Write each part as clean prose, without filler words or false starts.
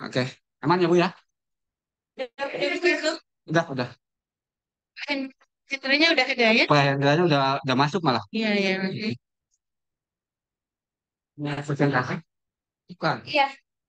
Oke, aman ya Bu ya? Udah begitu. Udah. Fiturnya udah ada ya? Pelayanannya udah masuk malah. Iya, iya. Ini presentasi. Bukan. Iya.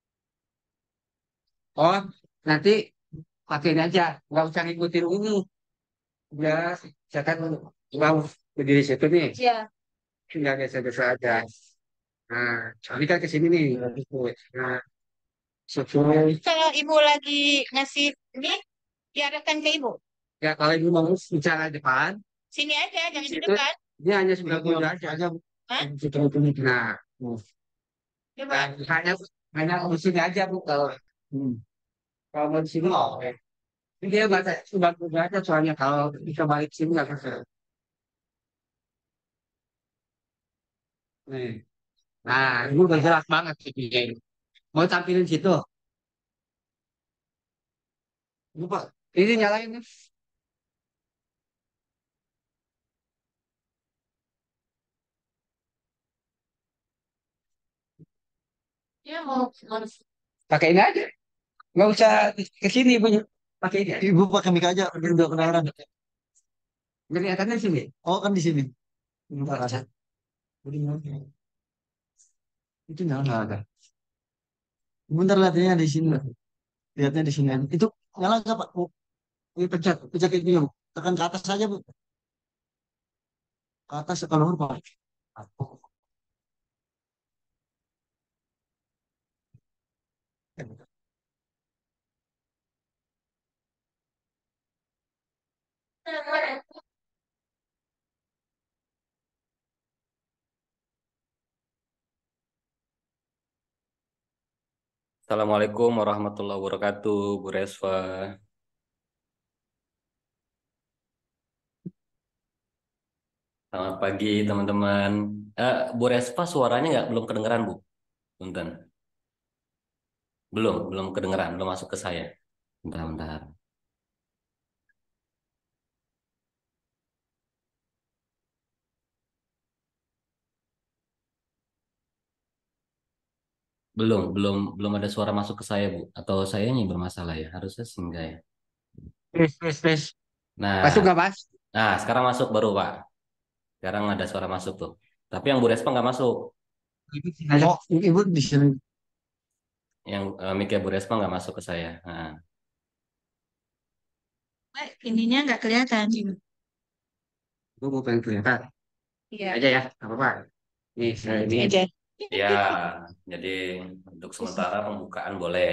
Oh, nanti pakai ini aja. Nggak usah ngikutin ini. Ya, saya kan mau berdiri situ nih. Iya. Tinggal biasa-biasa aja. Nah, ini kan ke sini nih. Nah, sesuai. Kalau ibu lagi ngasih ini, diarahkan ke ibu. Ya, kalau ibu mau bicara depan, Sini aja, jangan di situ depan. dia hanya sebelah bawah aja. Hah? Situ nah, Coba. hanya hanya di sini aja Bu kalau kalau mau di sini ini dia baca sudah aja soalnya kalau bisa balik sini nggak bisa. Nih. Nah, ini udah jelas banget sih ini. Mau tampilin situ. Lupa. Ini nyalain nih. Ya mau. Pakai ini aja. Nggak usah ke sini punya. Pakai ini. Ibu pakai mic aja. Udah kedengeran. Kelihatannya di sini. Oh kan di sini. Bentar aja. Itu nyala nggak ada. Bentar lihatnya di sini. Lihatnya di sini. Itu nyala nggak Pak? Oh, ini pencet. Pencet ini. Tekan ke atas saja Bu. Ke atas kalau Pak. Assalamualaikum warahmatullahi wabarakatuh, Bu Resfa. Selamat pagi, teman-teman. Bu Resfa suaranya nggak belum kedengeran, Bu. Punten. Belum kedengeran, belum masuk ke saya. Bentar. Belum ada suara masuk ke saya, Bu. Atau sayanya yang bermasalah ya? Harusnya sih enggak ya. Tes. Masuk Nah, nggak Mas? sekarang masuk baru, Pak. Sekarang ada suara masuk tuh. Tapi yang Bu Resfa nggak masuk. Oh, ibu di sini. Yang mic-nya Bu Resfa nggak masuk ke saya. Nah, Ininya nggak kelihatan. Ibu mau pengen kelihatan. Iya. Aja ya, nggak apa-apa. Nih, saya ini. Aja. ya, jadi untuk sementara pembukaan boleh.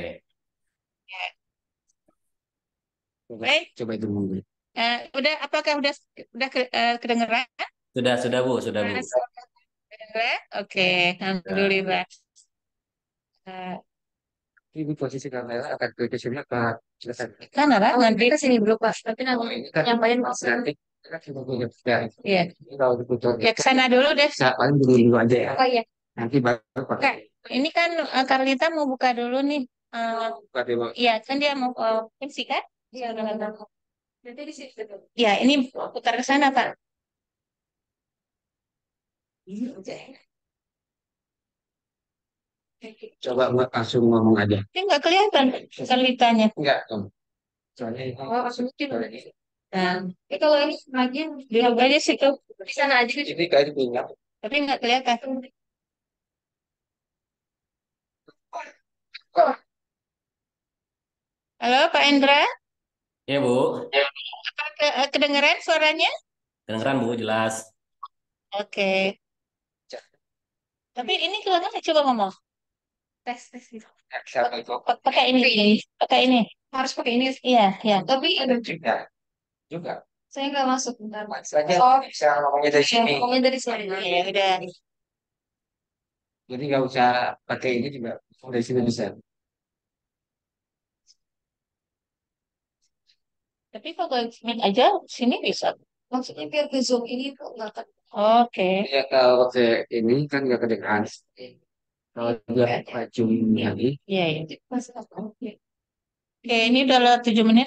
Coba, Baik. coba itu dulu. Udah apakah udah kedengeran? Sudah Bu, sudah Bu. Mas, kedengeran? Oke, Ya. alhamdulillah. Eh, Ini posisi kamera akan ke sini apa selesai? kan arah nanti ke sini dulu Pak, tapi nanti Oh, ini kan nyampain Pak. nanti kan kita punya ya. Iya. Ini kalau diputar Ya ke sana dulu deh. bisa paling dulu aja ya. Oh iya. Nanti baru Kak, pakai. ini kan Karlita mau buka dulu nih. Buka demo. Iya, kan dia mau isi kan? Iya, udah. Nanti di situ. Ya, ini putar ke sana, Pak. Coba buat langsung ngomong aja. Ini nggak kelihatan Karlitanya. Enggak, Om. Soalnya ini. Oh, langsung itu. Nah, kalau ini lagi di aja situ. Di sana aja. Ini kayak punya. Tapi nggak kelihatan. Halo, Pak Endra. Iya Bu, Apa kedengeran suaranya? kedengeran Bu, jelas. Oke. Tapi ini kelihatan coba ngomong. Tes gitu. Siapa itu? Pakai ini. Pakai ini. Harus pakai ini. Iya, iya. Tapi Ada juga. Juga. saya nggak masuk bentar. Saja bisa ngomongnya dari sini. Ngomongin dari sini. Ya udah. Jadi nggak usah pakai ini juga. Dari sini bisa. Tapi kalau mic aja sini bisa. Maksudnya biar ke Zoom ini tuh nggak Oke. Ya kalau pakai ini kan nggak kedengeran. Kalau dia maju lagi, Iya, iya. Oke, ini udah lewat 7 menit.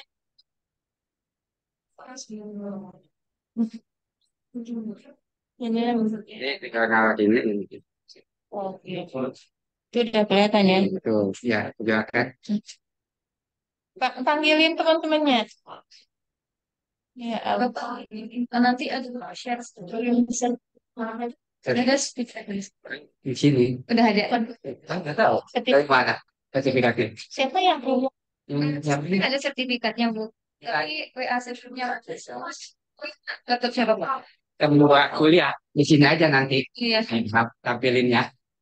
Ini ini tinggal ngalahin ini. oke. Itu udah kelihatan ya. Betul. Ya, udah kan. Panggilin teman-temannya. Ya, nanti ada share screen. Ada speaker. Di sini. Udah ada. Nggak tahu. Dari mana? Sertifikatnya. Siapa yang punya? Yang ini. Ada sertifikatnya, Bu. Tapi WA sessionnya tetap siapa, Pak? Semua kuliah di sini aja nanti. Iya. Tampilinnya.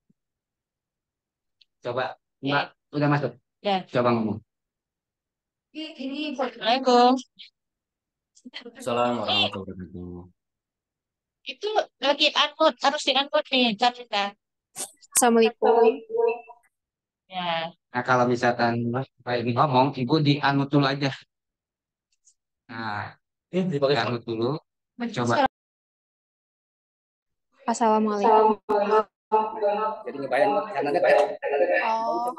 Coba, Mbak, udah masuk. Ya. Coba ngomong. Assalamualaikum. Assalamualaikum warahmatullahi wabarakatuh. Itu lagi unmute, harus di unmute nih, Carita. Assalamualaikum. Ya. Nah, kalau misalkan Mbak ini ngomong, Ibu di unmute dulu aja. Nah, di unmute dulu. Coba. Assalamualaikum. Jadi ngebayang karena dekat. Oh,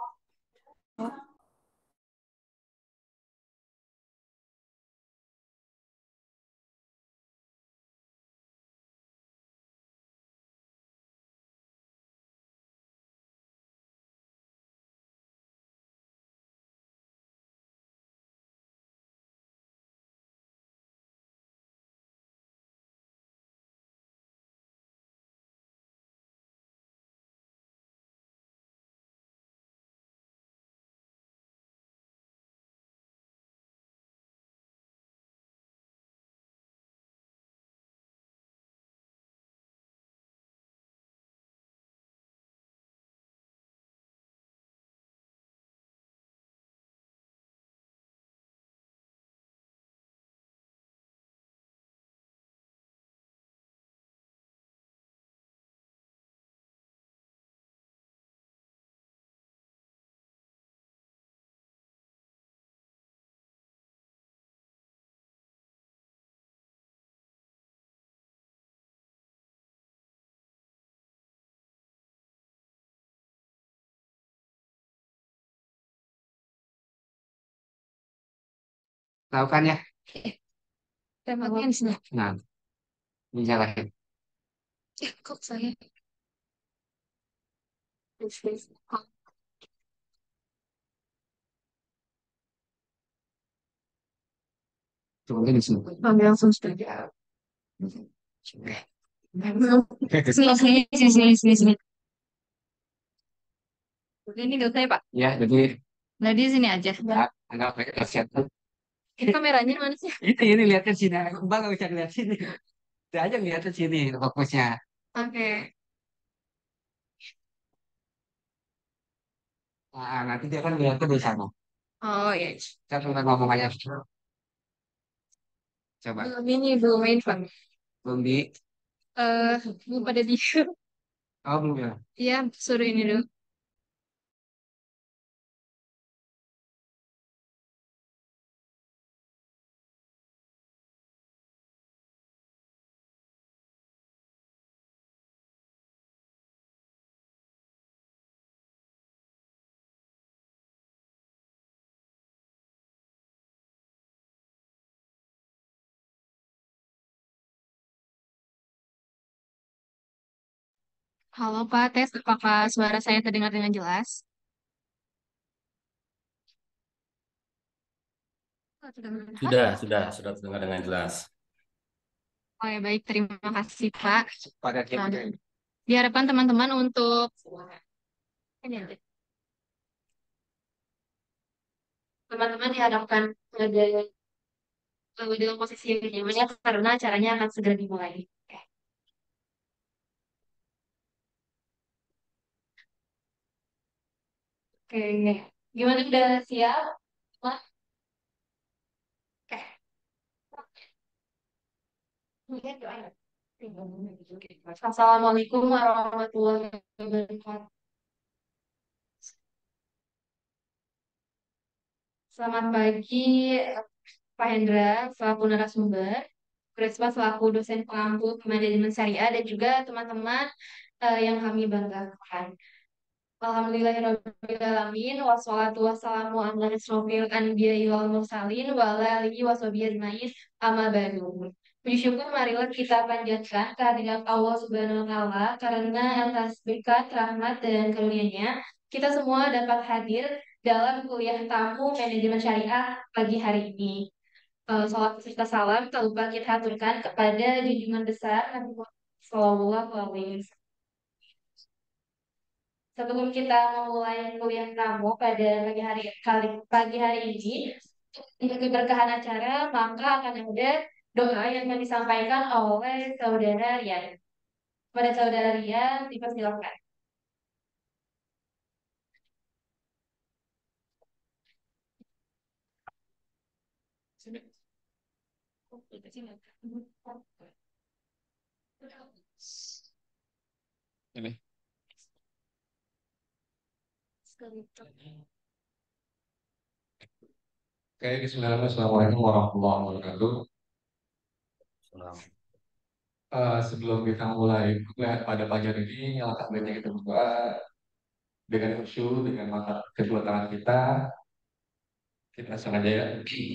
Tahu kan ya? Tempatnya di sini. Nah, nyalain. Kok saya? Coba di sini. Kami langsung saja. Sini, sini, sini, sini, sini, sini. Ini nggak saya, Pak. Ya, jadi Nah, di sini aja. agak lihat. Ini kameranya mana sih? Ini lihat ke sini. Mbak nggak bisa lihat sini. Itu aja lihat ke sini fokusnya. Oke. Nah, nanti dia kan lihat ke di sana. Oh, ya. Saya cuma ngomong aja. Coba. Belum ini, belum main, Pak. Belum di. Belum pada di. Oh, belum ya. Iya, suruh ini dulu. Halo, Pak. Tes, apakah suara saya terdengar dengan jelas? Oh, terdengar. Sudah terdengar dengan jelas. Oh, ya, baik. Terima kasih, Pak. Pada dia. Nah, diharapkan teman-teman untuk ini aja. Teman-teman diharapkan ada dalam posisi yang nyaman ya, karena acaranya akan segera dimulai. Oke, gimana udah siap? Wah, oke. Assalamualaikum warahmatullahi wabarakatuh. Selamat pagi, Pak Hendra, selaku narasumber, Krisma selaku dosen pengampu manajemen syariah, dan juga teman-teman yang kami banggakan. Alhamdulillahirrahmanirrahim. Wassalatu wassalamu ala asrofil anbiya'i wal mursalin wa ala alihi wa sahbihi ajma'in amma ba'du. Puji syukur marilah kita panjatkan kehadirat Allah Subhanahu wa Ta'ala karena atas berkat, rahmat, dan karunia-Nya kita semua dapat hadir dalam kuliah tamu manajemen syariah pagi hari ini. Salam serta salam tak lupa kita aturkan kepada junjungan besar Nabi Muhammad Sallallahu Alaihi Wasallam. Sebelum kita memulai kuliah tamu pada pagi hari ini, untuk keberkahan acara, maka akan ada doa yang akan disampaikan oleh saudara Rian. Pada saudara Rian, dipersilakan. Ini. Oke, bismillahirrahmanirrahim. Assalamualaikum warahmatullahi wabarakatuh. Sebelum kita mulai kuliah pada pagi hari ini, alangkah baiknya kita berdoa dengan khusyuk, dengan mata kedua tangan kita. Kita sengaja ya.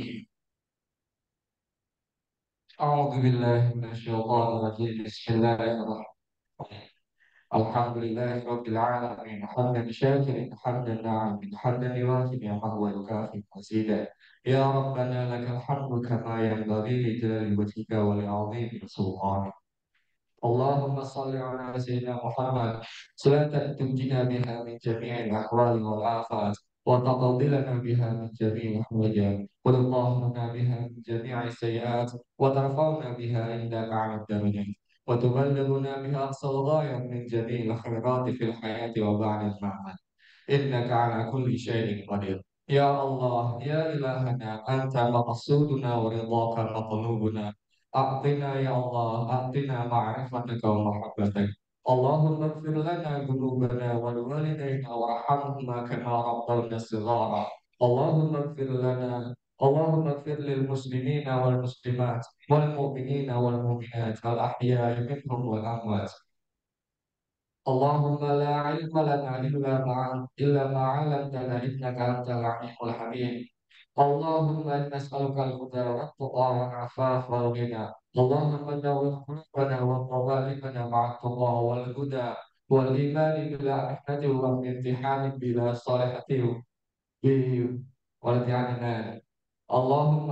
A'udzubillahi minasyaitonir rajim. Bismillahirrahmanirrahim. Alhamdulillahi rabbil alamin. Hamdan syakirin, hamdan na'imin, hamdan yuwafi ni'amahu wa yukafi mazida. Ya Rabbana lakal hamdu kama yanbaghi li jalali wajhika wa li 'azimi sultanik. اللهم صل على سيدنا محمد صلاة تنجينا بها من جميع الأحوال والآفات وتقضي لنا بها من جميع الحوائج وتطهرنا بها من جميع السيئات وترفعنا بها عندك على الدرجات وتبلغنا بها أقصى الغاية من جميع الخيرات في الحياة وبعد الممات إنك على كل شيء قدير. يا الله يا إلهنا أنت مقصودنا ورضاك مطلوبنا. أعطنا يا الله أعطنا معرفتك ومحبتك. اللهم اغفر لنا ذنوبنا ولوالدينا وارحمهما كما ربونا صغارا. اللهم اغفر لنا اللهم اغفر للمسلمين والمسلمات والمؤمنين والمؤمنات الأحياء منهم والأموات. اللهم لا علم لنا إلا ما علمتنا إنك أنت العليم الحكيم. اللهم إنا نسألك الهدى والتقى والعفاف والغنى. اللهم نور قلوبنا وقوالبنا مع التقى والهدى والإيمان بلا محنة وامتحان بلا صالحة والامتحان النار. اللهم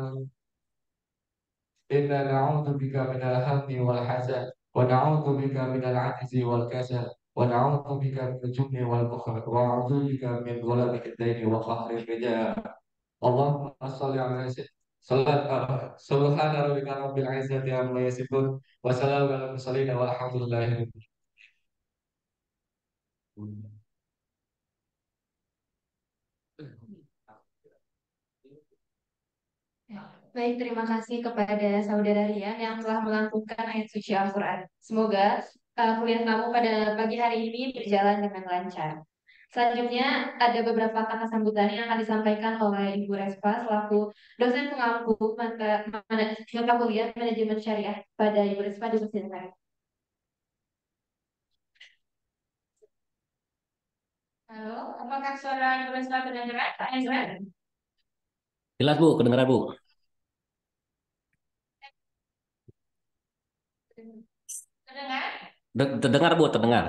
إنا نعوذ بك من الهم والحزن ونعوذ بك من العجز والكسل ونعوذ بك من الجبن والبخل ونعوذ بك من غلبة الدين وقهر الرجال. اللهم صل على سبحان ربك رب العزة عما يصفون وسلام على المرسلين والحمد لله رب Baik, terima kasih kepada saudara Rian yang telah melantunkan ayat suci Al-Quran. Semoga kuliah kamu pada pagi hari ini berjalan dengan lancar. Selanjutnya, ada beberapa kata sambutan yang akan disampaikan oleh Ibu Respa selaku dosen pengampu mata kuliah manajemen syariah pada Ibu Respa di Medan. Halo, apakah suara Ibu Respa terdengar? Pak Ezra? Jelas Bu, kedengaran Bu. Terdengar? Terdengar Bu, terdengar.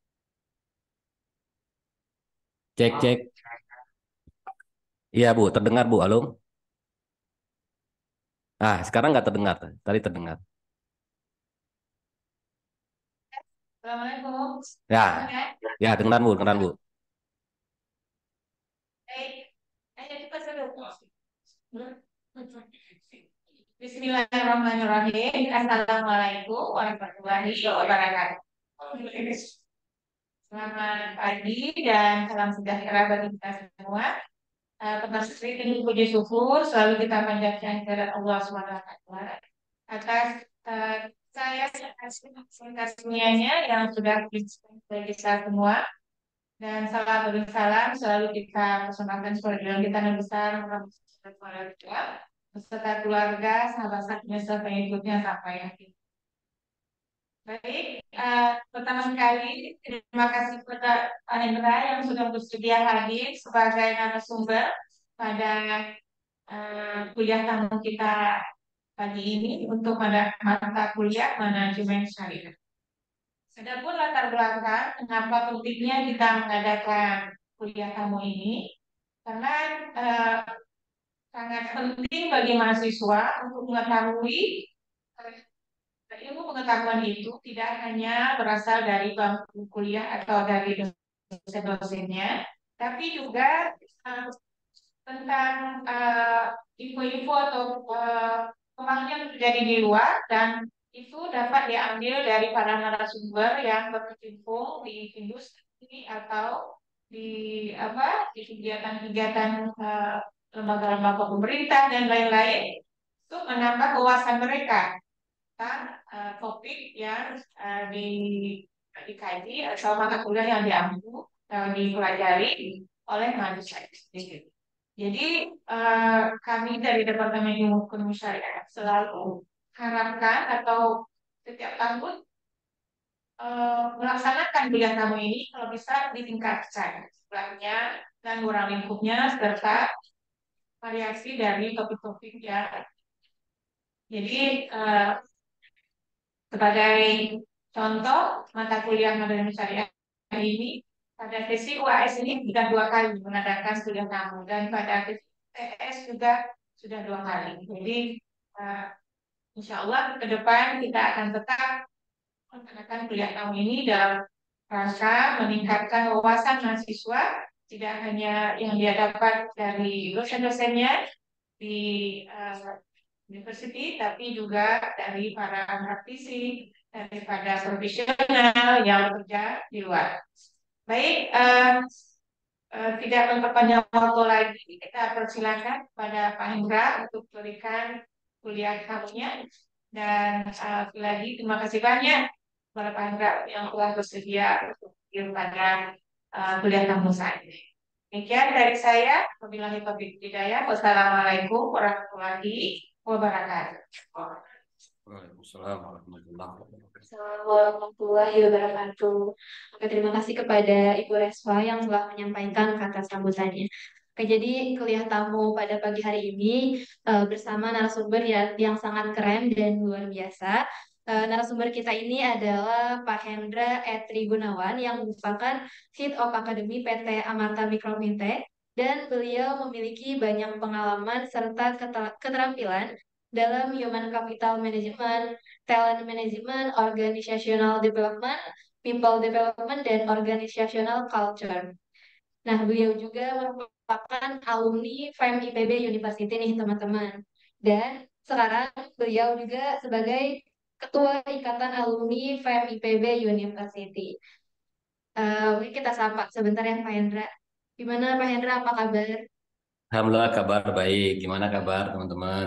Cek, cek. Iya Bu, terdengar Bu. Halo. Sekarang nggak terdengar. Tadi terdengar. Assalamualaikum. Ya, Terdengar? ya dengeran Bu, dengeran Bu. Baik. Ayo cepat dulu. Bismillahirrahmanirrahim. Assalamualaikum warahmatullahi wabarakatuh. Selamat pagi dan salam sejahtera bagi kita semua. Pertama sekali puji syukur selalu kita panjatkan kepada Allah SWT atas saya singkat semuanya yang sudah bagi kita semua, dan salam salam selalu kita persembahkan kepada kita yang besar Muhammad SAW beserta keluarga, sahabat-sahabatnya, serta pengikutnya sampai akhir. Baik, pertama sekali terima kasih kepada Pak Hendra yang sudah bersedia hadir sebagai narasumber pada kuliah tamu kita pagi ini untuk mata kuliah manajemen syariah. Adapun latar belakang kenapa pentingnya kita mengadakan kuliah tamu ini, karena sangat penting bagi mahasiswa untuk mengetahui ilmu pengetahuan itu tidak hanya berasal dari bangku kuliah atau dari dosen-dosennya, tapi juga tentang info-info atau pengalaman yang terjadi di luar, dan itu dapat diambil dari para narasumber yang berkecimpung di industri atau di di kegiatan-kegiatan lembaga-lembaga pemerintah dan lain-lain, untuk menambah wawasan mereka tentang topik yang dikaji atau mata kuliah yang diambil dipelajari oleh mahasiswa itu. Jadi kami dari Departemen Ilmu Ekonomi Syariah selalu harapkan atau setiap tahun melaksanakan kuliah tamu ini kalau bisa ditingkatkan jumlahnya dan ruang lingkupnya serta variasi dari topik-topik yang jadi sebagai contoh mata kuliah manajemen syariah ini pada sesi UAS ini sudah 2 kali mengadakan kuliah tamu, dan pada sesi TS juga sudah 2 kali. Jadi insya Allah ke depan kita akan tetap mengadakan kuliah tamu ini dalam rangka meningkatkan wawasan mahasiswa, tidak hanya yang dia dapat dari dosen-dosennya di university, tapi juga dari para praktisi, daripada profesional yang bekerja di luar. Baik, tidak memperpanjang waktu lagi, kita persilakan kepada Pak Hendra untuk memberikan kuliah tamunya. Dan lagi terima kasih banyak kepada Pak Hendra yang telah bersedia untuk pada kuliah tamu saya. Demikian dari saya. Wabillahi taufiq hidayah. Wassalamualaikum warahmatullahi wabarakatuh. Waalaikumsalam warahmatullahi wabarakatuh. Assalamualaikum warahmatullahi wabarakatuh. Oke, terima kasih kepada Ibu Reswa yang telah menyampaikan kata sambutannya. Oke, jadi kuliah tamu pada pagi hari ini bersama narasumber yang sangat keren dan luar biasa. Narasumber kita ini adalah Pak Hendra Etri Gunawan yang merupakan Head of Academy PT Amarta Micro Fintech, dan beliau memiliki banyak pengalaman serta keterampilan dalam Human Capital Management, Talent Management, Organizational Development, People Development, dan Organizational Culture. Nah, beliau juga merupakan alumni FEM IPB University nih, teman-teman. Dan sekarang beliau juga sebagai Ketua Ikatan Alumni FEM IPB University. Mungkin kita sapa sebentar ya Pak Hendra. Gimana Pak Hendra, apa kabar? Alhamdulillah kabar baik. Gimana kabar teman-teman?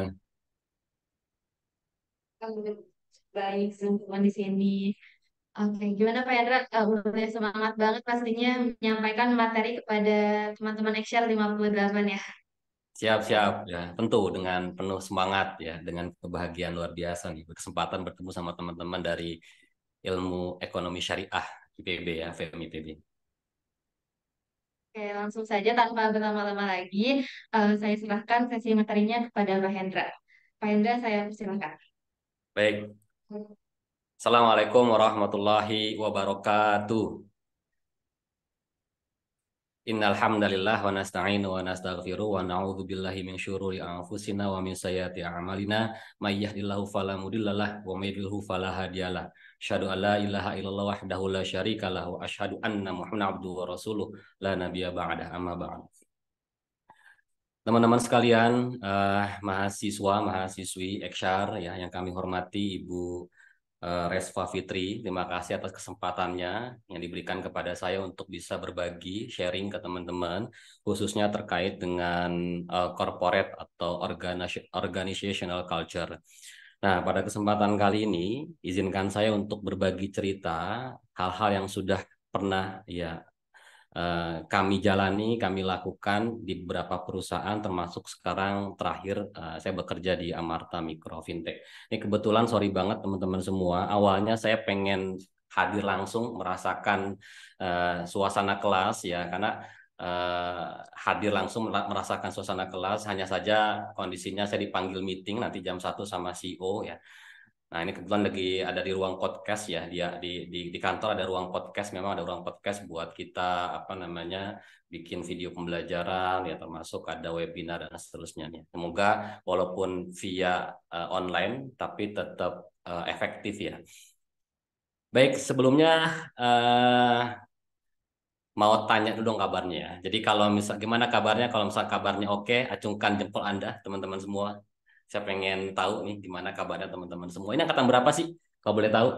Baik, teman-teman di sini. Oke, gimana Pak Hendra? Udah semangat banget pastinya menyampaikan materi kepada teman-teman Excel 58 ya. Siap-siap ya. Tentu dengan penuh semangat ya, dengan kebahagiaan luar biasa nih berkesempatan bertemu sama teman-teman dari Ilmu Ekonomi Syariah IPB ya, FEM IPB. Oke, langsung saja tanpa berlama-lama lagi, saya serahkan sesi materinya kepada Pak Hendra. Pak Hendra, saya persilahkan. Baik. Assalamualaikum warahmatullahi wabarakatuh. Innal hamdalillah wa nasta'inu wa nastaghfiru wa na'udzu billahi min syururi anfusina wa min sayyiati a'malina may yahdihillahu fala mudhillalah wa may yudhlilhu fala hadiyalah. Asyhadu an la ilaha illallah wahdahu la syarikalah wa asyhadu anna Muhammadan abduhu wa rasuluh la nabiyya ba'dah, amma ba'd. Teman-teman sekalian, mahasiswa, mahasiswi Eksyar ya yang kami hormati, Ibu Resva Fitri, terima kasih atas kesempatannya yang diberikan kepada saya untuk bisa berbagi, sharing ke teman-teman, khususnya terkait dengan corporate atau organizational culture. Nah, pada kesempatan kali ini, izinkan saya untuk berbagi cerita hal-hal yang sudah pernah ya kami jalani, kami lakukan di beberapa perusahaan, termasuk sekarang terakhir saya bekerja di Amarta Micro Fintech. Ini kebetulan sorry banget teman-teman semua, awalnya saya pengen hadir langsung merasakan suasana kelas ya, karena hadir langsung merasakan suasana kelas. Hanya saja kondisinya saya dipanggil meeting nanti jam 1 sama CEO ya. Nah, ini kebetulan lagi ada di ruang podcast ya. Dia di kantor ada ruang podcast, memang ada ruang podcast buat kita apa namanya bikin video pembelajaran ya, termasuk ada webinar dan seterusnya nih. Semoga walaupun via online tapi tetap efektif ya. Baik, sebelumnya mau tanya dulu dong kabarnya ya. Jadi kalau misal gimana kabarnya? Kalau misal kabarnya oke, acungkan jempol Anda teman-teman semua. Saya pengen tahu nih gimana kabarnya teman-teman semua. Ini angkatan berapa sih? Kalau boleh tahu.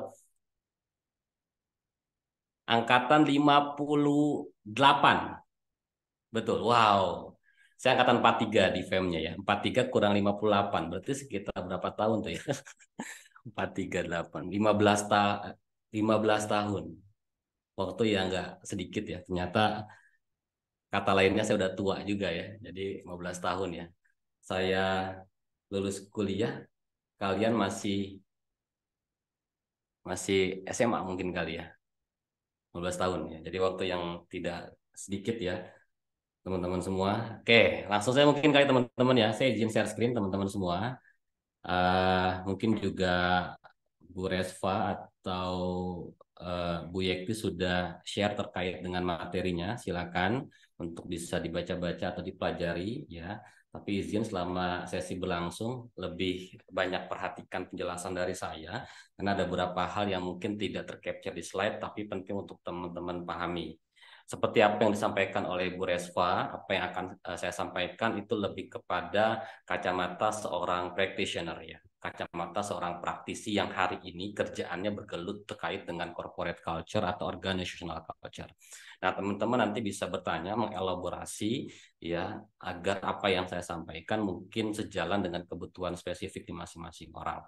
Angkatan 58. Betul. Wow. Saya angkatan 43 di FEM-nya ya. 43 kurang 58. Berarti sekitar berapa tahun tuh ya? 438. 15 tahun. Waktu yang nggak sedikit ya. Ternyata kata lainnya saya udah tua juga ya. Jadi 15 tahun ya. Saya lulus kuliah, kalian masih SMA mungkin kali ya. 15 tahun ya. Jadi waktu yang tidak sedikit ya, teman-teman semua. Oke, langsung saya mungkin kali teman-teman ya. Saya izin share screen teman-teman semua. Mungkin juga Bu Resva atau Bu Yekti sudah share terkait dengan materinya. Silakan untuk bisa dibaca-baca atau dipelajari ya. Tapi izin selama sesi berlangsung lebih banyak perhatikan penjelasan dari saya karena ada beberapa hal yang mungkin tidak tercapture di slide tapi penting untuk teman-teman pahami. Seperti apa yang disampaikan oleh Bu Resva, apa yang akan saya sampaikan itu lebih kepada kacamata seorang practitioner ya, kacamata seorang praktisi yang hari ini kerjaannya bergelut terkait dengan corporate culture atau organizational culture. Nah, teman-teman nanti bisa bertanya, mengelaborasi ya, agar apa yang saya sampaikan mungkin sejalan dengan kebutuhan spesifik di masing-masing orang.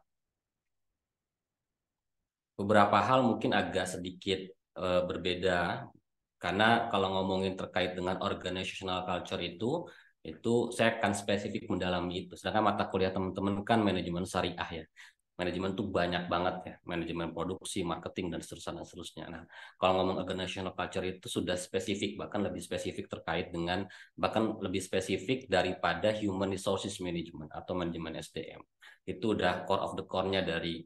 Beberapa hal mungkin agak sedikit berbeda. Karena kalau ngomongin terkait dengan organizational culture itu saya akan spesifik mendalami itu. Sedangkan mata kuliah teman-teman kan manajemen syariah ya. Manajemen tuh banyak banget ya. Manajemen produksi, marketing, dan seterusnya. Nah, kalau ngomong organizational culture itu sudah spesifik, bahkan lebih spesifik terkait dengan, bahkan lebih spesifik daripada human resources management atau manajemen SDM. Itu udah core of the core-nya dari,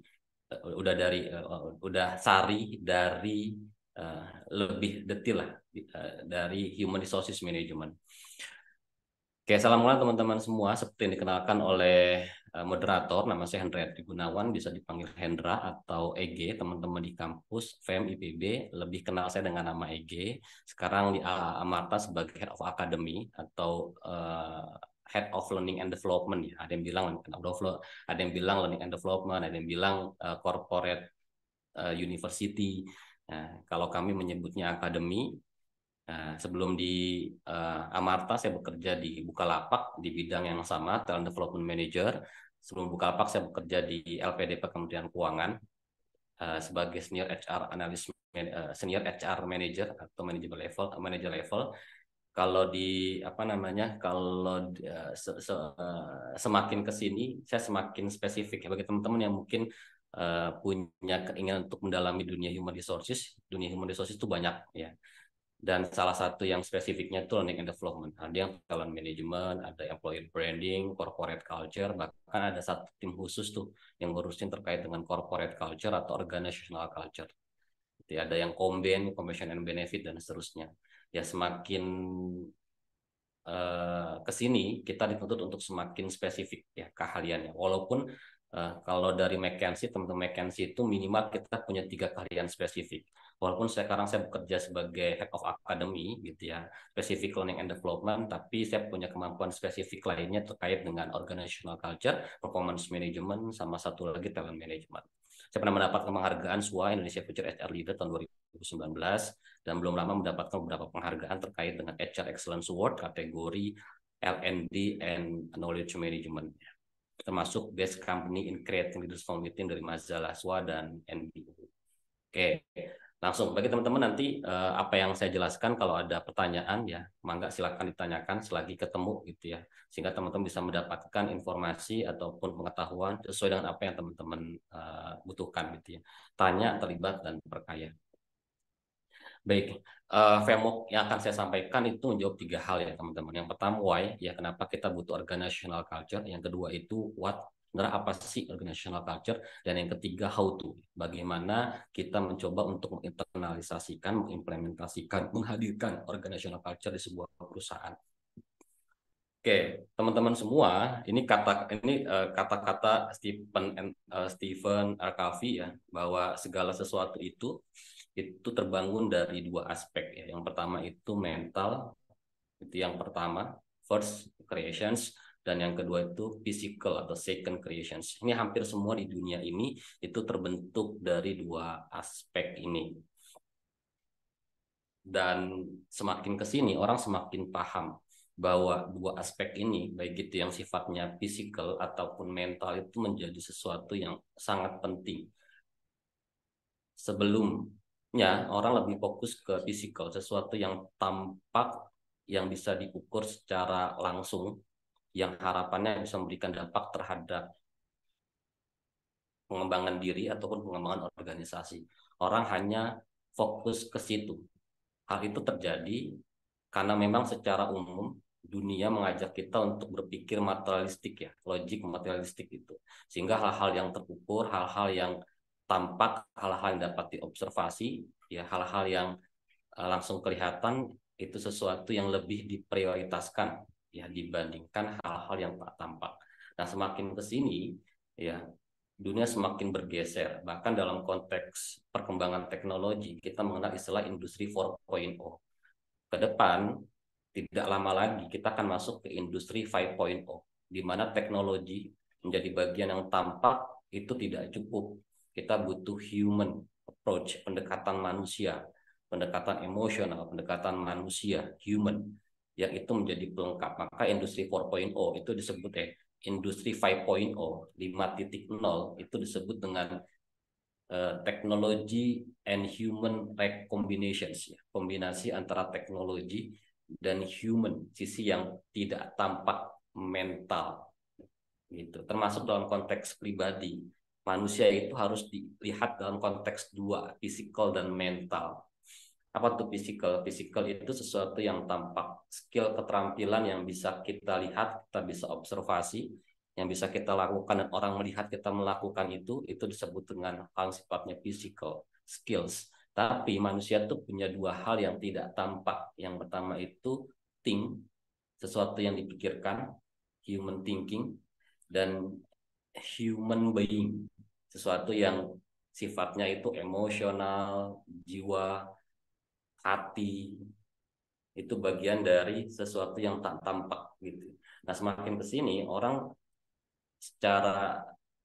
udah sari dari lebih detail lah dari human resources management. Oke, assalamualaikum teman-teman semua. Seperti yang dikenalkan oleh moderator, nama saya Hendra Gunawan, bisa dipanggil Hendra atau EG. Teman-teman di kampus FEM IPB lebih kenal saya dengan nama EG. Sekarang di Amarta sebagai Head of Academy atau Head of Learning and Development ya. Ada yang bilang Learning and Development, ada yang bilang Corporate University. Nah, kalau kami menyebutnya akademi. Nah, sebelum di Amarta saya bekerja di Bukalapak di bidang yang sama, Talent Development Manager. Sebelum Bukalapak saya bekerja di LPDP Kementerian Keuangan sebagai Senior HR Analyst, Senior HR Manager atau Manager level. Kalau di apa namanya, kalau semakin ke sini saya semakin spesifik ya bagi teman-teman yang mungkin punya keinginan untuk mendalami dunia human resources. Dunia human resources itu banyak ya. Dan salah satu yang spesifiknya itu learning and development. Ada yang talent management, ada employer branding, corporate culture, bahkan ada satu tim khusus tuh yang ngurusin terkait dengan corporate culture atau organizational culture. Jadi ada yang combination and benefit dan seterusnya. Ya semakin ke sini kita dituntut untuk semakin spesifik ya keahliannya. Walaupun kalau dari McKinsey, teman-teman McKinsey itu minimal kita punya 3 keahlian spesifik. Walaupun sekarang saya bekerja sebagai Head of Academy gitu ya, Specific Learning and Development, tapi saya punya kemampuan spesifik lainnya terkait dengan organizational culture, performance management, sama satu lagi talent management. Saya pernah mendapatkan penghargaan SWA Indonesia Future HR Leader tahun 2019 dan belum lama mendapatkan beberapa penghargaan terkait dengan HR Excellence Award kategori L&D and Knowledge Management, termasuk Best Company in Creating Leaders from Within dari majalah SWA dan NBU. Oke, langsung bagi teman-teman nanti apa yang saya jelaskan kalau ada pertanyaan ya, mangga silakan ditanyakan selagi ketemu gitu ya, sehingga teman-teman bisa mendapatkan informasi ataupun pengetahuan sesuai dengan apa yang teman-teman butuhkan gitu ya. Tanya, terlibat, dan perkaya. Baik, framework yang akan saya sampaikan itu menjawab 3 hal ya teman-teman. Yang pertama why, ya kenapa kita butuh organizational culture. Yang kedua itu what, sebenarnya apa sih organizational culture. Dan yang ketiga how to, bagaimana kita mencoba untuk menginternalisasikan, mengimplementasikan, menghadirkan organizational culture di sebuah perusahaan. Oke, teman-teman semua, ini kata-kata Stephen R. Covey ya, bahwa segala sesuatu itu terbangun dari 2 aspek ya. Yang pertama itu mental, itu yang pertama, first creations, dan yang kedua itu physical atau second creations. Ini hampir semua di dunia ini itu terbentuk dari 2 aspek ini. Dan semakin ke sini orang semakin paham bahwa 2 aspek ini, baik itu yang sifatnya physical ataupun mental, itu menjadi sesuatu yang sangat penting. Sebelumnya orang lebih fokus ke physical, sesuatu yang tampak, yang bisa diukur secara langsung, yang harapannya bisa memberikan dampak terhadap pengembangan diri ataupun pengembangan organisasi. Orang hanya fokus ke situ. Hal itu terjadi karena memang secara umum dunia mengajak kita untuk berpikir materialistik ya, logik materialistik itu. Sehingga hal-hal yang terukur, hal-hal yang tampak, hal-hal yang dapat diobservasi, ya hal-hal yang langsung kelihatan itu sesuatu yang lebih diprioritaskan ya dibandingkan hal-hal yang tak tampak. Nah, semakin ke sini ya dunia semakin bergeser. Bahkan dalam konteks perkembangan teknologi, kita mengenal istilah industri 4.0. Ke depan tidak lama lagi kita akan masuk ke industri 5.0, di mana teknologi menjadi bagian yang tampak itu tidak cukup. Kita butuh human approach, pendekatan manusia, pendekatan emosional, pendekatan manusia, human, yang itu menjadi pelengkap. Maka industri 4.0 itu disebut industri 5.0, 5.0 itu disebut dengan teknologi and human recombinations ya, kombinasi antara teknologi dan human, sisi yang tidak tampak, mental gitu. Termasuk dalam konteks pribadi, manusia itu harus dilihat dalam konteks 2, physical dan mental. Apa tuh physical? Physical itu sesuatu yang tampak, skill, keterampilan yang bisa kita lihat, kita bisa observasi, yang bisa kita lakukan dan orang melihat kita melakukan itu disebut dengan hal sifatnya physical skills. Tapi manusia itu punya 2 hal yang tidak tampak. Yang pertama itu think, sesuatu yang dipikirkan, human thinking, dan human being, sesuatu yang sifatnya itu emosional, jiwa, hati, itu bagian dari sesuatu yang tak tampak gitu. Nah, semakin ke sini orang secara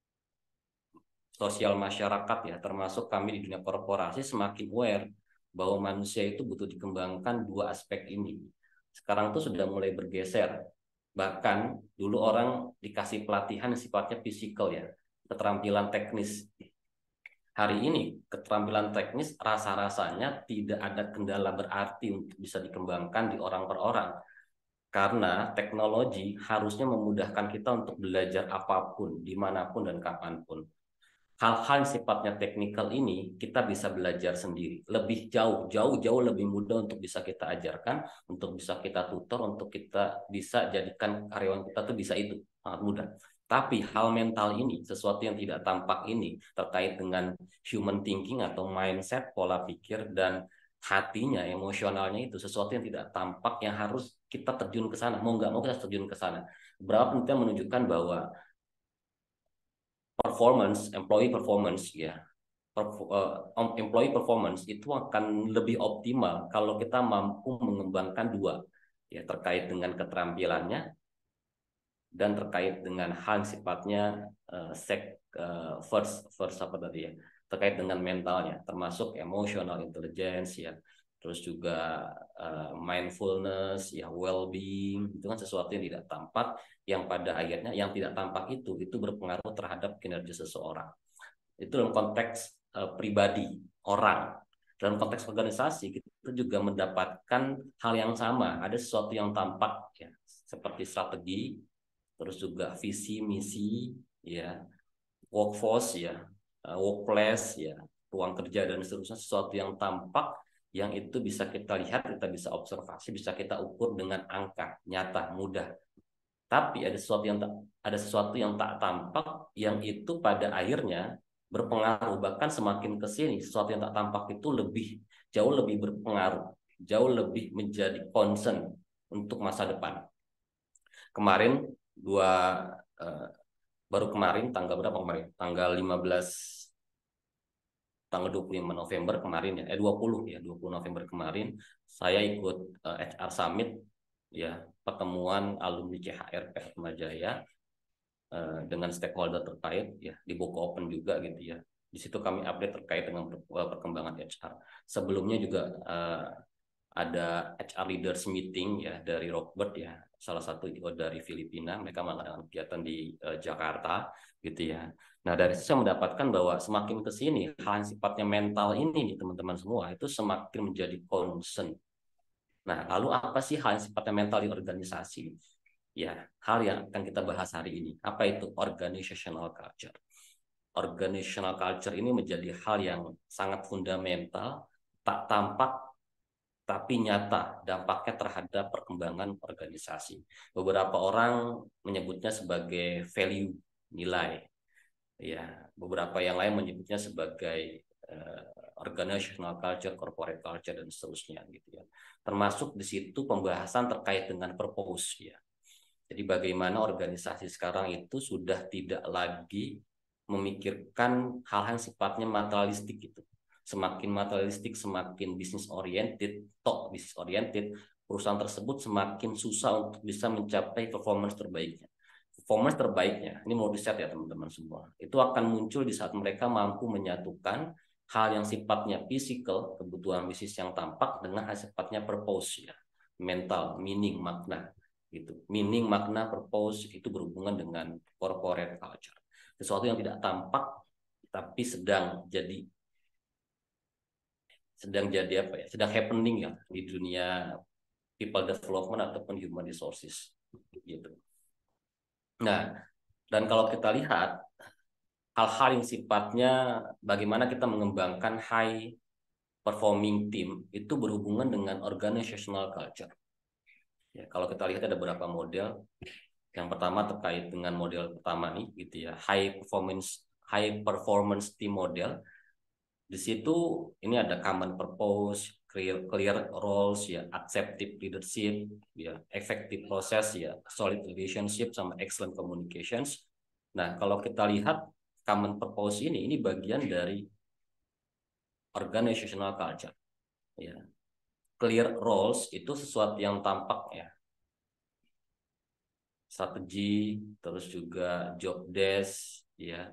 sosial masyarakat ya, termasuk kami di dunia korporasi semakin aware bahwa manusia itu butuh dikembangkan 2 aspek ini. Sekarang tuh sudah mulai bergeser. Bahkan dulu orang dikasih pelatihan yang sifatnya fisikal ya, keterampilan teknis. Hari ini keterampilan teknis rasa-rasanya tidak ada kendala berarti untuk bisa dikembangkan di orang per orang. Karena teknologi harusnya memudahkan kita untuk belajar apapun, dimanapun dan kapanpun. Hal-hal yang sifatnya teknikal ini kita bisa belajar sendiri. Lebih jauh lebih mudah untuk bisa kita ajarkan, untuk bisa kita tutor, untuk kita bisa jadikan karyawan kita tuh bisa itu. Sangat mudah. Tapi hal mental ini, sesuatu yang tidak tampak ini, terkait dengan human thinking atau mindset, pola pikir, dan hatinya, emosionalnya itu, sesuatu yang tidak tampak yang harus kita terjun ke sana. Mau nggak mau kita terjun ke sana. Beberapa penelitian menunjukkan bahwa employee performance ya, employee performance itu akan lebih optimal kalau kita mampu mengembangkan 2 ya, terkait dengan keterampilannya dan terkait dengan hal sifatnya first apa tadi ya, terkait dengan mentalnya, termasuk emotional intelligence ya, terus juga mindfulness ya, well-being. Itu kan sesuatu yang tidak tampak, yang pada akhirnya yang tidak tampak itu berpengaruh terhadap kinerja seseorang. Itu dalam konteks pribadi orang. Dalam konteks organisasi kita juga mendapatkan hal yang sama. Ada sesuatu yang tampak ya, seperti strategi, terus juga visi misi ya, workforce ya, workplace ya, ruang kerja dan seterusnya, sesuatu yang tampak yang itu bisa kita lihat, kita bisa observasi, bisa kita ukur dengan angka nyata, mudah. Tapi ada sesuatu yang tak tampak, yang itu pada akhirnya berpengaruh. Bahkan semakin ke sini, sesuatu yang tak tampak itu jauh lebih berpengaruh, jauh lebih menjadi concern untuk masa depan. Kemarin baru kemarin tanggal berapa kemarin? Tanggal 25 November kemarin ya, 20 November kemarin saya ikut HR Summit ya, pertemuan alumni CHR PLTMA Jaya dengan stakeholder terkait ya, di Buku Open juga gitu ya. Di situ kami update terkait dengan perkembangan HR. Sebelumnya juga ada HR leaders meeting ya dari Rockbird ya, salah satu dari Filipina, mereka mengadakan kegiatan di Jakarta gitu ya. Nah, dari situ saya mendapatkan bahwa semakin ke sini hal yang sifatnya mental ini nih teman-teman semua itu semakin menjadi concern. Nah, lalu apa sih hal yang sifatnya mental di organisasi? Ya, hal yang akan kita bahas hari ini. Apa itu organizational culture? Organizational culture ini menjadi hal yang sangat fundamental, tak tampak tapi nyata dampaknya terhadap perkembangan organisasi. Beberapa orang menyebutnya sebagai value, nilai. Ya, beberapa yang lain menyebutnya sebagai organizational culture, corporate culture, dan seterusnya gitu ya. Termasuk di situ pembahasan terkait dengan purpose ya. Jadi bagaimana organisasi sekarang itu sudah tidak lagi memikirkan hal yang sifatnya materialistik gitu. Semakin materialistik, semakin business oriented, perusahaan tersebut semakin susah untuk bisa mencapai performance terbaiknya. Performance terbaiknya, ini mau riset ya teman-teman semua, itu akan muncul di saat mereka mampu menyatukan hal yang sifatnya physical, kebutuhan bisnis yang tampak, dengan hal sifatnya purpose ya, mental, meaning, makna gitu. Meaning, makna, purpose itu berhubungan dengan corporate culture. Sesuatu yang tidak tampak tapi sedang jadi apa ya? Sedang happening ya di dunia people development ataupun human resources gitu. Nah, dan kalau kita lihat hal-hal yang sifatnya bagaimana kita mengembangkan high performing team itu berhubungan dengan organizational culture. Ya, kalau kita lihat ada beberapa model. Yang pertama terkait dengan model pertama nih gitu ya, high performance team model. Di situ ini ada common purpose, clear roles ya, acceptive leadership ya, effective process ya, solid relationship sama excellent communications. Nah, kalau kita lihat common purpose ini bagian dari organizational culture ya. Clear roles itu sesuatu yang tampak ya, strategi, terus juga job desk ya,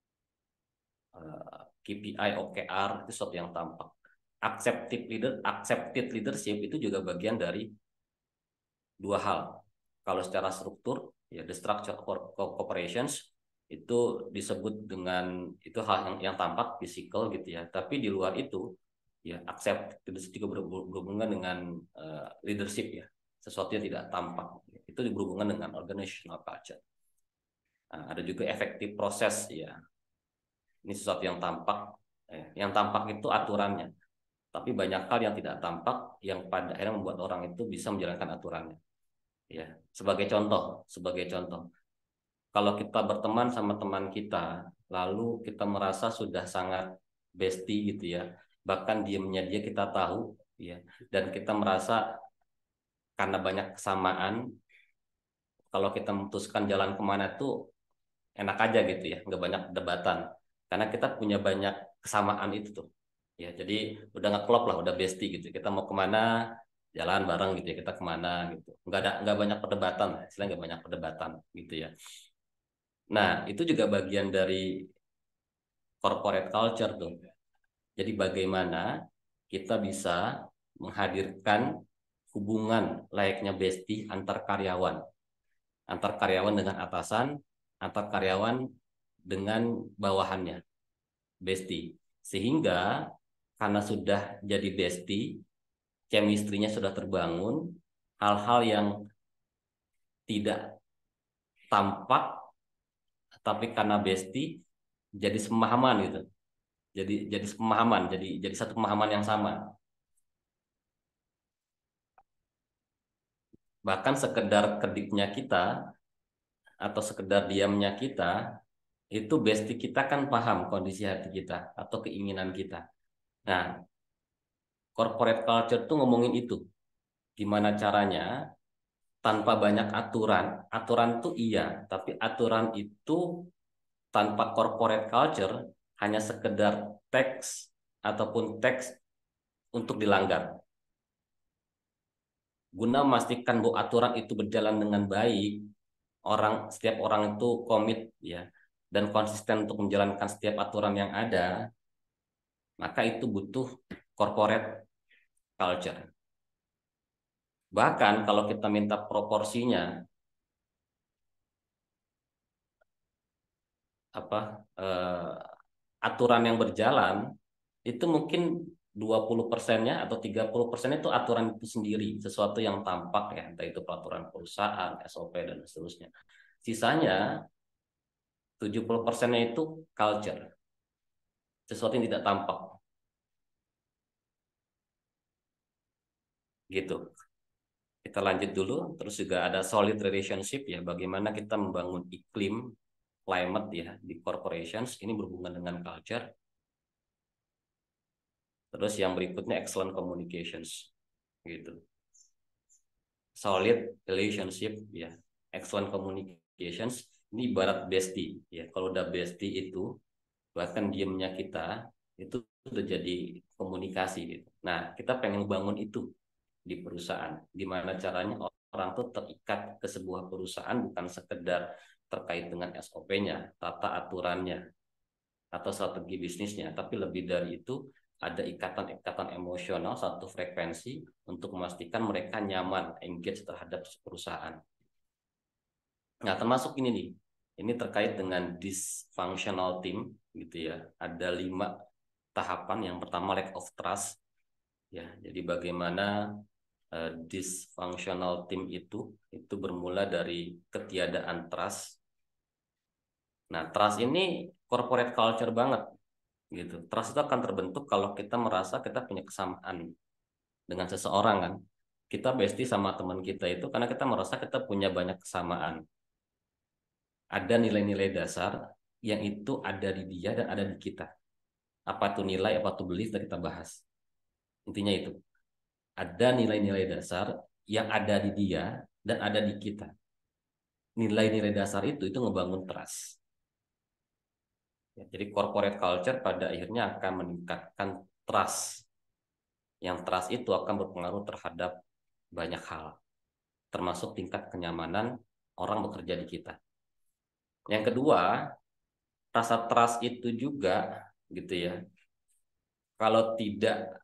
KPI, OKR itu sesuatu yang tampak. Accepted leadership itu juga bagian dari dua hal. Kalau secara struktur ya, the structure corporations itu disebut dengan itu hal yang tampak, physical gitu ya. Tapi di luar itu ya, accept leadership juga berhubungan dengan leadership ya, sesuatu yang tidak tampak. Itu berhubungan dengan organizational culture. Nah, ada juga effective process ya. Ini sesuatu yang tampak. Yang tampak itu aturannya. Tapi banyak hal yang tidak tampak yang pada akhirnya membuat orang itu bisa menjalankan aturannya. Ya, sebagai contoh, kalau kita berteman sama teman kita, lalu kita merasa sudah sangat bestie gitu ya, bahkan diemnya dia kita tahu ya, dan kita merasa karena banyak kesamaan, kalau kita memutuskan jalan kemana tuh enak aja gitu ya, nggak banyak perdebatan, karena kita punya banyak kesamaan itu tuh ya. Jadi udah nggak klop lah, udah bestie gitu, kita mau kemana jalan bareng gitu ya, kita kemana gitu, nggak banyak perdebatan, istilahnya nggak banyak perdebatan gitu ya. Nah, itu juga bagian dari corporate culture tuh. Jadi bagaimana kita bisa menghadirkan hubungan layaknya bestie antar karyawan dengan atasan, antar karyawan dengan bawahannya, bestie. Sehingga karena sudah jadi bestie, chemistry-nya sudah terbangun, hal-hal yang tidak tampak tapi karena bestie jadi sepemahaman gitu. Jadi sepemahaman, jadi satu pemahaman yang sama. Bahkan sekedar kedipnya kita atau sekedar diamnya kita, itu bestie kita kan paham kondisi hati kita atau keinginan kita. Nah, corporate culture tuh ngomongin itu. Gimana caranya tanpa banyak aturan. Aturan tuh iya, tapi aturan itu tanpa corporate culture hanya sekedar teks ataupun teks untuk dilanggar. Guna memastikan bahwa aturan itu berjalan dengan baik, setiap orang itu komit ya dan konsisten untuk menjalankan setiap aturan yang ada, maka itu butuh corporate culture. Bahkan kalau kita minta proporsinya aturan yang berjalan itu mungkin 20%-nya atau 30% itu aturan itu sendiri, sesuatu yang tampak ya, entah itu peraturan perusahaan, SOP dan seterusnya. Sisanya 70%-nya itu culture, sesuatu yang tidak tampak. Gitu. Kita lanjut dulu, terus juga ada solid relationship ya, bagaimana kita membangun iklim climate ya di corporations, ini berhubungan dengan culture. Terus yang berikutnya excellent communications gitu. Solid relationship ya, excellent communications ini ibarat bestie ya. Kalau udah bestie itu bahkan diemnya kita itu udah jadi komunikasi gitu. Nah, kita pengen bangun itu di perusahaan. Gimana caranya orang tuh terikat ke sebuah perusahaan bukan sekedar terkait dengan SOP-nya, tata aturannya, atau strategi bisnisnya, tapi lebih dari itu ada ikatan-ikatan emosional, satu frekuensi untuk memastikan mereka nyaman, engage terhadap perusahaan. Nah, termasuk ini nih, ini terkait dengan dysfunctional team, gitu ya. Ada 5 tahapan. Yang pertama lack of trust, ya. Jadi bagaimana dysfunctional team itu bermula dari ketiadaan trust. Nah, trust ini corporate culture banget. Gitu. Trust itu akan terbentuk kalau kita merasa kita punya kesamaan dengan seseorang kan. Kita bestie sama teman kita itu karena kita merasa kita punya banyak kesamaan. Ada nilai-nilai dasar yang itu ada di dia dan ada di kita. Apa tuh nilai, apa tuh belief, kita bahas. Intinya itu. Ada nilai-nilai dasar yang ada di dia dan ada di kita. Nilai-nilai dasar itu ngebangun trust. Ya, jadi corporate culture pada akhirnya akan meningkatkan trust. Yang trust itu akan berpengaruh terhadap banyak hal, termasuk tingkat kenyamanan orang bekerja di kita. Yang kedua, rasa trust itu juga gitu ya. Kalau tidak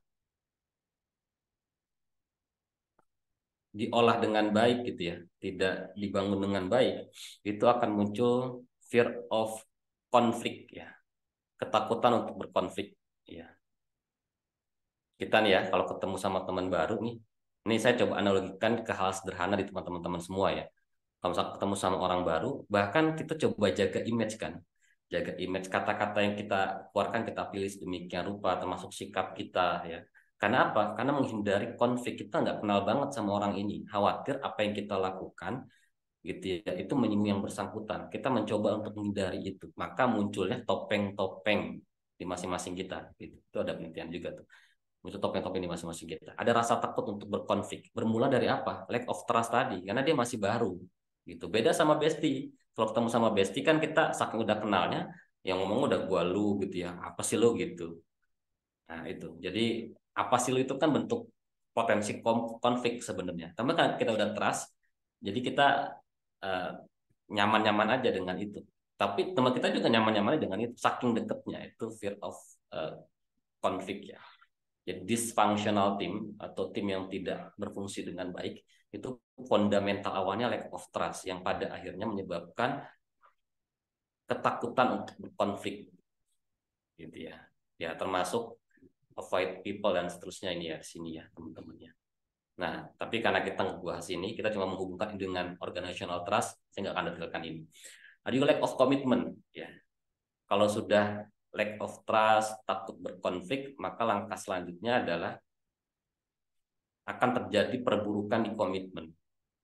diolah dengan baik gitu ya, tidak dibangun dengan baik, itu akan muncul fear of conflict ya. Ketakutan untuk berkonflik ya. Kita nih ya, kalau ketemu sama teman baru nih, ini saya coba analogikan ke hal sederhana di teman-teman semua ya. Kalau misalnya ketemu sama orang baru, bahkan kita coba jaga image kan. Jaga image, kata-kata yang kita keluarkan kita pilih sedemikian rupa, termasuk sikap kita ya. Karena apa? Karena menghindari konflik. Kita nggak kenal banget sama orang ini. Khawatir apa yang kita lakukan gitu ya, itu menyinggung yang bersangkutan. Kita mencoba untuk menghindari itu. Maka munculnya topeng-topeng di masing-masing kita. Gitu. Itu ada penelitian juga tuh. Muncul topeng-topeng di masing-masing kita. Ada rasa takut untuk berkonflik. Bermula dari apa? Lack of trust tadi. Karena dia masih baru. Gitu. Beda sama bestie. Kalau ketemu sama bestie kan kita saking udah kenalnya, yang ngomong udah gua lu gitu ya. Apa sih lu gitu. Nah itu. Jadi apa sih lu itu kan bentuk potensi konflik sebenarnya. Tapi kan kita udah trust, jadi kita uh, nyaman-nyaman aja dengan itu. Tapi teman kita juga nyaman-nyaman dengan itu. Saking deketnya itu fear of konflik ya. Jadi dysfunctional team atau tim yang tidak berfungsi dengan baik itu fundamental awalnya lack of trust yang pada akhirnya menyebabkan ketakutan untuk berkonflik gitu ya. Ya termasuk avoid people dan seterusnya ini ya di sini ya teman-temannya. Nah, tapi karena kita ngebahas ini, kita cuma menghubungkan ini dengan organizational trust, saya nggak akan detailkan ini. Ada juga lack of commitment ya. Kalau sudah lack of trust, takut berkonflik, maka langkah selanjutnya adalah akan terjadi perburukan di komitmen.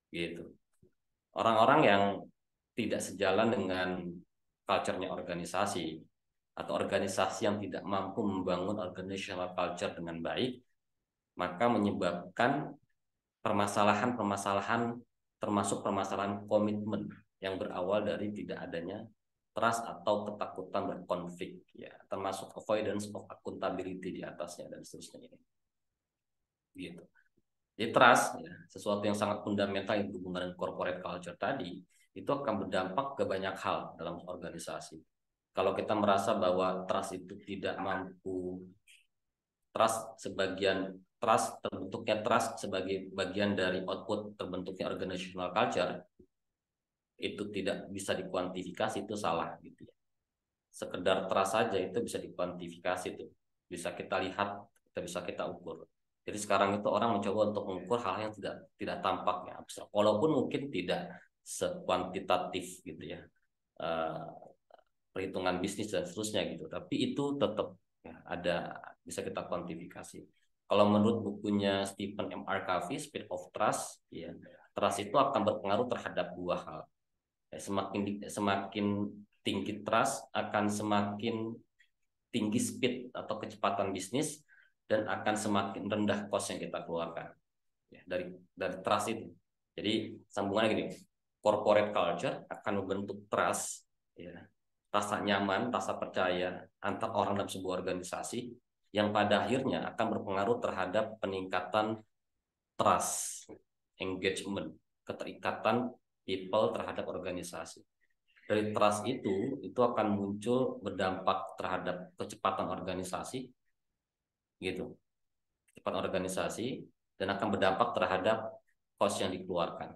gitu. Orang-orang yang tidak sejalan dengan culture-nya organisasi atau organisasi yang tidak mampu membangun organizational culture dengan baik, maka menyebabkan permasalahan-permasalahan termasuk permasalahan komitmen yang berawal dari tidak adanya trust atau ketakutan berkonflik, ya, termasuk avoidance of accountability di atasnya dan seterusnya ini. Gitu. Jadi trust, ya, sesuatu yang sangat fundamental yang berhubungan dengan corporate culture tadi, itu akan berdampak ke banyak hal dalam organisasi. Kalau kita merasa bahwa trust itu tidak mampu, trust terbentuknya trust sebagai bagian dari output terbentuknya organizational culture, itu tidak bisa dikuantifikasi, itu salah gitu ya. Sekedar trust saja itu bisa dikuantifikasi, itu bisa kita lihat, bisa kita ukur. Jadi sekarang itu orang mencoba untuk mengukur hal yang tidak tampak ya, abstrak. Walaupun mungkin tidak sekuantitatif gitu ya, perhitungan bisnis dan seterusnya gitu. Tapi itu tetap ya, ada bisa kita kuantifikasi. Kalau menurut bukunya Stephen M. R. Covey, Speed of Trust, ya, trust itu akan berpengaruh terhadap dua hal. Ya, semakin tinggi trust akan semakin tinggi speed atau kecepatan bisnis, dan akan semakin rendah cost yang kita keluarkan ya, dari trust itu. Jadi sambungannya gini, corporate culture akan membentuk trust, ya, rasa nyaman, rasa percaya antar orang dalam sebuah organisasi, yang pada akhirnya akan berpengaruh terhadap peningkatan trust, engagement, keterikatan people terhadap organisasi. Dari trust itu akan muncul berdampak terhadap kecepatan organisasi, gitu, kecepatan organisasi, dan akan berdampak terhadap cost yang dikeluarkan.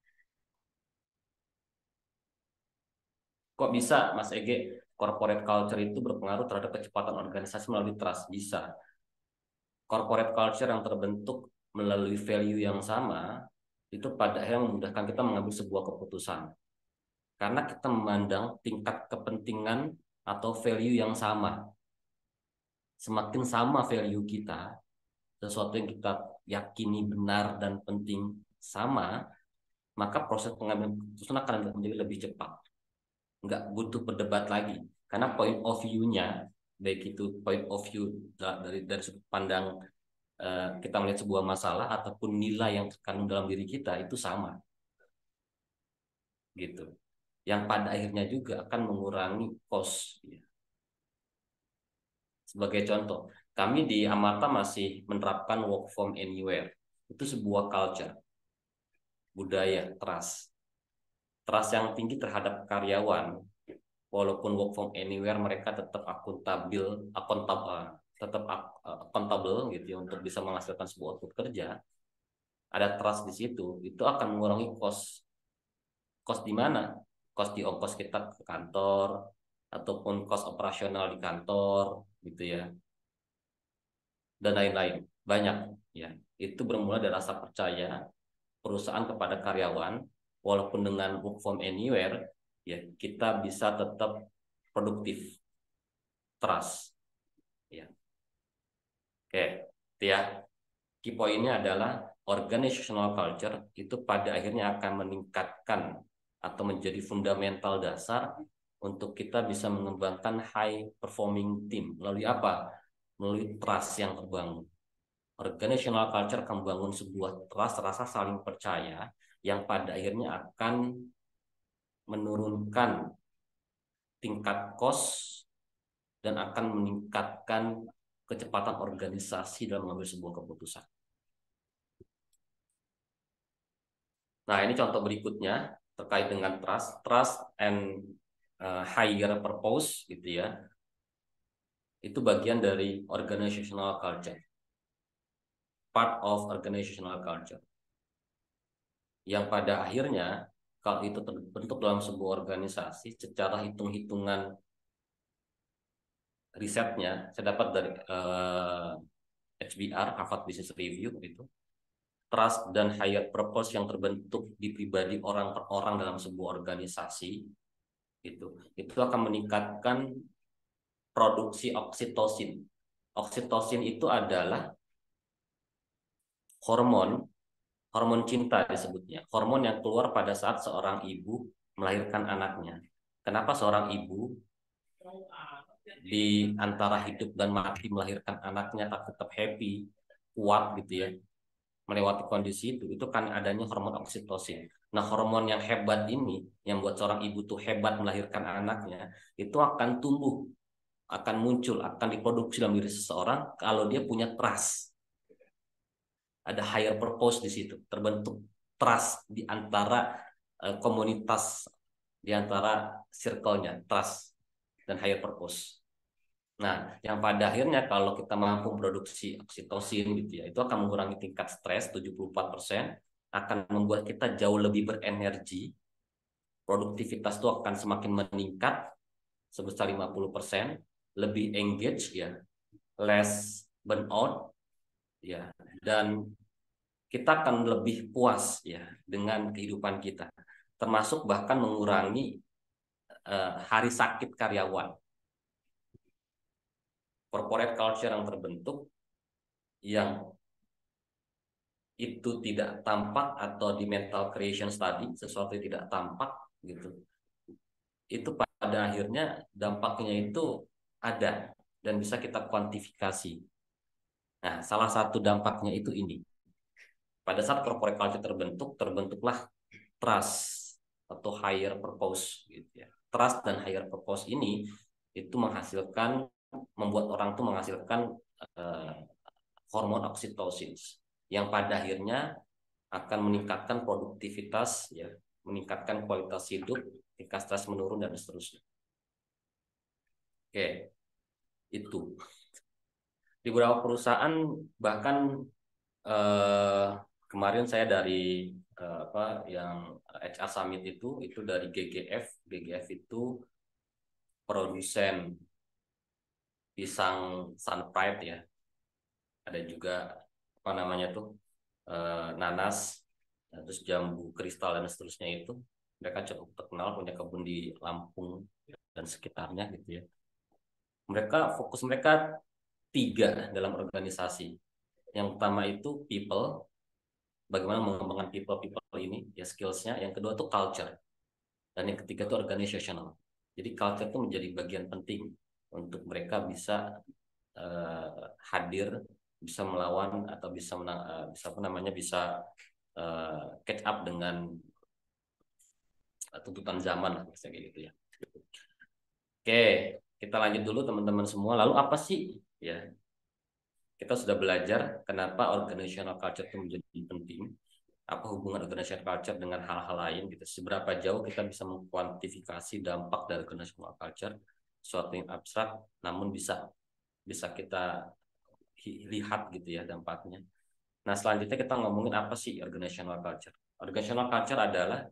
Kok bisa, Mas Ege, corporate culture itu berpengaruh terhadap kecepatan organisasi melalui trust? Bisa. Corporate culture yang terbentuk melalui value yang sama, itu pada akhirnya memudahkan kita mengambil sebuah keputusan. Karena kita memandang tingkat kepentingan atau value yang sama. Semakin sama value kita, sesuatu yang kita yakini benar dan penting sama, maka proses pengambilan keputusan akan menjadi lebih cepat. Nggak butuh berdebat lagi. Karena point of view-nya, baik itu point of view dari sudut pandang kita melihat sebuah masalah ataupun nilai yang terkandung dalam diri kita, itu sama. Gitu. Yang pada akhirnya juga akan mengurangi cost. Sebagai contoh, kami di Amarta masih menerapkan work from anywhere. Itu sebuah culture, budaya, trust. Trust yang tinggi terhadap karyawan, walaupun work from anywhere, mereka tetap akuntabel gitu ya, untuk bisa menghasilkan sebuah output kerja. Ada trust di situ, itu akan mengurangi cost. Cost di mana? Cost di ongkos kita ke kantor, ataupun cost operasional di kantor, gitu ya, dan lain-lain. Banyak ya. Itu bermula dari rasa percaya perusahaan kepada karyawan, walaupun dengan work from anywhere, ya, kita bisa tetap produktif. Trust. Ya. Oke, ya. Key point-nya adalah organizational culture itu pada akhirnya akan meningkatkan atau menjadi fundamental dasar untuk kita bisa mengembangkan high performing team. Melalui apa? Melalui trust yang terbangun. Organizational culture akan membangun sebuah trust, rasa saling percaya, yang pada akhirnya akan menurunkan tingkat cost dan akan meningkatkan kecepatan organisasi dalam mengambil sebuah keputusan. Nah, ini contoh berikutnya terkait dengan trust and higher purpose, gitu ya. Itu bagian dari organizational culture, part of organizational culture, yang pada akhirnya kalau itu terbentuk dalam sebuah organisasi, secara hitung-hitungan risetnya saya dapat dari HBR, Harvard Business Review, itu trust dan higher purpose yang terbentuk di pribadi orang per orang dalam sebuah organisasi, itu akan meningkatkan produksi oksitosin. Oksitosin itu adalah hormon hormon cinta disebutnya, hormon yang keluar pada saat seorang ibu melahirkan anaknya. Kenapa seorang ibu di antara hidup dan mati melahirkan anaknya tapi tetap happy, kuat gitu ya, melewati kondisi itu kan adanya hormon oksitosin. Nah, hormon yang hebat ini yang buat seorang ibu tuh hebat melahirkan anaknya, itu akan tumbuh, akan muncul, akan diproduksi dalam diri seseorang kalau dia punya trust. Ada higher purpose di situ, terbentuk trust di antara komunitas, di antara circle-nya, trust dan higher purpose. Nah, yang pada akhirnya kalau kita mampu produksi oksitosin gitu ya, itu akan mengurangi tingkat stres 74%, akan membuat kita jauh lebih berenergi, produktivitas itu akan semakin meningkat sebesar 50%, lebih engage ya, less burnout ya, dan kita akan lebih puas ya dengan kehidupan kita, termasuk bahkan mengurangi hari sakit karyawan. Corporate culture yang terbentuk yang itu tidak tampak atau di mental creation study sesuatu yang tidak tampak gitu, itu pada akhirnya dampaknya itu ada dan bisa kita kuantifikasi. Nah, salah satu dampaknya itu ini. Pada saat corporate culture terbentuklah trust atau higher purpose gitu ya. Trust dan higher purpose ini itu membuat orang tuh menghasilkan hormon oksitosin yang pada akhirnya akan meningkatkan produktivitas ya, meningkatkan kualitas hidup, tingkat stres menurun dan seterusnya. Oke, itu. Di beberapa perusahaan bahkan kemarin saya dari yang HR Summit itu dari GGF itu produsen pisang Sun Pride ya, ada juga apa namanya tuh nanas, terus jambu kristal dan seterusnya itu mereka cukup terkenal, punya kebun di Lampung dan sekitarnya gitu ya. Fokus mereka 3 dalam organisasi. Yang pertama itu people, bagaimana mengembangkan people ini ya, skillsnya. Yang kedua itu culture, dan yang ketiga itu organizational. Jadi culture itu menjadi bagian penting untuk mereka bisa hadir, bisa melawan atau bisa catch up dengan tuntutan zaman kayak gitu ya. Oke, kita lanjut dulu teman-teman semua. Lalu apa sih ya? Kita sudah belajar kenapa organizational culture itu menjadi penting. Apa hubungan organizational culture dengan hal-hal lain gitu. Seberapa jauh kita bisa mengkuantifikasi dampak dari organizational culture, suatu yang abstrak namun bisa kita lihat gitu ya dampaknya. Nah, selanjutnya kita ngomongin apa sih organizational culture. Organizational culture adalah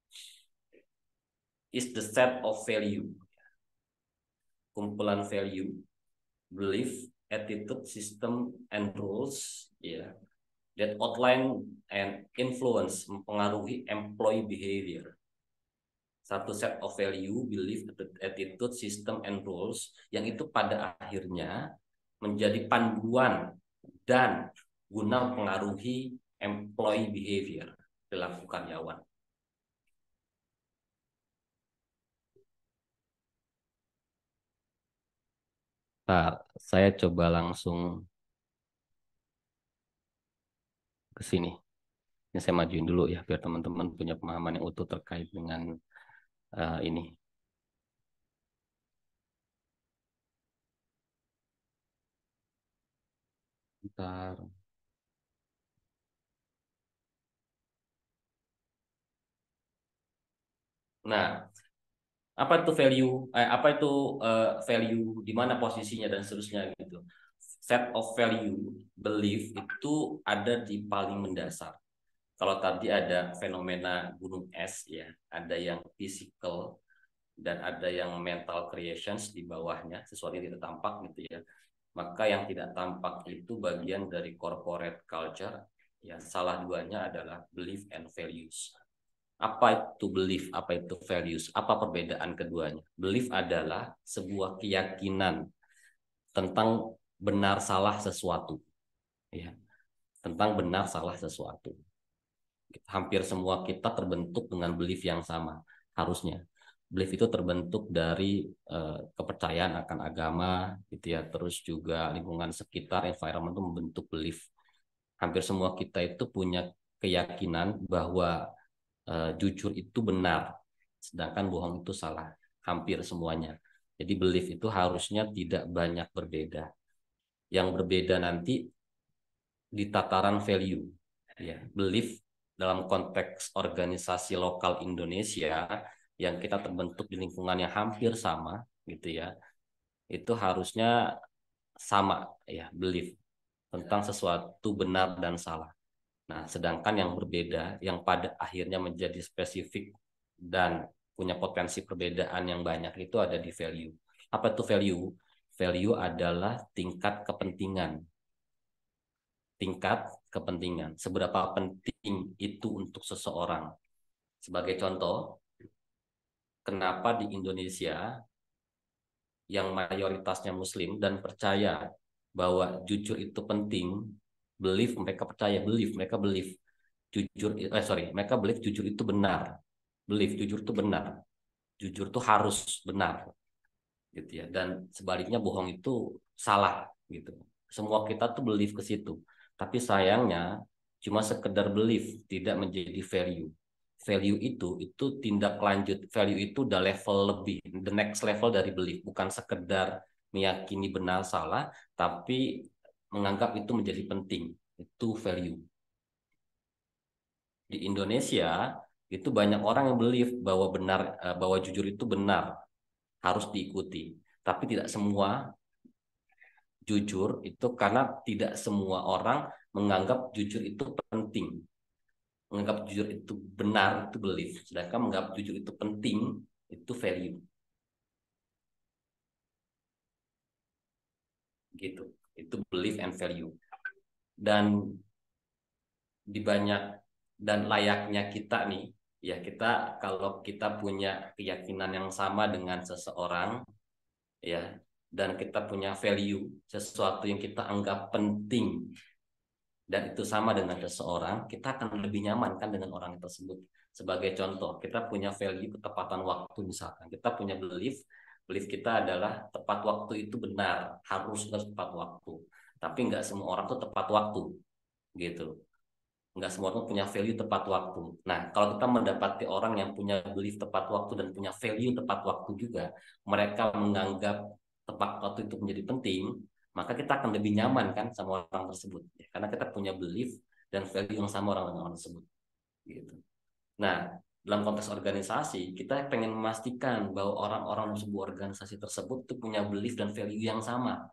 is the set of value, kumpulan value, belief, attitude, system, and rules ya, that outline and influence, mempengaruhi employee behavior. Satu set of value, belief, attitude, system, and rules yang itu pada akhirnya menjadi panduan dan guna mempengaruhi employee behavior, perilaku karyawan. Nah, saya coba langsung ke sini. Ini saya majuin dulu ya, biar teman-teman punya pemahaman yang utuh terkait dengan ini. Bentar. Nah, apa itu value, di mana posisinya dan seterusnya gitu. Set of value, belief itu ada di paling mendasar. Kalau tadi ada fenomena gunung es ya, ada yang physical dan ada yang mental creations di bawahnya, sesuatu yang tidak tampak gitu ya. Maka yang tidak tampak itu bagian dari corporate culture. Ya, salah duanya adalah belief and values. Apa itu belief, apa itu values, apa perbedaan keduanya? Belief adalah sebuah keyakinan tentang benar salah sesuatu. Ya, tentang benar salah sesuatu. Hampir semua kita terbentuk dengan belief yang sama, harusnya. Belief itu terbentuk dari kepercayaan akan agama, gitu ya. Terus juga lingkungan sekitar, environment itu membentuk belief. Hampir semua kita itu punya keyakinan bahwa jujur itu benar, sedangkan bohong itu salah. Hampir semuanya. Jadi belief itu harusnya tidak banyak berbeda. Yang berbeda nanti di tataran value, ya. Belief dalam konteks organisasi lokal Indonesia yang kita terbentuk di lingkungan yang hampir sama, gitu ya, itu harusnya sama, ya, belief tentang sesuatu benar dan salah. Nah, sedangkan yang berbeda, yang pada akhirnya menjadi spesifik dan punya potensi perbedaan yang banyak, itu ada di value. Apa itu value? Value adalah tingkat kepentingan. Tingkat kepentingan. Seberapa penting itu untuk seseorang. Sebagai contoh, kenapa di Indonesia yang mayoritasnya Muslim dan percaya bahwa jujur itu penting, mereka believe mereka believe jujur itu benar, jujur itu benar, jujur itu harus benar, gitu ya. Dan sebaliknya bohong itu salah, gitu. Semua kita tuh believe ke situ, tapi sayangnya cuma sekedar believe, tidak menjadi value. Value itu tindak lanjut, value itu udah level lebih, the next level dari belief, bukan sekedar meyakini benar salah, tapi menganggap itu menjadi penting, itu value. Di Indonesia itu banyak orang yang believe bahwa jujur itu benar, harus diikuti, tapi tidak semua jujur itu, karena tidak semua orang menganggap jujur itu penting. Menganggap jujur itu benar itu belief, sedangkan menganggap jujur itu penting itu value. Gitu. Itu belief and value. Dan di banyak dan layaknya kita nih, ya, kita kalau kita punya keyakinan yang sama dengan seseorang, ya, dan kita punya value, sesuatu yang kita anggap penting, dan itu sama dengan seseorang, kita akan lebih nyaman kan dengan orang tersebut. Sebagai contoh, kita punya value ketepatan waktu misalkan. Kita punya belief kita adalah tepat waktu itu benar, harus tepat waktu. Tapi nggak semua orang tuh tepat waktu, gitu. Nggak semua orang punya value tepat waktu. Nah, kalau kita mendapati orang yang punya belief tepat waktu dan punya value tepat waktu juga, mereka menganggap tepat waktu itu menjadi penting, maka kita akan lebih nyaman kan sama orang tersebut, ya, karena kita punya belief dan value yang sama dengan orang tersebut, gitu. Nah, dalam konteks organisasi, kita pengen memastikan bahwa orang-orang di sebuah organisasi tersebut itu punya belief dan value yang sama.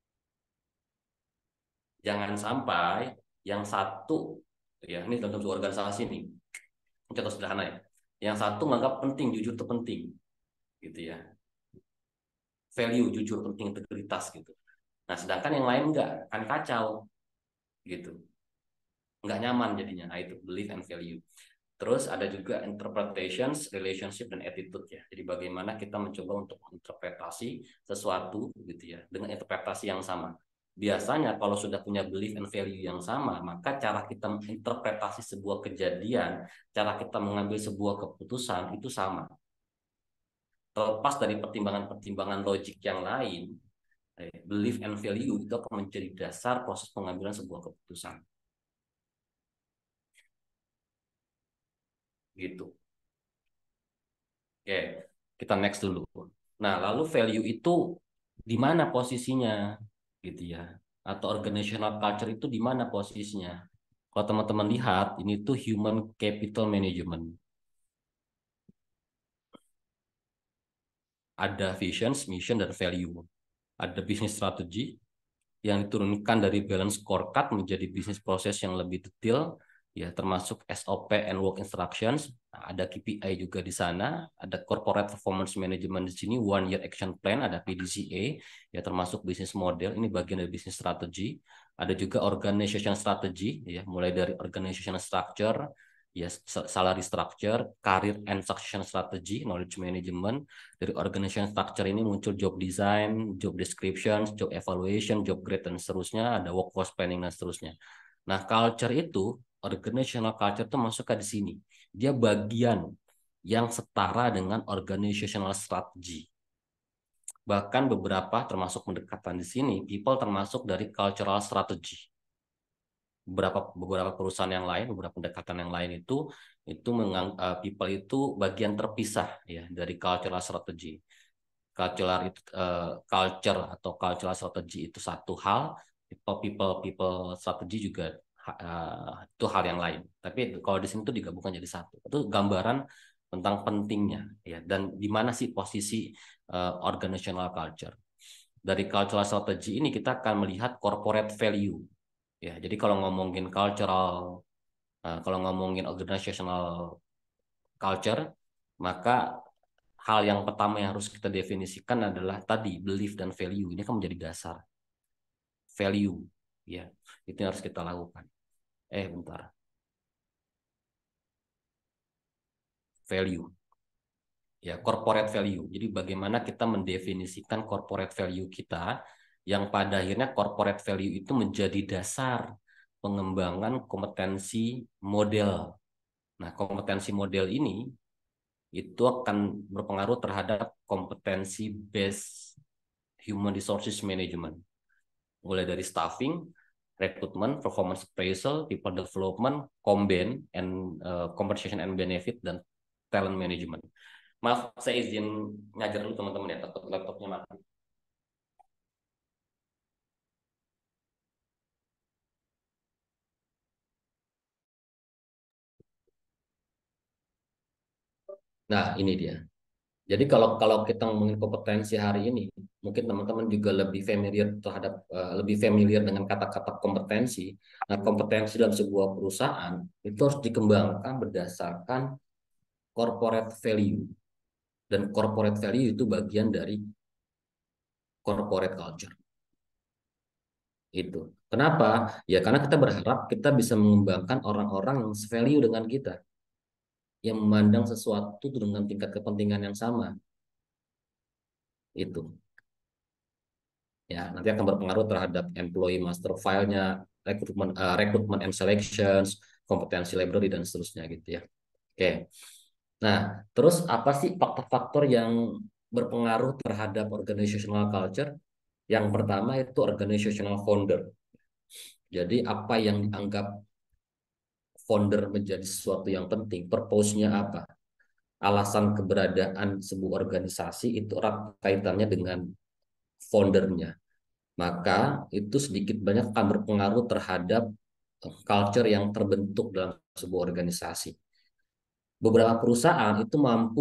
Jangan sampai yang satu, ya, ini dalam sebuah organisasi nih, contoh sederhana ya, yang satu menganggap penting, jujur itu penting, gitu ya, value jujur penting, integritas, gitu. Nah, sedangkan yang lain enggak, kan kacau, gitu, nggak nyaman jadinya. Nah, itu belief and value. Terus ada juga interpretations, relationship, dan attitude, ya. Jadi bagaimana kita mencoba untuk menginterpretasi sesuatu, gitu ya, dengan interpretasi yang sama. Biasanya kalau sudah punya belief and value yang sama, maka cara kita menginterpretasi sebuah kejadian, cara kita mengambil sebuah keputusan itu sama. Terlepas dari pertimbangan-pertimbangan logik yang lain, belief and value itu akan menjadi dasar proses pengambilan sebuah keputusan. Gitu. Oke, kita next dulu. Nah, lalu value itu di mana posisinya, gitu ya? Atau organizational culture itu di mana posisinya? Kalau teman-teman lihat, ini tuh human capital management. Ada vision, mission, dan value. Ada business strategy yang diturunkan dari balance scorecard menjadi business process yang lebih detail, ya, termasuk SOP and work instructions. Nah, ada KPI juga di sana, ada corporate performance management di sini, 1 year action plan, ada PDCA, ya, termasuk business model, ini bagian dari business strategy. Ada juga organization strategy, ya, mulai dari organization structure, ya, salary structure, career and succession strategy, knowledge management. Dari organization structure ini muncul job design, job description, job evaluation, job grade, dan seterusnya. Ada workforce planning dan seterusnya. Nah, culture itu, organizational culture itu masuk ke di sini. Dia bagian yang setara dengan organizational strategy. Bahkan beberapa termasuk pendekatan di sini, people termasuk dari cultural strategy. Beberapa perusahaan yang lain, beberapa pendekatan yang lain itu people itu bagian terpisah ya dari cultural strategy. Culture atau cultural strategy itu satu hal, people strategy juga itu hal yang lain. Tapi kalau di sini tuh digabungkan jadi satu. Itu gambaran tentang pentingnya ya, dan di mana sih posisi organizational culture. Dari cultural strategy ini kita akan melihat corporate value ya. Jadi kalau ngomongin kalau ngomongin organizational culture, maka hal yang pertama yang harus kita definisikan adalah tadi belief dan value. Ini kan menjadi dasar. Value ya, itu yang harus kita lakukan. Bentar. Value ya, corporate value. Jadi bagaimana kita mendefinisikan corporate value kita, yang pada akhirnya corporate value itu menjadi dasar pengembangan kompetensi model. Nah, kompetensi model ini itu akan berpengaruh terhadap kompetensi based human resources management, mulai dari staffing, recruitment, performance appraisal, people development, combine, and compensation and benefit, dan talent management. Maaf, saya izin ngajar dulu teman-teman ya, takut laptopnya mati. Nah, ini dia. Jadi kalau kita ngomongin kompetensi hari ini, mungkin teman-teman juga lebih familiar dengan kata-kata kompetensi. Nah, kompetensi dalam sebuah perusahaan itu harus dikembangkan berdasarkan corporate value. Dan corporate value itu bagian dari corporate culture. Itu. Kenapa? Ya karena kita berharap kita bisa mengembangkan orang-orang yang value dengan kita, yang memandang sesuatu dengan tingkat kepentingan yang sama. Itu. Ya, nanti akan berpengaruh terhadap employee master file-nya, recruitment and selections, kompetensi library, dan seterusnya gitu ya. Oke. Nah, terus apa sih faktor-faktor yang berpengaruh terhadap organizational culture? Yang pertama itu organizational founder. Jadi apa yang dianggap founder menjadi sesuatu yang penting, purpose-nya apa? Alasan keberadaan sebuah organisasi itu erat kaitannya dengan foundernya. Maka itu sedikit banyak akan berpengaruh terhadap culture yang terbentuk dalam sebuah organisasi. Beberapa perusahaan itu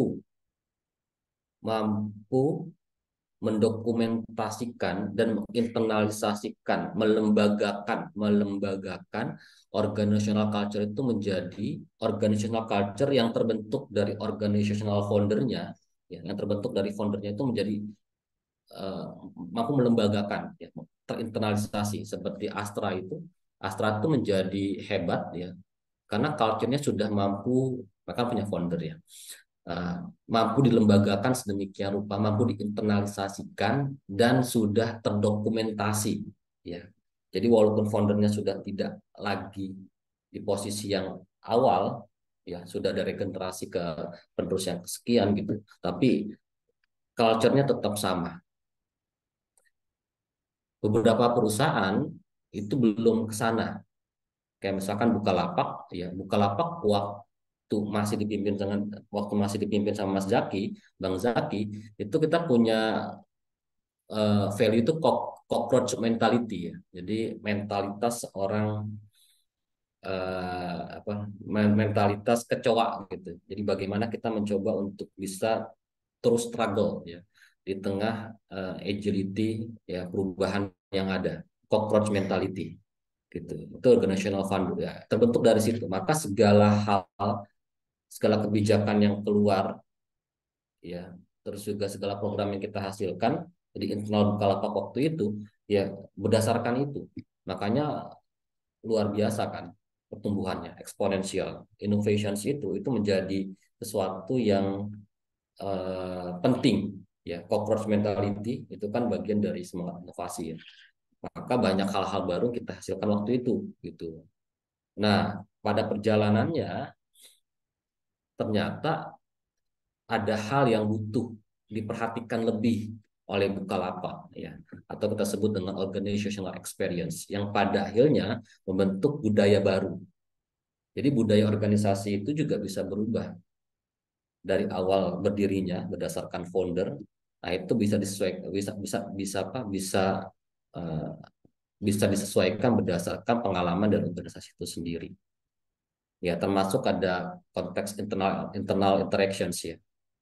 mampu mendokumentasikan dan menginternalisasikan, melembagakan organizational culture itu menjadi organizational culture yang terbentuk dari organizational foundernya, ya, yang terbentuk dari foundernya itu menjadi mampu melembagakan, ya, terinternalisasi. Seperti Astra itu menjadi hebat ya, karena culture-nya sudah mampu, bahkan punya founder ya, mampu dilembagakan sedemikian rupa, mampu diinternalisasikan dan sudah terdokumentasi ya. Jadi walaupun foundernya sudah tidak lagi di posisi yang awal ya, sudah dari generasi ke penerus yang kesekian gitu, tapi culture-nya tetap sama. Beberapa perusahaan itu belum ke sana. Kayak misalkan Bukalapak ya, Bukalapak waktu masih dipimpin sama Mas Zaki, Bang Zaki, itu kita punya value itu cockroach mentality ya. Jadi mentalitas orang mentalitas kecoa gitu. Jadi bagaimana kita mencoba untuk bisa terus struggle ya di tengah agility ya, perubahan yang ada, cockroach mentality gitu. Itu organizational fund ya, terbentuk dari situ. Maka segala kebijakan yang keluar ya, terus juga segala program yang kita hasilkan di internal Bukalapak waktu itu ya berdasarkan itu. Makanya luar biasa kan pertumbuhannya, eksponensial. Innovations itu menjadi sesuatu yang penting ya. Cockroach mentality itu kan bagian dari semangat inovasi ya. Maka banyak hal-hal baru kita hasilkan waktu itu gitu. Nah, pada perjalanannya ternyata ada hal yang butuh diperhatikan lebih oleh Bukalapak ya, atau kita sebut dengan organizational experience yang pada akhirnya membentuk budaya baru. Jadi budaya organisasi itu juga bisa berubah dari awal berdirinya berdasarkan founder. Nah, itu bisa disesuaikan, bisa apa? Eh, bisa disesuaikan berdasarkan pengalaman dari organisasi itu sendiri. Ya, termasuk ada konteks internal internal interactions ya.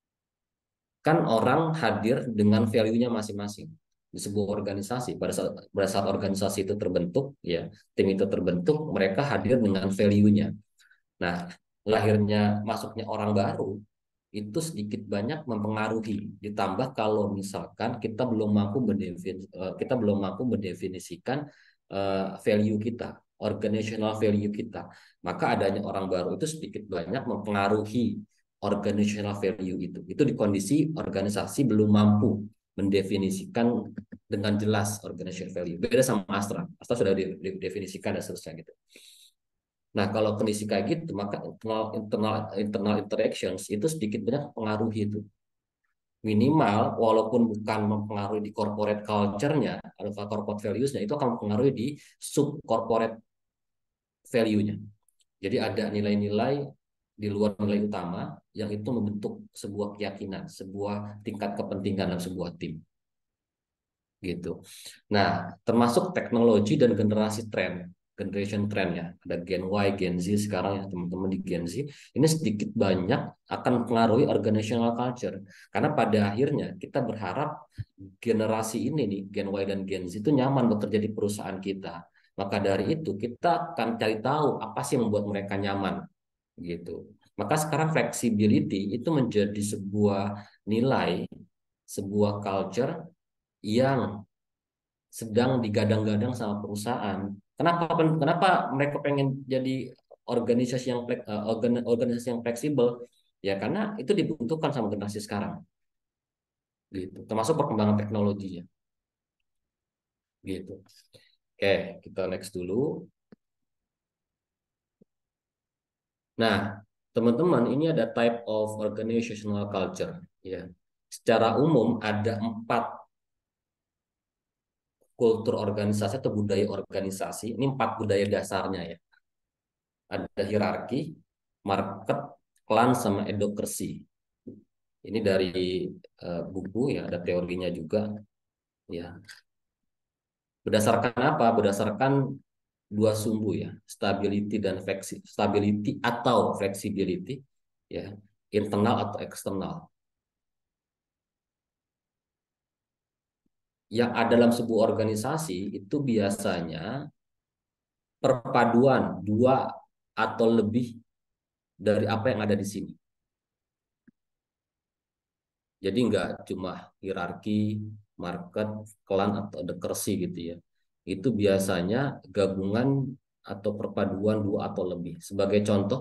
Kan orang hadir dengan value-nya masing-masing di sebuah organisasi. Pada saat organisasi itu terbentuk, ya, tim itu terbentuk, mereka hadir dengan value-nya. Nah, lahirnya masuknya orang baru itu sedikit banyak mempengaruhi. Ditambah kalau misalkan kita belum mampu mendefinisikan value kita, organizational value kita, maka adanya orang baru itu sedikit banyak mempengaruhi organizational value itu. Itu di kondisi organisasi belum mampu mendefinisikan dengan jelas organizational value. Beda sama Astra. Astra sudah didefinisikan dan seterusnya gitu. Nah, kalau kondisi kayak gitu, maka internal interactions itu sedikit banyak pengaruh itu. Minimal, walaupun bukan mempengaruhi di corporate culture-nya atau corporate values-nya, itu akan mempengaruhi di sub corporate value-nya. Jadi ada nilai-nilai di luar nilai utama yang itu membentuk sebuah keyakinan, sebuah tingkat kepentingan dalam sebuah tim. Gitu. Nah, termasuk teknologi dan generation trend ya. Ada Gen Y, Gen Z sekarang ya, teman-teman di Gen Z. Ini sedikit banyak akan mempengaruhi organizational culture. Karena pada akhirnya kita berharap generasi ini nih, Gen Y dan Gen Z itu nyaman bekerja di perusahaan kita. Maka dari itu kita akan cari tahu apa sih yang membuat mereka nyaman gitu. Maka sekarang flexibility itu menjadi sebuah nilai, sebuah culture yang sedang digadang-gadang sama perusahaan. Kenapa mereka pengen jadi organisasi yang fleksibel? Ya karena itu dibutuhkan sama generasi sekarang, gitu. Termasuk perkembangan teknologinya, gitu. Oke, kita next dulu. Nah, teman-teman, ini ada type of organizational culture. Ya, secara umum ada 4 kultur organisasi atau budaya organisasi. Ini 4 budaya dasarnya ya. Ada hierarki, market, klan, sama edokrasi. Ini dari buku ya, ada teorinya juga ya. Berdasarkan apa? Berdasarkan 2 sumbu ya, stability atau flexibility ya, internal atau eksternal. Yang ada dalam sebuah organisasi itu biasanya perpaduan 2 atau lebih dari apa yang ada di sini. Jadi nggak cuma hierarki, market, klan, atau dekersi gitu ya. Itu biasanya gabungan atau perpaduan 2 atau lebih. Sebagai contoh,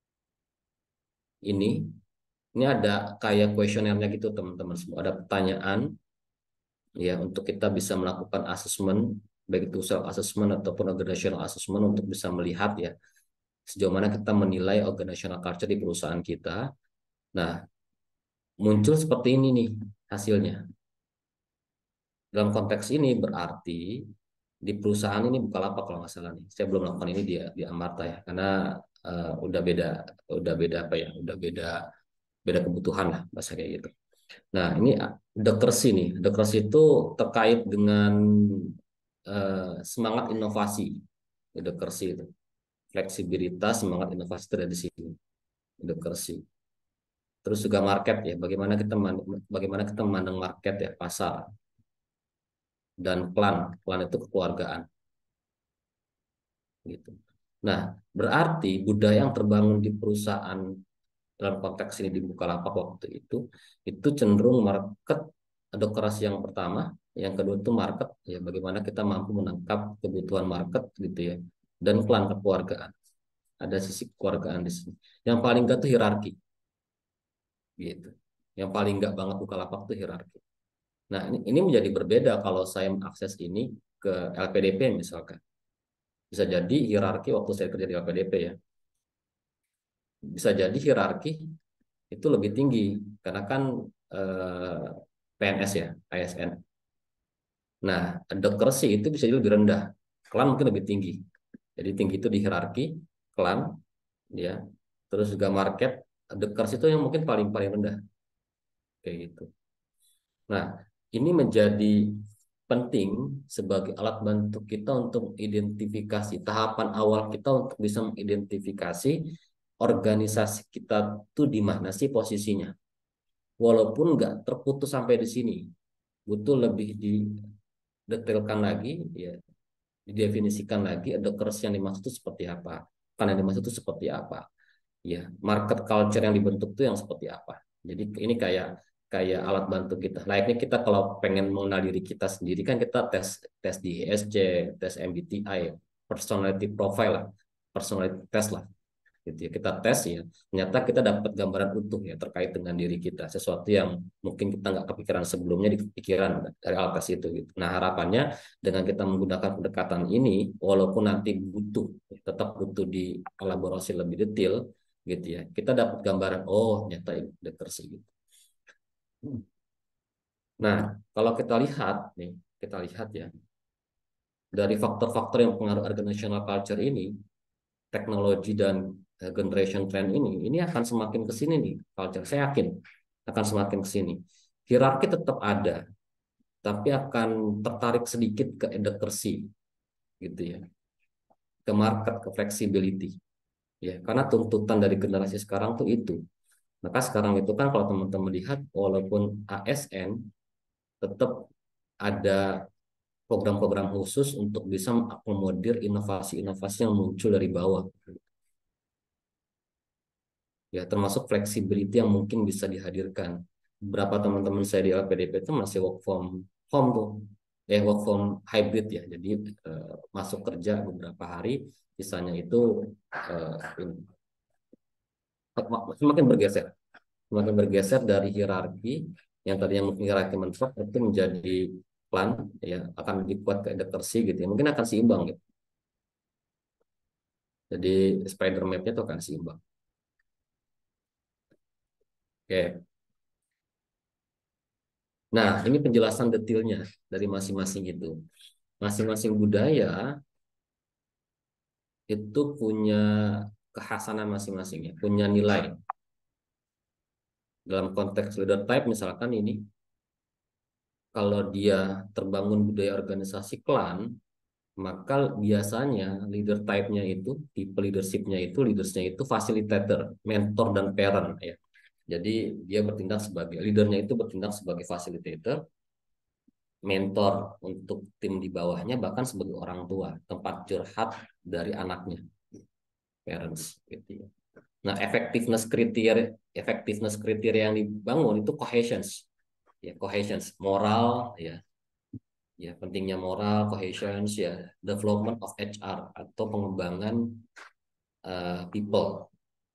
ini ini ada kayak kuesionernya gitu teman-teman semua. Ada pertanyaan ya untuk kita bisa melakukan asesmen, baik itu self assessment ataupun organizational assessment untuk bisa melihat ya sejauh mana kita menilai organizational culture di perusahaan kita. Nah, muncul seperti ini nih hasilnya. Dalam konteks ini berarti di perusahaan ini Bukalapak kalau nggak salah nih. Saya belum melakukan ini di Amarta ya, karena udah beda apa ya, udah beda kebutuhan lah bahasa kayak gitu. Nah ini Doktersi nih, Doktersi itu terkait dengan semangat inovasi, Doktersi itu fleksibilitas, semangat inovasi itu ada di sini, Doktersi. Terus juga market ya, bagaimana kita memandang market ya, pasar, dan klan itu kekeluargaan gitu. Nah, berarti budaya yang terbangun di perusahaan dalam konteks ini di Bukalapak waktu itu cenderung market adokrasi yang pertama, yang kedua itu market ya bagaimana kita mampu menangkap kebutuhan market gitu ya, dan klan kekeluargaan. Ada sisi kekeluargaan di sini. Yang paling enggak tuh hierarki gitu. Yang paling enggak banget Bukalapak tuh hierarki. Nah, ini menjadi berbeda kalau saya mengakses ini ke LPDP misalkan. Bisa jadi hierarki waktu saya kerja di LPDP ya, bisa jadi hierarki itu lebih tinggi karena kan eh, PNS ya, ASN. Nah, advocacy itu bisa jadi lebih rendah, klan mungkin lebih tinggi. Jadi tinggi itu di hierarki, klan, ya. Terus juga market, advocacy itu yang mungkin paling paling rendah, kayak gitu. Nah, ini menjadi penting sebagai alat bantu kita untuk identifikasi tahapan awal kita untuk bisa mengidentifikasi organisasi kita tuh di mana sih posisinya. Walaupun nggak terputus sampai di sini, butuh lebih didetailkan lagi, ya, didefinisikan lagi adokers yang dimaksud itu seperti apa, kan yang dimaksud itu seperti apa, ya, market culture yang dibentuk itu yang seperti apa. Jadi ini kayak kayak alat bantu kita. Layaknya kita kalau pengen mengenal diri kita sendiri kan kita tes tes di ESC, tes MBTI, personality profile lah, personality test lah gitu ya. Kita tes ya, ternyata kita dapat gambaran utuh ya terkait dengan diri kita, sesuatu yang mungkin kita nggak kepikiran sebelumnya di pikiran dari alat tes itu gitu. Nah, harapannya dengan kita menggunakan pendekatan ini, walaupun nanti butuh tetap butuh di elaborasi lebih detail gitu ya, kita dapat gambaran oh ternyata ini deteksi gitu. Nah, kalau kita lihat nih, kita lihat ya dari faktor-faktor yang pengaruh organizational culture ini, teknologi dan generation trend ini akan semakin ke sini nih culture. Saya yakin akan semakin ke sini. Hierarki tetap ada, tapi akan tertarik sedikit ke advocacy gitu ya, ke market, ke flexibility. Ya, karena tuntutan dari generasi sekarang tuh itu. Maka sekarang itu kan kalau teman-teman lihat walaupun ASN tetap ada program-program khusus untuk bisa mengakomodir inovasi-inovasi yang muncul dari bawah. Ya, termasuk flexibility yang mungkin bisa dihadirkan. Beberapa teman-teman saya di LPDP itu masih work from home tuh, work from hybrid ya. Jadi masuk kerja beberapa hari, sisanya itu eh, semakin bergeser dari hierarki yang tadinya mungkin hierarki mentok itu menjadi klan, ya akan lebih kuat ke adaptasi gitu ya. Mungkin akan seimbang gitu. Jadi spider map-nya itu akan seimbang. Oke. Nah, ini penjelasan detailnya dari masing-masing itu. Masing-masing budaya itu punya kekhasanan masing-masing ya, punya nilai. Dalam konteks leader type misalkan ini, kalau dia terbangun budaya organisasi klan, maka biasanya leader type-nya itu, tipe leadership-nya itu, leadersnya itu facilitator, mentor dan parent ya. Jadi dia bertindak sebagai leadernya itu bertindak sebagai facilitator, mentor untuk tim di bawahnya, bahkan sebagai orang tua, tempat curhat dari anaknya, parents gitu ya. Nah, effectiveness kriteria yang dibangun itu cohesion, ya cohesion, moral ya, ya pentingnya moral, cohesion ya, development of HR atau pengembangan people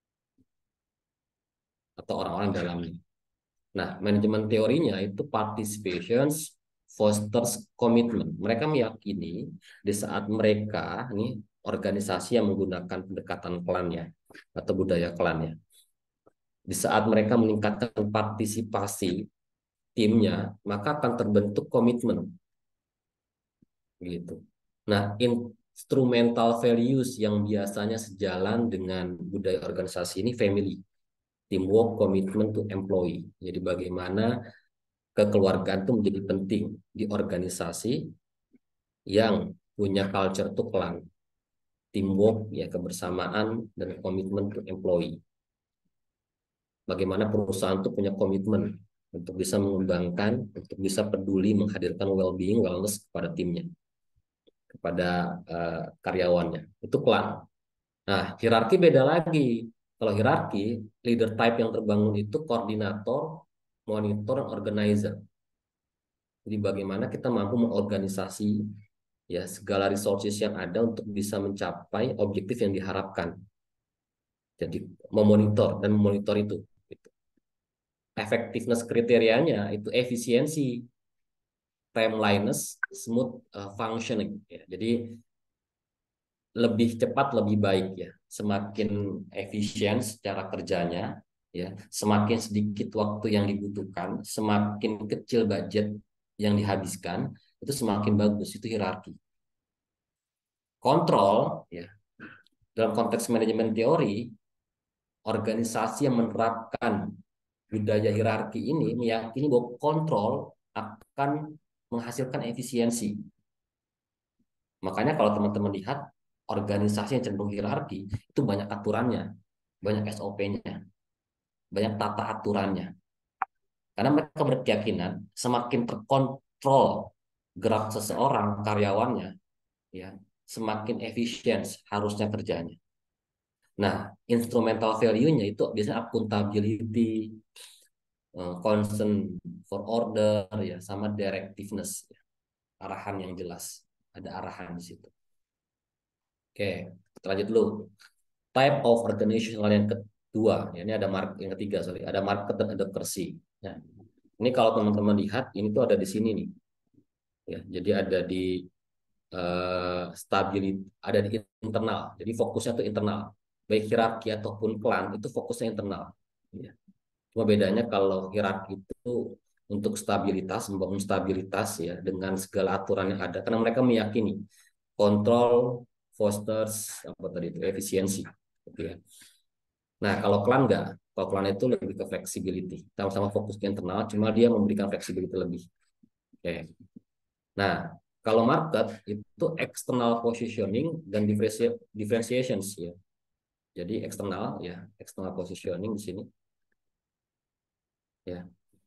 atau orang-orang dalamnya. Nah, manajemen teorinya itu participation fosters commitment. Mereka meyakini di saat mereka nih organisasi yang menggunakan pendekatan klannya atau budaya klannya, di saat mereka meningkatkan partisipasi timnya, maka akan terbentuk komitmen gitu. Nah, instrumental values yang biasanya sejalan dengan budaya organisasi ini family, teamwork, commitment to employee. Jadi bagaimana kekeluargaan itu menjadi penting di organisasi yang punya culture to klan, teamwork ya kebersamaan dan komitmen to employee. Bagaimana perusahaan itu punya komitmen untuk bisa mengembangkan, untuk bisa peduli menghadirkan well-being, wellness kepada timnya, kepada karyawannya. Itu klan. Nah, hierarki beda lagi. Kalau hierarki, leader type yang terbangun itu koordinator, monitor, dan organizer. Jadi bagaimana kita mampu mengorganisasi ya segala resources yang ada untuk bisa mencapai objektif yang diharapkan. Jadi memonitor dan memonitor itu. Effectiveness kriterianya itu efisiensi, timeliness, smooth functioning. Ya. Jadi lebih cepat lebih baik ya. Semakin efisien secara kerjanya ya, semakin sedikit waktu yang dibutuhkan, semakin kecil budget yang dihabiskan, itu semakin bagus. Itu hierarki. Kontrol ya, dalam konteks manajemen teori, organisasi yang menerapkan budaya hierarki ini meyakini bahwa kontrol akan menghasilkan efisiensi. Makanya kalau teman-teman lihat organisasi yang cenderung hierarki itu banyak aturannya, banyak SOP-nya, banyak tata aturannya. Karena mereka berkeyakinan semakin terkontrol gerak seseorang karyawannya, ya, semakin efisien harusnya kerjanya. Nah, instrumental value-nya itu biasanya accountability, concern for order, ya, sama directiveness, ya, arahan yang jelas, ada arahan di situ. Oke, kita lanjut dulu. Type of organizational yang kedua, ya, ini ada yang ketiga, sorry, ada market dan advocacy. Ya. Ini kalau teman-teman lihat, ini tuh ada di sini nih, ya. Jadi ada di stability, ada di internal. Jadi fokusnya tuh internal. Baik hierarki ataupun klan itu fokusnya internal. Ya. Cuma bedanya kalau hierarki itu untuk stabilitas, membangun stabilitas ya dengan segala aturan yang ada. Karena mereka meyakini kontrol fosters apa tadi itu efisiensi. Gitu ya. Nah kalau klan enggak. Kalau klan itu lebih ke flexibility. Sama-sama fokus ke internal, cuma dia memberikan flexibility lebih. Oke. Nah, kalau market itu external positioning dan differentiations ya. Jadi eksternal ya, external positioning di sini ya.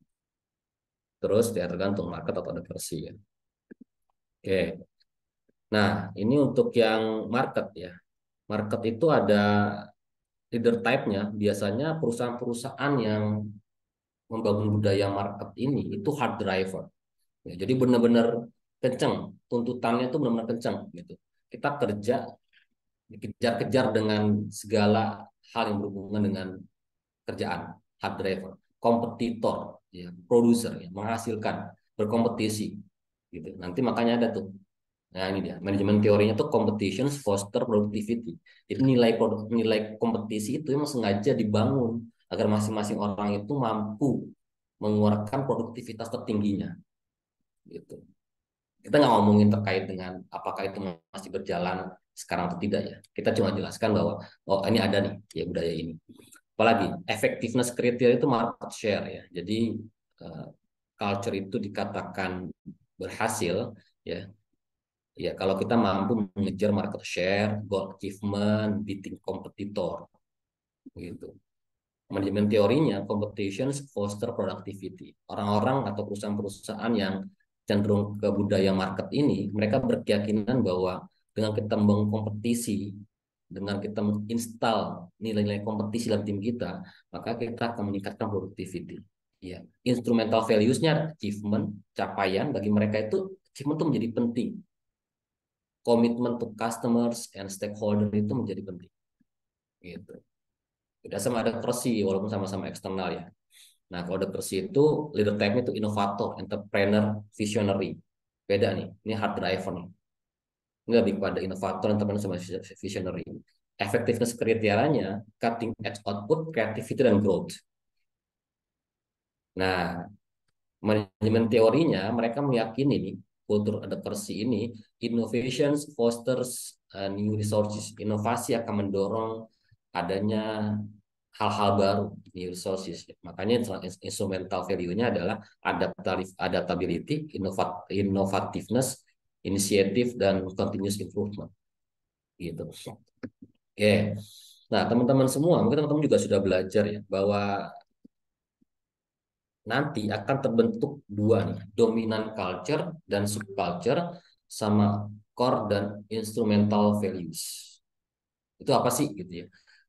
Terus ya tergantung market atau ada versi ya. Oke. Nah, ini untuk yang market ya. Market itu ada leader type-nya, biasanya perusahaan-perusahaan yang membangun budaya market ini itu hard driver. Ya, jadi benar-benar kenceng, tuntutannya itu benar-benar kenceng gitu. Kita kerja dikejar-kejar dengan segala hal yang berhubungan dengan kerjaan, hard driver, kompetitor, ya, produser, ya, menghasilkan, berkompetisi, gitu. Nanti makanya ada tuh. Nah ini dia, manajemen teorinya tuh competition foster productivity. Jadi nilai kompetisi itu memang sengaja dibangun agar masing-masing orang itu mampu mengeluarkan produktivitas tertingginya, gitu. Kita nggak ngomongin terkait dengan apakah itu masih berjalan sekarang atau tidak ya. Kita cuma jelaskan bahwa oh ini ada nih ya budaya ini. Apalagi effectiveness kriteria itu market share ya. Jadi culture itu dikatakan berhasil ya. Ya kalau kita mampu mengejar market share, goal achievement, beating kompetitor gitu. Manajemen teorinya competition foster productivity. Orang-orang atau perusahaan-perusahaan yang cenderung ke budaya market ini, mereka berkeyakinan bahwa dengan kita membangun kompetisi, dengan kita menginstal nilai-nilai kompetisi dalam tim kita, maka kita akan meningkatkan productivity. Ya, instrumental values-nya achievement, capaian bagi mereka itu achievement itu menjadi penting. Komitmen to customers and stakeholder itu menjadi penting. Gitu. Tidak sama ada versi walaupun sama-sama eksternal ya. Nah, kalau adaptasi itu leader type-nya itu inovator, entrepreneur, visionary. Beda nih. Ini hard driver nih. Ini lebih pada inovator, entrepreneur sama visionary. Effectiveness kriterianya cutting edge output, creativity dan growth. Nah, manajemen teorinya mereka meyakini nih kultur adaptasi ini innovations fosters new resources. Inovasi akan mendorong adanya hal-hal baru new resources. Makanya instrumental value-nya adalah adaptability, innovativeness, initiative dan continuous improvement. Gitu. Oke. Nah, teman-teman semua, mungkin teman-teman juga sudah belajar ya bahwa nanti akan terbentuk dua nih, dominant culture dan subculture sama core dan instrumental values. Itu apa sih gitu ya?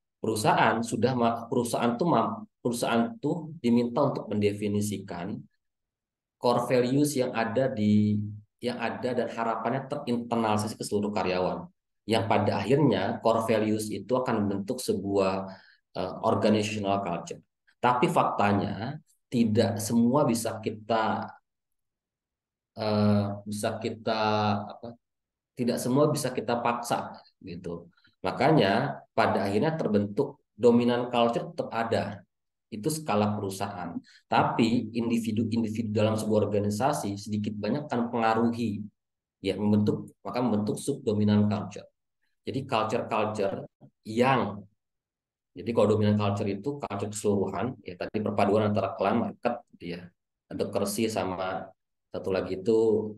Perusahaan tuh diminta untuk mendefinisikan core values yang ada dan harapannya terinternalisasi ke seluruh karyawan. Yang pada akhirnya core values itu akan membentuk sebuah organizational culture. Tapi faktanya tidak semua bisa kita apa, Tidak semua bisa kita paksa gitu. Makanya pada akhirnya terbentuk dominan culture tetap ada. Itu skala perusahaan. Tapi individu-individu dalam sebuah organisasi sedikit banyak akan pengaruhi ya membentuk subdominan culture. Jadi culture-culture yang jadi kalau dominan culture itu culture keseluruhan ya tadi perpaduan antara klan market gitu ya. Advocacy sama satu lagi itu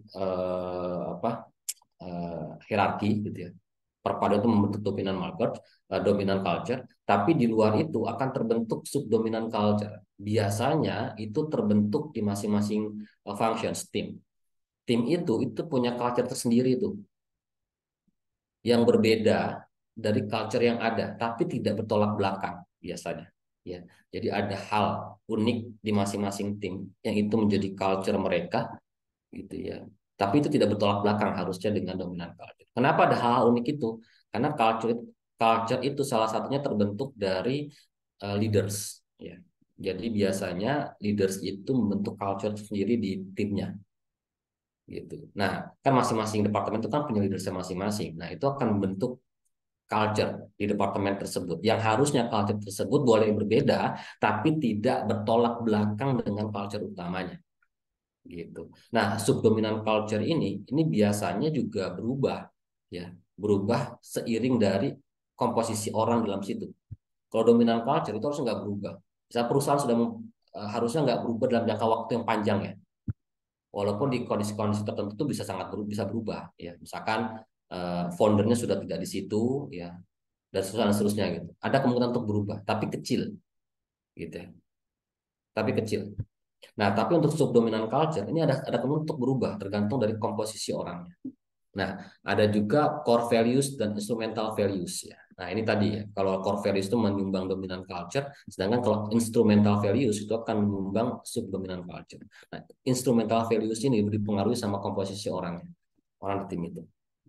hierarki gitu ya. Perpaduan itu membentuk dominan market, dominan culture, tapi di luar itu akan terbentuk subdominan culture. Biasanya itu terbentuk di masing-masing functions tim. Tim itu punya culture tersendiri tuh yang berbeda dari culture yang ada, tapi tidak bertolak belakang biasanya. Ya, jadi ada hal unik di masing-masing tim yang itu menjadi culture mereka, gitu ya. Tapi itu tidak bertolak belakang harusnya dengan dominan culture. Kenapa ada hal unik itu? Karena culture itu salah satunya terbentuk dari leaders, ya. Jadi biasanya leaders itu membentuk culture sendiri di timnya gitu. Nah, kan masing-masing departemen itu kan punya leadersnya masing-masing. Nah, itu akan membentuk culture di departemen tersebut. Yang harusnya culture tersebut boleh berbeda, tapi tidak bertolak belakang dengan culture utamanya. Gitu. Nah, subdominan culture ini biasanya juga berubah, ya, berubah seiring dari komposisi orang dalam situ. Kalau dominan culture itu harusnya nggak berubah. Misalnya perusahaan sudah harusnya nggak berubah dalam jangka waktu yang panjang ya. Walaupun di kondisi-kondisi tertentu itu bisa sangat bisa berubah ya. Misalkan foundernya sudah tidak di situ ya dan seterusnya gitu. Ada kemungkinan untuk berubah, tapi kecil gitu ya. Tapi kecil. Nah, tapi untuk subdominan culture ini ada kemungkinan untuk berubah tergantung dari komposisi orangnya. Nah, ada juga core values dan instrumental values ya. Nah, ini tadi ya, kalau core values itu menyumbang dominan culture, sedangkan kalau instrumental values itu akan menyumbang subdominan culture. Nah, instrumental values ini dipengaruhi sama komposisi orangnya, orang di tim itu.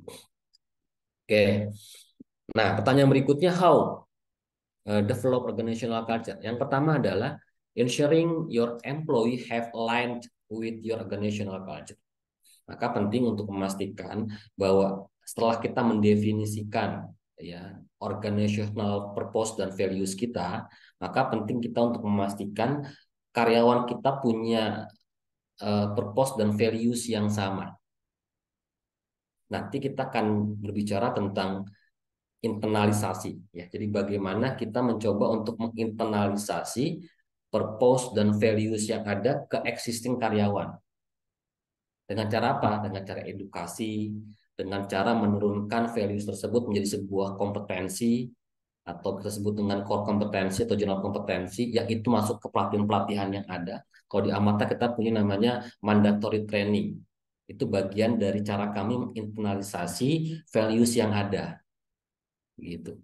Oke. Nah, pertanyaan berikutnya how develop organizational culture. Yang pertama adalah ensuring your employee have aligned with your organizational culture. Maka penting untuk memastikan bahwa setelah kita mendefinisikan ya organizational purpose dan values kita, maka penting kita untuk memastikan karyawan kita punya purpose dan values yang sama. Nanti kita akan berbicara tentang internalisasi ya. Jadi bagaimana kita mencoba untuk menginternalisasi purpose dan values yang ada ke existing karyawan. Dengan cara apa? Dengan cara edukasi, dengan cara menurunkan values tersebut menjadi sebuah kompetensi atau kita sebut dengan core kompetensi atau general kompetensi yang itu masuk ke pelatihan-pelatihan yang ada. Kalau di Amata kita punya namanya mandatory training. Itu bagian dari cara kami menginternalisasi values yang ada. Gitu.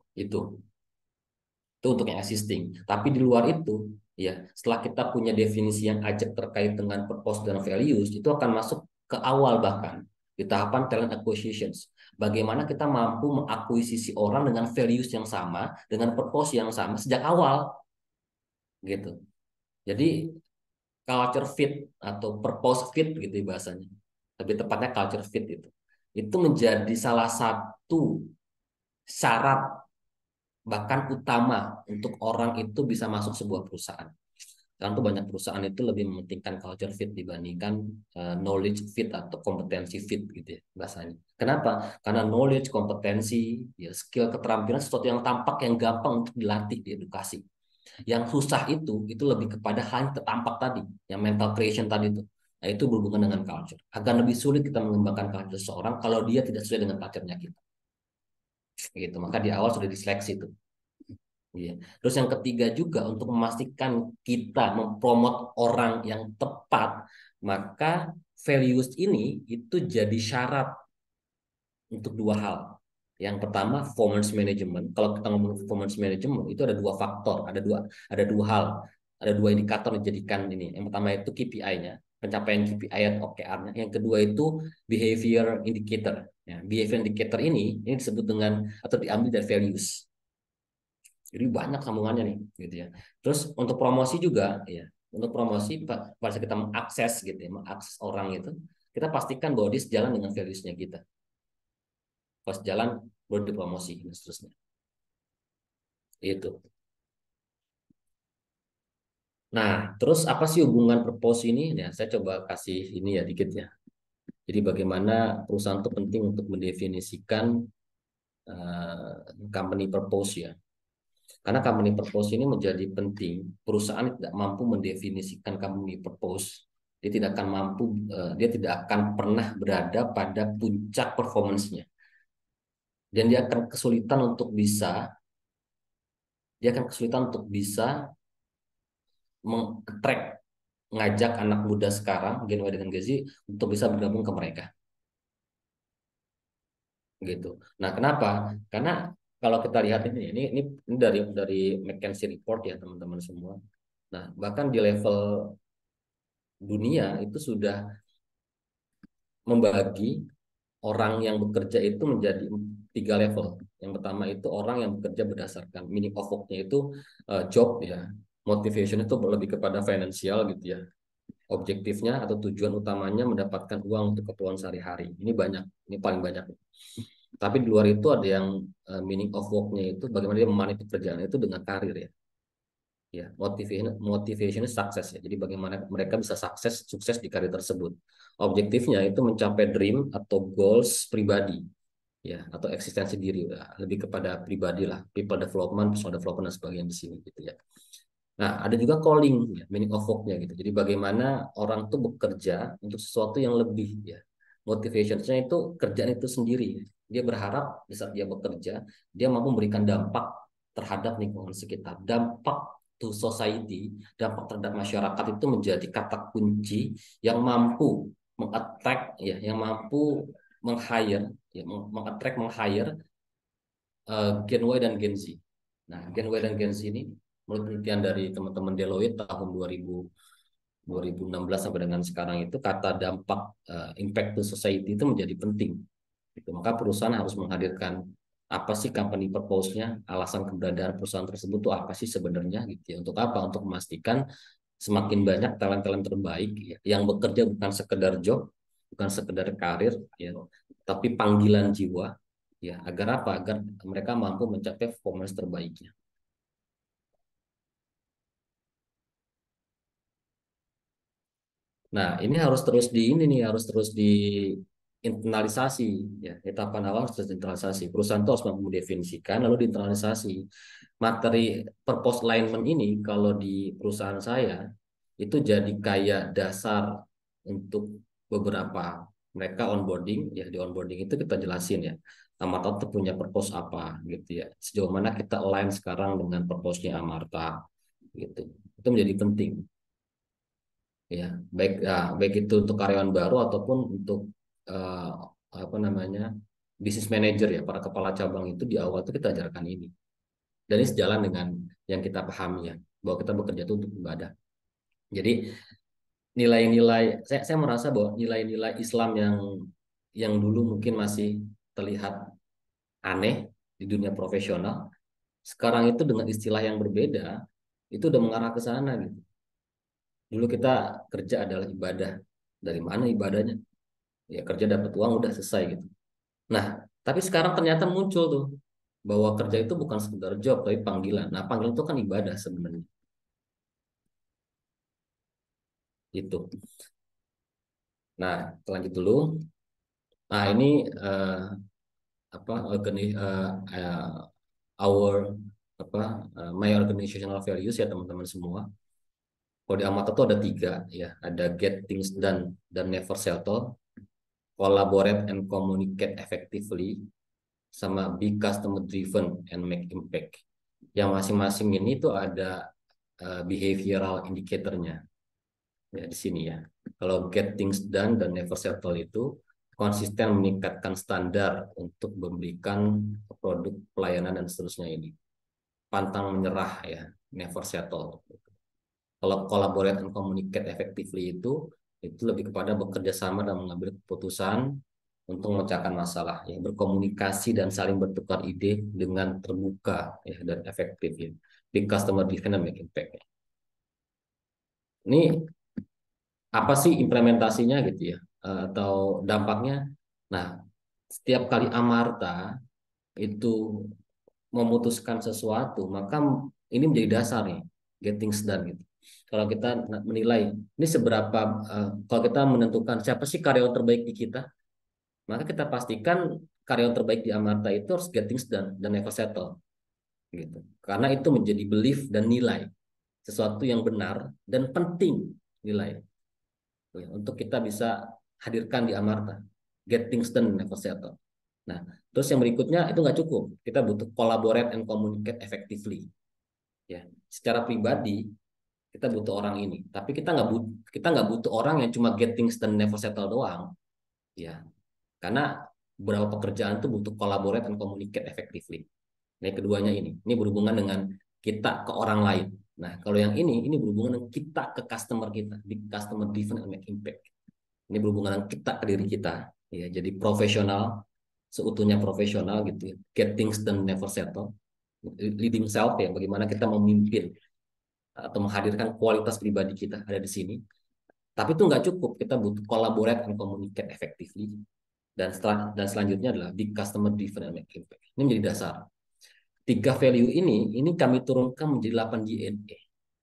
Itu untuk yang existing. Tapi di luar itu, ya, setelah kita punya definisi yang ajak terkait dengan purpose dan values, itu akan masuk ke awal bahkan di tahapan talent acquisitions. Bagaimana kita mampu mengakuisisi orang dengan values yang sama, dengan purpose yang sama sejak awal, gitu. Jadi culture fit atau purpose fit gitu bahasanya. Lebih tepatnya culture fit itu. Itu menjadi salah satu syarat bahkan utama untuk orang itu bisa masuk sebuah perusahaan. Karena tuh banyak perusahaan itu lebih mementingkan culture fit dibandingkan knowledge fit atau kompetensi fit gitu ya bahasanya. Kenapa? Karena knowledge, kompetensi, ya skill, keterampilan sesuatu yang tampak yang gampang untuk dilatih di edukasi. Yang susah itu lebih kepada hal yang tertampak tadi, yang mental creation tadi itu. Nah, itu berhubungan dengan culture. Akan lebih sulit kita mengembangkan culture seseorang kalau dia tidak sesuai dengan culture-nya kita. Gitu. Maka di awal sudah diseleksi itu. Iya. Terus yang ketiga juga untuk memastikan kita mempromot orang yang tepat, maka values ini itu jadi syarat untuk dua hal. Yang pertama performance management. Kalau kita ngomong performance management itu ada dua faktor, ada dua hal, ada dua indikator yang dijadikan ini. Yang pertama itu KPI-nya, pencapaian KPI atau OKR-nya. Yang kedua itu behavior indicator. Ya, behavior indicator ini disebut dengan atau diambil dari values. Jadi banyak sambungannya nih, gitu ya. Terus untuk promosi juga, ya. Untuk promosi pada kita mengakses gitu ya, mengakses orang itu, kita pastikan bahwa dia sejalan dengan values-nya kita. pas jalan baru dipromosi dan seterusnya. Itu. Nah, terus apa sih hubungan purpose ini? Ya, saya coba kasih ini ya dikit ya. Jadi bagaimana perusahaan itu penting untuk mendefinisikan company purpose ya. Karena company purpose ini menjadi penting. Perusahaan tidak mampu mendefinisikan company purpose, dia tidak akan pernah berada pada puncak performance-nya. Dan dia akan kesulitan untuk bisa meng-attract, ngajak anak muda sekarang, Gen Y dengan Gen Z, untuk bisa bergabung ke mereka. Gitu. Nah, kenapa? Karena kalau kita lihat ini dari McKinsey report ya teman-teman semua. Nah, bahkan di level dunia itu sudah membagi orang yang bekerja itu menjadi 3 level. Yang pertama itu orang yang bekerja berdasarkan meaning of work-nya itu job ya, motivation itu lebih kepada finansial gitu ya. Objektifnya atau tujuan utamanya mendapatkan uang untuk keperluan sehari-hari. Ini banyak, ini paling banyak. Tapi di luar itu ada yang meaning of work-nya itu bagaimana dia memanage pekerjaan itu dengan karir ya. Ya, motivation sukses ya. Jadi bagaimana mereka bisa sukses di karir tersebut. Objektifnya itu mencapai dream atau goals pribadi ya, atau eksistensi diri ya. Lebih kepada pribadi lah, people development, personal development dan sebagainya di sini gitu ya. Nah, ada juga calling ya, meaning of work-nya gitu. Jadi bagaimana orang tuh bekerja untuk sesuatu yang lebih ya. Motivation-nya itu kerjaan itu sendiri. Dia berharap di saat dia bekerja, dia mampu memberikan dampak terhadap lingkungan sekitar. Dampak to society, dampak terhadap masyarakat itu menjadi kata kunci yang mampu meng-attract ya, yang mampu meng-hire ya, meng-hire Gen Y dan Gen Z. Nah, Gen Y dan Gen Z ini menurut penelitian dari teman-teman Deloitte tahun 2016 sampai dengan sekarang itu kata dampak impact to society itu menjadi penting. Gitu. Maka perusahaan harus menghadirkan apa sih company purpose-nya, alasan keberadaan perusahaan tersebut itu apa sih sebenarnya gitu ya. Untuk apa? Untuk memastikan semakin banyak talent-talent terbaik ya, yang bekerja bukan sekedar job, bukan sekedar karir ya, tapi panggilan jiwa ya, agar apa? Agar mereka mampu mencapai performance terbaiknya. Nah, ini harus terus harus terus di internalisasi ya. Tahapan awal harus internalisasi. Perusahaan itu harus mampu mendefinisikan lalu diinternalisasi. Materi purpose alignment ini kalau di perusahaan saya itu jadi kayak dasar untuk beberapa mereka onboarding ya, di onboarding itu kita jelasin ya. Amarta itu punya purpose apa gitu ya. Sejauh mana kita align sekarang dengan purpose-nya Amarta gitu. Itu menjadi penting ya, baik itu untuk karyawan baru ataupun untuk eh, apa namanya bisnis manager ya, para kepala cabang itu di awal itu kita ajarkan ini, dan ini sejalan dengan yang kita pahami ya, bahwa kita bekerja itu untuk ibadah. Jadi nilai-nilai saya merasa bahwa nilai-nilai Islam yang dulu mungkin masih terlihat aneh di dunia profesional, sekarang itu dengan istilah yang berbeda itu udah mengarah ke sana gitu. Dulu kita kerja adalah ibadah. Dari mana ibadahnya? Ya kerja dapat uang udah selesai gitu. Nah, tapi sekarang ternyata muncul tuh bahwa kerja itu bukan sekedar job tapi panggilan. Nah, panggilan itu kan ibadah sebenarnya. Itu. Nah, lanjut dulu. Nah, ini apa our apa my organizational values ya teman-teman semua. Kalau di Amata tuh ada 3 ya, ada get things done dan never settle, collaborate and communicate effectively, sama be customer driven and make impact. Yang masing-masing ini tuh ada behavioral indicatornya ya di sini ya. Kalau get things done dan never settle itu konsisten meningkatkan standar untuk memberikan produk pelayanan dan seterusnya ini. Pantang menyerah ya, never settle. Kalau collaborate and communicate effectively itu lebih kepada bekerja sama dan mengambil keputusan untuk memecahkan masalah ya, berkomunikasi dan saling bertukar ide dengan terbuka ya dan efektif ya. Big customer driven and make impact ya. Ini apa sih implementasinya gitu ya, atau dampaknya? Nah, setiap kali amarta itu memutuskan sesuatu, maka ini menjadi dasar nih, get things done gitu. Kalau kita menilai ini seberapa, kalau kita menentukan siapa sih karyawan terbaik di kita, maka kita pastikan karyawan terbaik di Amarta itu harus get things done dan never settle gitu. Karena itu menjadi belief dan nilai, sesuatu yang benar dan penting nilai ya, untuk kita bisa hadirkan di Amarta, get things done, never settle. Nah, terus yang berikutnya itu nggak cukup. Kita butuh collaborate and communicate effectively. Ya, secara pribadi kita butuh orang ini, tapi kita nggak butuh orang yang cuma get things done, never settle doang. Ya, karena beberapa pekerjaan itu butuh collaborate and communicate effectively. Nah, keduanya ini berhubungan dengan kita ke orang lain. Nah, kalau yang ini berhubungan dengan kita ke customer kita, di customer driven and make impact. Ini berhubungan dengan kita ke diri kita. Ya, jadi profesional, seutuhnya profesional gitu ya. Get things done, never settle. Leading self ya, bagaimana kita memimpin atau menghadirkan kualitas pribadi kita ada di sini. Tapi itu nggak cukup, kita butuh collaborate and communicate effectively. Dan selanjutnya adalah big customer driven and make impact. Ini menjadi dasar. 3 value ini kami turunkan menjadi 8 DNA.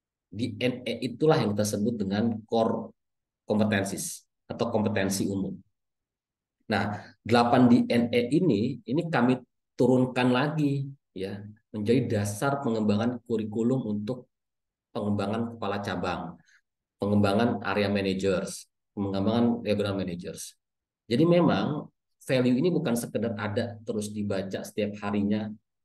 DNA itulah yang kita sebut dengan core competencies atau kompetensi umum. Nah, 8 DNA ini kami turunkan lagi ya menjadi dasar pengembangan kurikulum untuk pengembangan kepala cabang, pengembangan area managers, pengembangan regional managers. Jadi memang value ini bukan sekedar ada terus dibaca setiap harinya,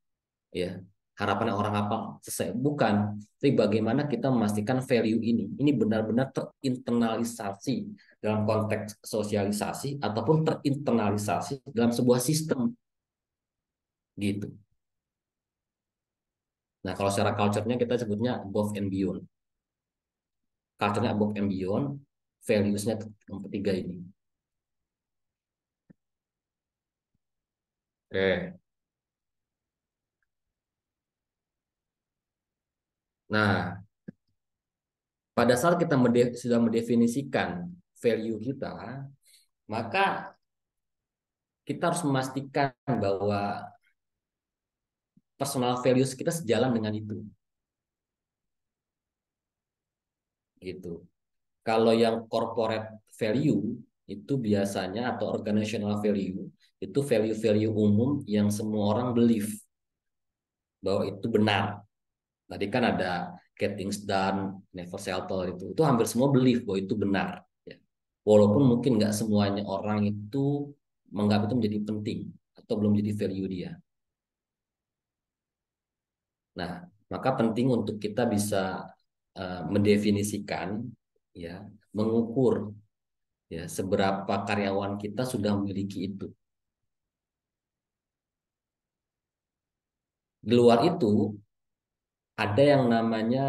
ya harapan orang apa selesai, bukan. Tapi bagaimana kita memastikan value ini benar-benar terinternalisasi dalam konteks sosialisasi ataupun terinternalisasi dalam sebuah sistem gitu. Nah, kalau secara culture-nya kita sebutnya above and beyond. Culture-nya above and beyond, values-nya yang ketiga ini. Oke. Nah, pada saat kita sudah mendefinisikan value kita, maka kita harus memastikan bahwa personal values kita sejalan dengan itu. Gitu. Kalau yang corporate value itu biasanya atau organizational value itu value-value umum yang semua orang believe bahwa itu benar. Tadi kan ada get things done, never settle itu hampir semua believe bahwa itu benar. Ya. Walaupun mungkin nggak semuanya orang itu menganggap itu menjadi penting atau belum jadi value dia. Nah, maka penting untuk kita bisa mendefinisikan, ya, mengukur, ya, seberapa karyawan kita sudah memiliki itu. Di luar itu ada yang namanya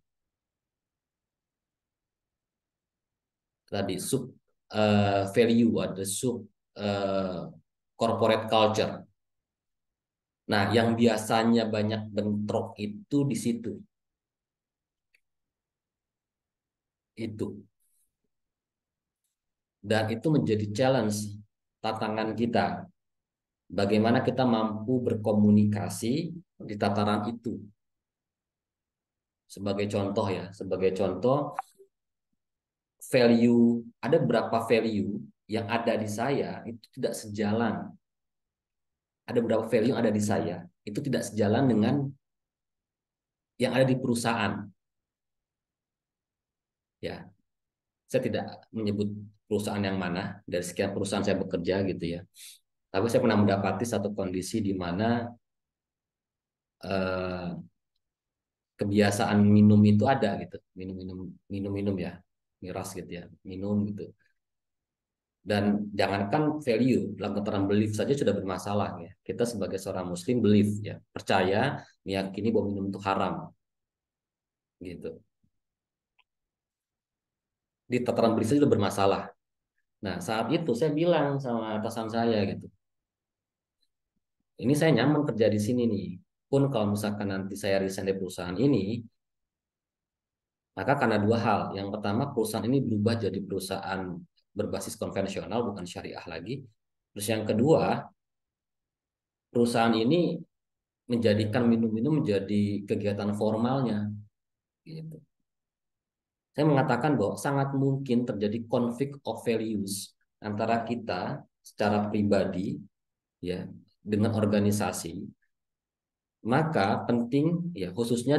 tadi sub value, ada sub corporate culture. Nah, yang biasanya banyak bentrok itu di situ. Itu. Dan itu menjadi challenge, tantangan kita. Bagaimana kita mampu berkomunikasi di tataran itu. Sebagai contoh ya, sebagai contoh value, ada beberapa value yang ada di saya itu tidak sejalan. Ada beberapa value yang ada di saya itu tidak sejalan dengan yang ada di perusahaan. Ya, saya tidak menyebut perusahaan yang mana, dari sekian perusahaan saya bekerja gitu ya. Tapi saya pernah mendapati satu kondisi di mana kebiasaan minum itu ada gitu, minum ya, miras gitu ya, minum gitu. Dan jangankan value, dalam tataran belief saja sudah bermasalah ya. Kita sebagai seorang muslim belief ya, percaya, meyakini bahwa minum itu haram gitu. Di tataran belief saja sudah bermasalah. Nah, saat itu saya bilang sama atasan saya gitu, ini saya nyaman kerja di sini nih. Pun kalau misalkan nanti saya resign dari perusahaan ini, maka karena 2 hal. Yang pertama, perusahaan ini berubah jadi perusahaan berbasis konvensional, bukan syariah lagi. Terus yang kedua, perusahaan ini menjadikan minum-minum menjadi kegiatan formalnya gitu. Saya mengatakan bahwa sangat mungkin terjadi konflik of values antara kita secara pribadi ya dengan organisasi. Maka penting ya khususnya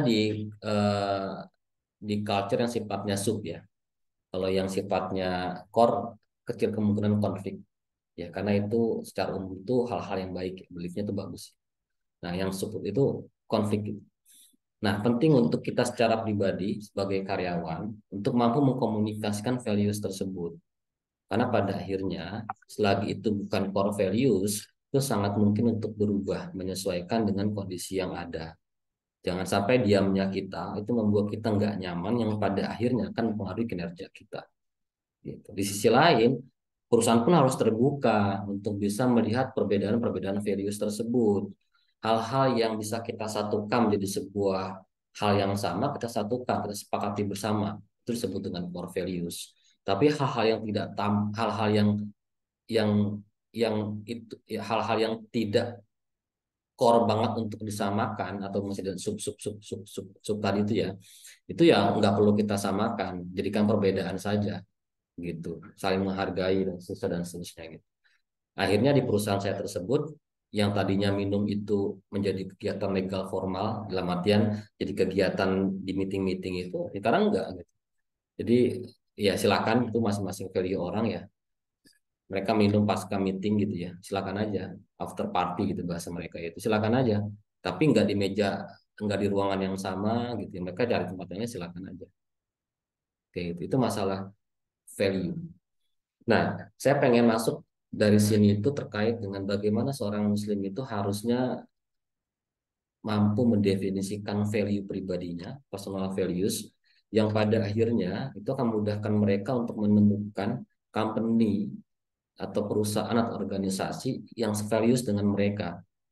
di culture yang sifatnya sub ya. Kalau yang sifatnya core kecil kemungkinan konflik ya karena itu secara umum itu hal-hal yang baik, beliefnya itu bagus. Nah, yang sub itu konflik. Nah, penting untuk kita secara pribadi sebagai karyawan untuk mampu mengkomunikasikan values tersebut. Karena pada akhirnya selagi itu bukan core values, itu sangat mungkin untuk berubah menyesuaikan dengan kondisi yang ada. Jangan sampai diamnya kita itu membuat kita nggak nyaman yang pada akhirnya akan mempengaruhi kinerja kita. Gitu. Di sisi lain, perusahaan pun harus terbuka untuk bisa melihat perbedaan-perbedaan values tersebut. Hal-hal yang bisa kita satukan menjadi sebuah hal yang sama, kita satukan, kita sepakati bersama. Itu disebut dengan core values. Tapi hal-hal yang tidak hal-hal yang itu ya, hal-hal yang tidak core banget untuk disamakan atau masih ada sub tadi itu ya nggak perlu kita samakan, jadikan perbedaan saja gitu, saling menghargai dan seterusnya gitu. Akhirnya di perusahaan saya tersebut yang tadinya minum itu menjadi kegiatan legal formal dalam artian jadi kegiatan di meeting-meeting itu sekarang enggak gitu. Jadi ya silakan itu masing-masing value orang ya. Mereka minum pasca meeting gitu ya, silakan aja. After party gitu bahasa mereka itu, silakan aja. Tapi nggak di meja, nggak di ruangan yang sama gitu ya. Mereka cari tempatnya silakan aja. Oke, itu masalah value. Nah, saya pengen masuk dari sini itu terkait dengan bagaimana seorang muslim itu harusnya mampu mendefinisikan value pribadinya, personal values, yang pada akhirnya itu akan memudahkan mereka untuk menemukan company atau perusahaan atau organisasi yang values dengan mereka.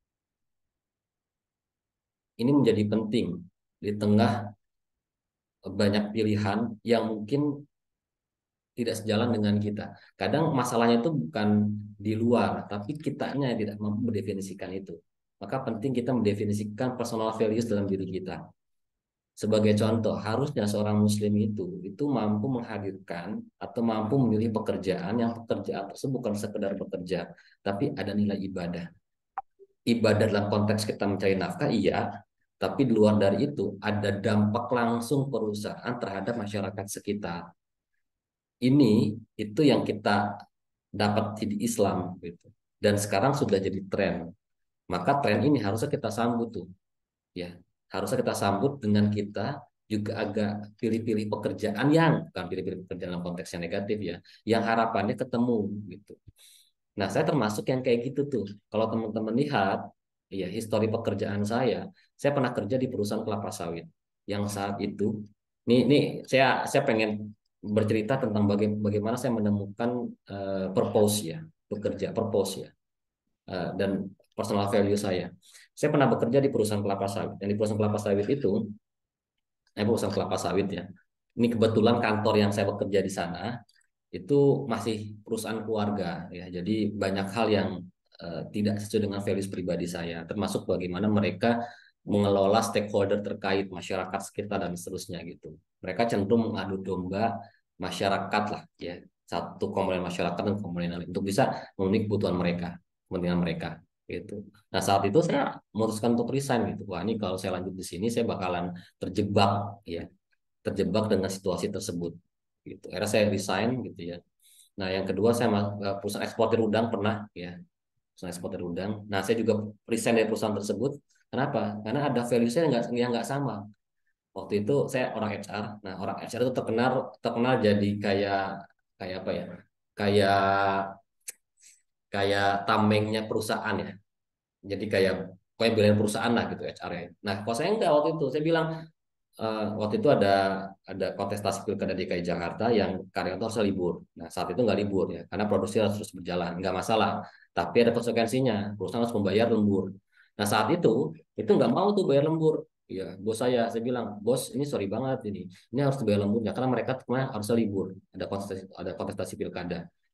Ini menjadi penting di tengah banyak pilihan yang mungkin tidak sejalan dengan kita. Kadang masalahnya itu bukan di luar, tapi kitanya yang tidak mampu mendefinisikan itu. Maka penting kita mendefinisikan personal values dalam diri kita. Sebagai contoh, harusnya seorang muslim itu mampu menghadirkan atau mampu memilih pekerjaan yang pekerjaan tersebut bukan sekedar bekerja, tapi ada nilai ibadah. Ibadah dalam konteks kita mencari nafkah, iya, tapi di luar dari itu ada dampak langsung perusahaan terhadap masyarakat sekitar. Ini itu yang kita dapat di Islam gitu. Dan sekarang sudah jadi tren. Maka tren ini harusnya kita sambut tuh. Ya, harusnya kita sambut dengan kita juga agak pilih-pilih pekerjaan yang bukan pilih-pilih pekerjaan dalam konteks yang negatif ya, yang harapannya ketemu gitu. Nah, saya termasuk yang kayak gitu tuh. Kalau teman-teman lihat, ya histori pekerjaan saya pernah kerja di perusahaan kelapa sawit yang saat itu, nih saya pengen bercerita tentang bagaimana saya menemukan purpose ya, bekerja purpose ya, dan personal value saya. Saya pernah bekerja di perusahaan kelapa sawit. Dan di perusahaan kelapa sawit itu, perusahaan kelapa sawit ya. Ini kebetulan kantor yang saya bekerja di sana itu masih perusahaan keluarga ya. Jadi banyak hal yang tidak sesuai dengan values pribadi saya, termasuk bagaimana mereka mengelola stakeholder terkait masyarakat sekitar dan seterusnya gitu. Mereka cenderung mengadu domba masyarakat lah ya, satu komponen masyarakat dan komponen lain untuk bisa memenuhi kebutuhan mereka, kepentingan mereka gitu. Nah saat itu saya memutuskan untuk resign gitu. Wah ini kalau saya lanjut di sini saya bakalan terjebak ya, terjebak dengan situasi tersebut gitu. Akhirnya saya resign gitu ya. Nah yang kedua saya perusahaan eksportir udang pernah ya, perusahaan eksportir udang. Nah saya juga resign dari perusahaan tersebut. Kenapa? Karena ada value saya yang nggak sama. Waktu itu saya orang HR. Nah orang HR itu terkenal jadi kayak kayak apa ya? Kayak kayak tamengnya perusahaan ya. Jadi kayak belain perusahaan lah gitu HR-nya. Nah kalau saya enggak waktu itu saya bilang waktu itu ada kontestasi pilkada DKI Jakarta yang karyawan itu harus libur. Nah saat itu nggak libur ya karena produksi harus terus berjalan, nggak masalah. Tapi ada konsekuensinya, perusahaan harus membayar lembur. Nah saat itu nggak mau tuh bayar lembur. Ya bos saya bilang bos ini sorry banget ini harus dibayar lemburnya karena mereka kemarin harus libur, ada kontestasi pilkada.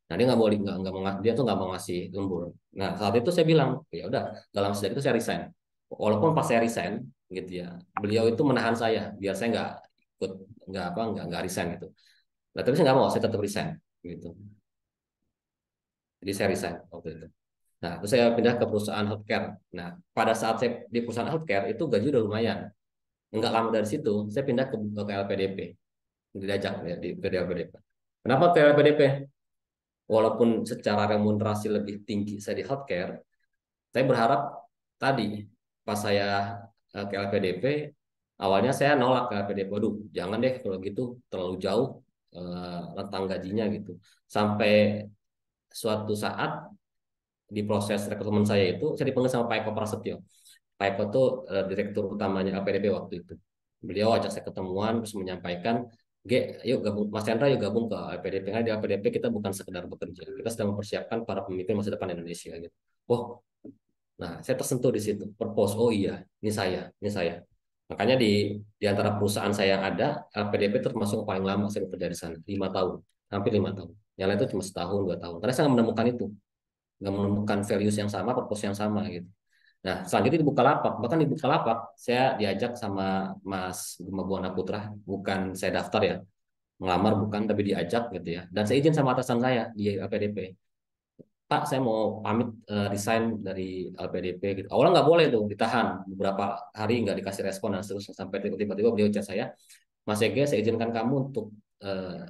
Nah dia nggak mau dia tuh nggak mau ngasih lembur. Nah saat itu saya bilang ya udah, dalam sejak itu saya resign. Walaupun pas saya resign gitu ya, beliau itu menahan saya biar saya nggak ikut, nggak resign gitu. Nah tapi saya nggak mau, saya tetap resign gitu. Jadi saya resign waktu itu. Nah terus saya pindah ke perusahaan healthcare. Nah pada saat saya di perusahaan healthcare itu gaji udah lumayan. Nggak lama dari situ saya pindah ke LPDP, diajak ya ke LPDP. Kenapa ke LPDP? Walaupun secara remunerasi lebih tinggi saya di healthcare, saya berharap tadi pas saya ke LPDP, awalnya saya nolak ke LPDP. Waduh, jangan deh kalau gitu, terlalu jauh rentang gajinya gitu. Sampai suatu saat di proses rekrutmen saya itu, saya dipanggil sama Pak Eko Prasetyo. Pak Eko tuh direktur utamanya LPDP waktu itu. Beliau ajak saya ketemuan terus menyampaikan, yuk gabung, Mas Chandra yuk gabung ke LPDP. Karena di LPDP kita bukan sekedar bekerja, kita sedang mempersiapkan para pemimpin masa depan Indonesia gitu. Oh, nah saya tersentuh di situ. Purpose, oh iya, ini saya, ini saya. Makanya di antara perusahaan saya yang ada, LPDP termasuk yang paling lama saya bekerja di sana, 5 tahun, hampir 5 tahun. Yang lain itu cuma setahun, 2 tahun. Karena saya nggak menemukan itu, nggak menemukan values yang sama, purpose yang sama gitu. Nah, selanjutnya di Bukalapak, bahkan di Bukalapak saya diajak sama Mas Gema Buana Putra, bukan saya daftar ya, melamar bukan, tapi diajak gitu ya. Dan saya izin sama atasan saya di LPDP, Pak, saya mau pamit resign dari LPDP gitu. Awalnya nggak boleh tuh, ditahan beberapa hari, nggak dikasih respon dan seterusnya, sampai tiba-tiba beliau chat saya, Mas Ege, saya izinkan kamu untuk uh,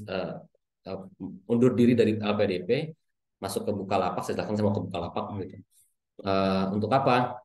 undur diri dari LPDP, masuk ke Bukalapak. Saya jelaskan sama ke Bukalapak gitu. Untuk apa?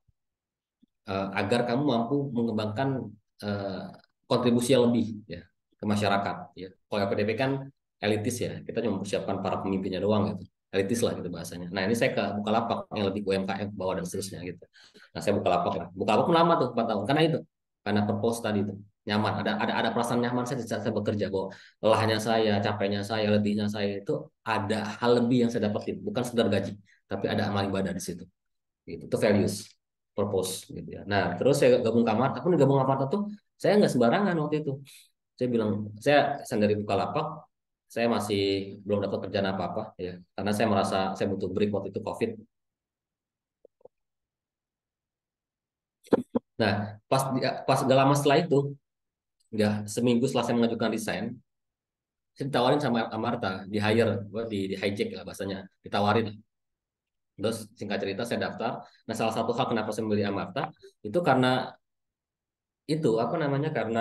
Agar kamu mampu mengembangkan uh, kontribusi yang lebih ya ke masyarakat ya. Kalau LPDP kan elitis ya, kita cuma mempersiapkan para pemimpinnya doang gitu, elitis lah gitu bahasanya. Nah ini saya ke Bukalapak yang lebih UMKM ke bawah dan seterusnya gitu. Nah saya Bukalapak lah, Bukalapak lama tuh 4 tahun karena itu, karena purpose tadi itu nyaman, ada perasaan nyaman saya saat saya bekerja, bahwa lelahnya saya, capeknya saya, letihnya saya itu ada hal lebih yang saya dapetin, bukan sekedar gaji, tapi ada amal ibadah di situ gitu. Itu values, purpose gitu ya. Nah terus saya gabung kamar, tapi gabung kamar tuh saya nggak sembarangan waktu itu. Saya bilang, saya sendiri Bukalapak, saya masih belum dapat kerjaan apa-apa ya, karena saya merasa saya butuh break waktu itu COVID. Nah pas gak lama setelah itu, ya seminggu setelah saya mengajukan resign, saya ditawarin sama Amarta, di hire, di hijack lah bahasanya, ditawarin. Terus singkat cerita saya daftar. Nah salah satu hal kenapa saya memilih Amarta itu karena itu apa namanya, karena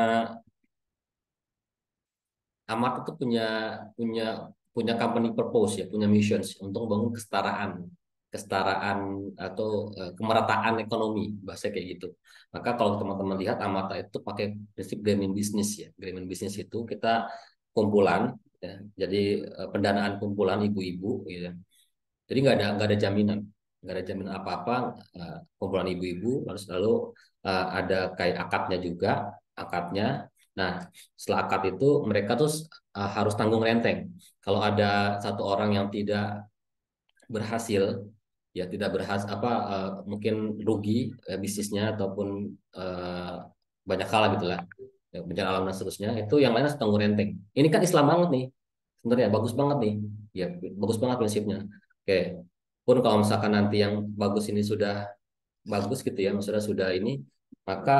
Amarta itu punya punya punya company purpose ya, punya mission untuk membangun kesetaraan, kesetaraan atau kemerataan ekonomi, bahasa kayak gitu. Maka kalau teman-teman lihat Amarta itu pakai prinsip Grameen Business ya. Grameen Business itu kita kumpulan ya. Jadi pendanaan kumpulan ibu-ibu gitu. Jadi nggak ada jaminan, nggak ada jaminan apa-apa, kumpulan ibu-ibu, lalu ada kayak akadnya juga, akadnya. Nah, setelah akad itu mereka tuh harus tanggung renteng. Kalau ada satu orang yang tidak berhasil, ya tidak berhasil apa mungkin rugi bisnisnya ataupun eh, banyak hal gitu lah, ya, bencana alam dan seterusnya, itu yang lain harus tanggung renteng. Ini kan Islam banget nih, sebenarnya bagus banget nih, ya bagus banget prinsipnya. Oke, pun kalau misalkan nanti yang bagus ini sudah bagus gitu ya, sudah ini, maka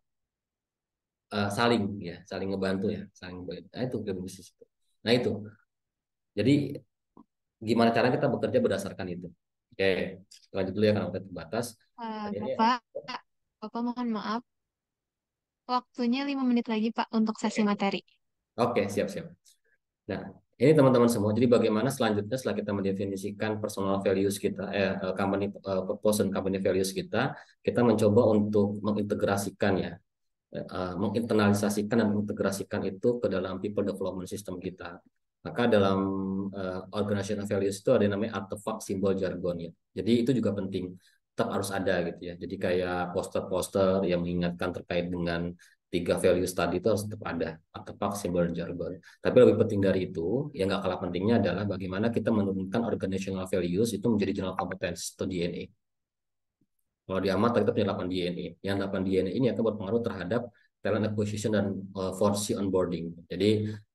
saling ya, saling ngebantu ya, saling ngebantu. Nah itu bisnis. Nah itu, jadi gimana cara kita bekerja berdasarkan itu. Oke, lanjut dulu ya karena waktu terbatas. Nah, ini Bapak, Bapak mohon maaf, waktunya 5 menit lagi Pak untuk sesi oke, materi. oke, siap-siap. Nah, ini teman-teman semua. Jadi bagaimana selanjutnya setelah kita mendefinisikan personal values kita, company purpose dan company values kita mencoba untuk mengintegrasikan ya, menginternalisasikan dan mengintegrasikan itu ke dalam people development system kita. Maka dalam organizational values itu ada yang namanya artefak, simbol, jargon ya. Jadi itu juga penting, tetap harus ada gitu ya. Jadi kayak poster-poster yang mengingatkan terkait dengan 3 values tadi itu harus tetap ada, artefak, simbol, dan jargon. Tapi lebih penting dari itu, yang nggak kalah pentingnya adalah bagaimana kita menurunkan organizational values itu menjadi general competence atau DNA. Kalau di Amat kita punya 8 DNA. Yang 8 DNA ini akan berpengaruh terhadap talent acquisition dan policy onboarding. Jadi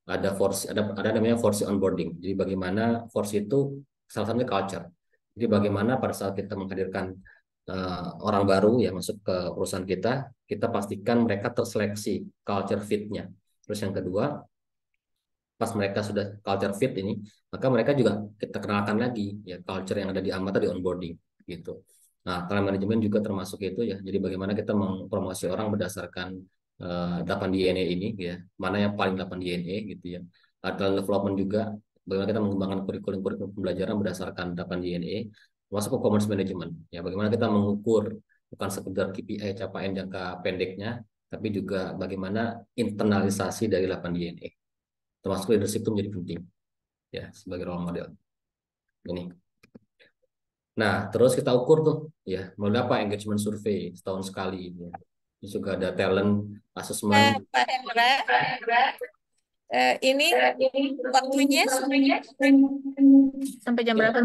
ada force, ada namanya force onboarding. Jadi bagaimana force itu salah satunya culture. Jadi bagaimana pada saat kita menghadirkan orang baru ya masuk ke perusahaan kita pastikan mereka terseleksi culture fit-nya. Terus yang kedua, pas mereka sudah culture fit ini, maka mereka juga kita kenalkan lagi ya culture yang ada di Amata di onboarding gitu. Nah, talent manajemen juga termasuk itu ya. Jadi bagaimana kita mempromosi orang berdasarkan 8 DNA ini ya. Mana yang paling 8 DNA gitu ya. Talent development juga bagaimana kita mengembangkan kurikulum pembelajaran berdasarkan 8 DNA, termasuk performance management ya. Bagaimana kita mengukur bukan sekedar KPI capaian jangka pendeknya, tapi juga bagaimana internalisasi dari 8 DNA. Termasuk leadership itu menjadi penting ya sebagai role model ini. Nah, terus kita ukur tuh ya melalui apa engagement survey setahun sekali ya. Terus juga ada talent assessment. Pak Hendra, ini waktunya sampai jam berapa?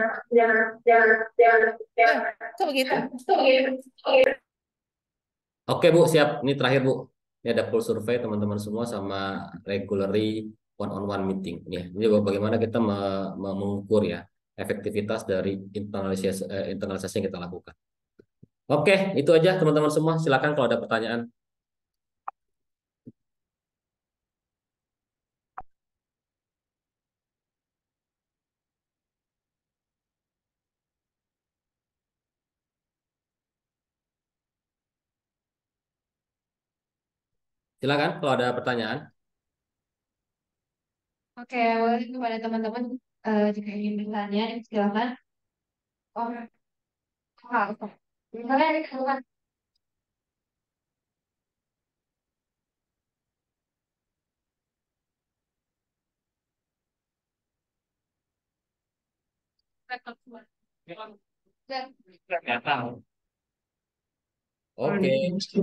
Kok begitu? Oke Bu, siap. Ini terakhir Bu. Ini ada full survey teman-teman semua sama regularly one-on-one meeting. Ya, ini bagaimana kita mengukur ya efektivitas dari internalisasi yang kita lakukan. Oke, itu aja teman-teman semua. Silakan kalau ada pertanyaan. Silakan kalau ada pertanyaan. Oke, boleh kepada teman-teman jika ingin bertanya, silakan. Oh, silakan. Nggak tahu. Oke.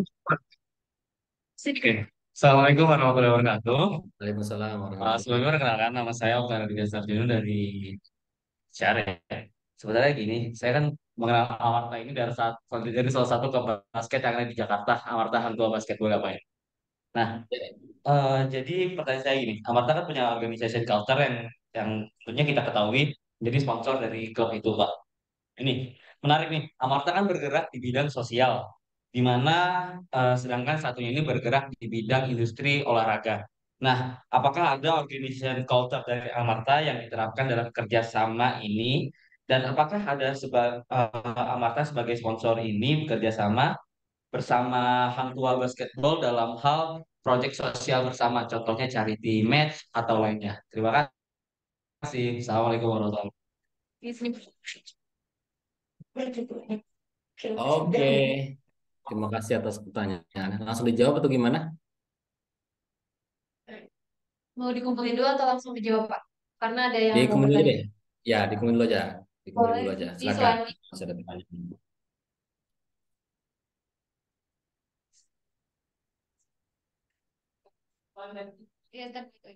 Oke. Assalamualaikum warahmatullahi wabarakatuh. Waalaikumsalam warahmatullahi Sebelumnya perkenalkan nama saya Oktavian Aditya Sarjino dari Syarif. Sebenarnya gini, saya kan mengenal Amarta ini dari salah satu klub basket yang ada di Jakarta, Amarta Hang Tua Basketball apa ya. Nah, jadi pertanyaan saya gini, Amarta kan punya organisasi culture yang tentunya kita ketahui jadi sponsor dari klub itu, Pak. Ini menarik nih, Amarta kan bergerak di bidang sosial, di mana sedangkan satunya ini bergerak di bidang industri olahraga. Nah, apakah ada organisasi culture dari Amarta yang diterapkan dalam kerjasama ini? Dan apakah ada Amarta sebagai sponsor ini bekerja sama bersama Hang Tua Basketball dalam hal proyek sosial bersama, contohnya charity match atau lainnya? Terima kasih. Assalamualaikum warahmatullahi Oke. Terima kasih atas pertanyaan. Langsung dijawab atau gimana? Mau dikumpulin dulu atau langsung dijawab, Pak? Karena ada yang mau Dikumpulin dulu bertanya. deh. Ya, dikumpulin dulu aja. Dikumpulin Boleh dulu aja. di Silakan. selanjutnya. Masih ada pertanyaan. Iya, ntar gitu.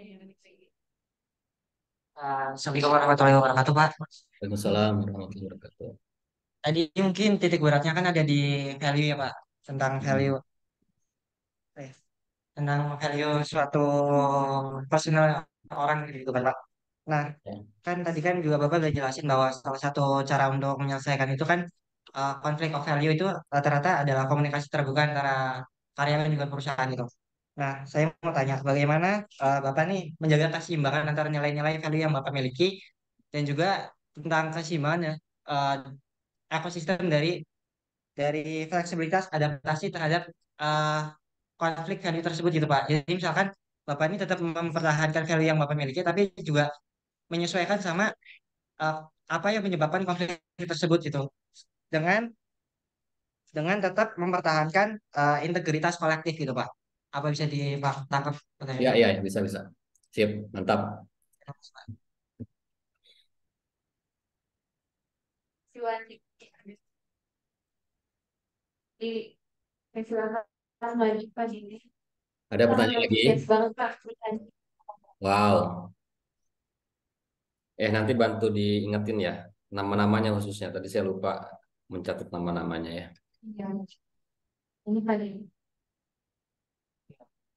Assalamualaikum warahmatullahi wabarakatuh, Pak. Waalaikumsalam warahmatullahi wabarakatuh. Tadi mungkin titik beratnya kan ada di value ya, Pak. Tentang value, Hmm. eh, tentang value suatu personal orang gitu kan, Pak. Nah, Ya. kan tadi kan juga Bapak udah jelasin bahwa salah satu cara untuk menyelesaikan itu kan konflik of value itu rata-rata adalah komunikasi terbuka antara karyawan dan juga perusahaan gitu. Nah, saya mau tanya bagaimana Bapak nih menjaga keseimbangan antara nilai-nilai value yang Bapak miliki dan juga tentang keseimbangan ya, eh, ekosistem dari fleksibilitas adaptasi terhadap eh, konflik value tersebut gitu Pak. Jadi misalkan Bapak ini tetap mempertahankan value yang Bapak miliki tapi juga menyesuaikan sama eh, apa yang menyebabkan konflik tersebut gitu dengan tetap mempertahankan integritas kolektif gitu Pak. Apa bisa ditangkap Ya, pertanyaannya? ya, ya, bisa, bisa. Sip, mantap. Silakan di silakan lanjut Pak ini. Ada pertanyaan lagi? Yes banget Pak. Wow. Nanti bantu diingetin ya. Nama-namanya khususnya. Tadi saya lupa mencatat nama-namanya ya. Iya. Ini tadi.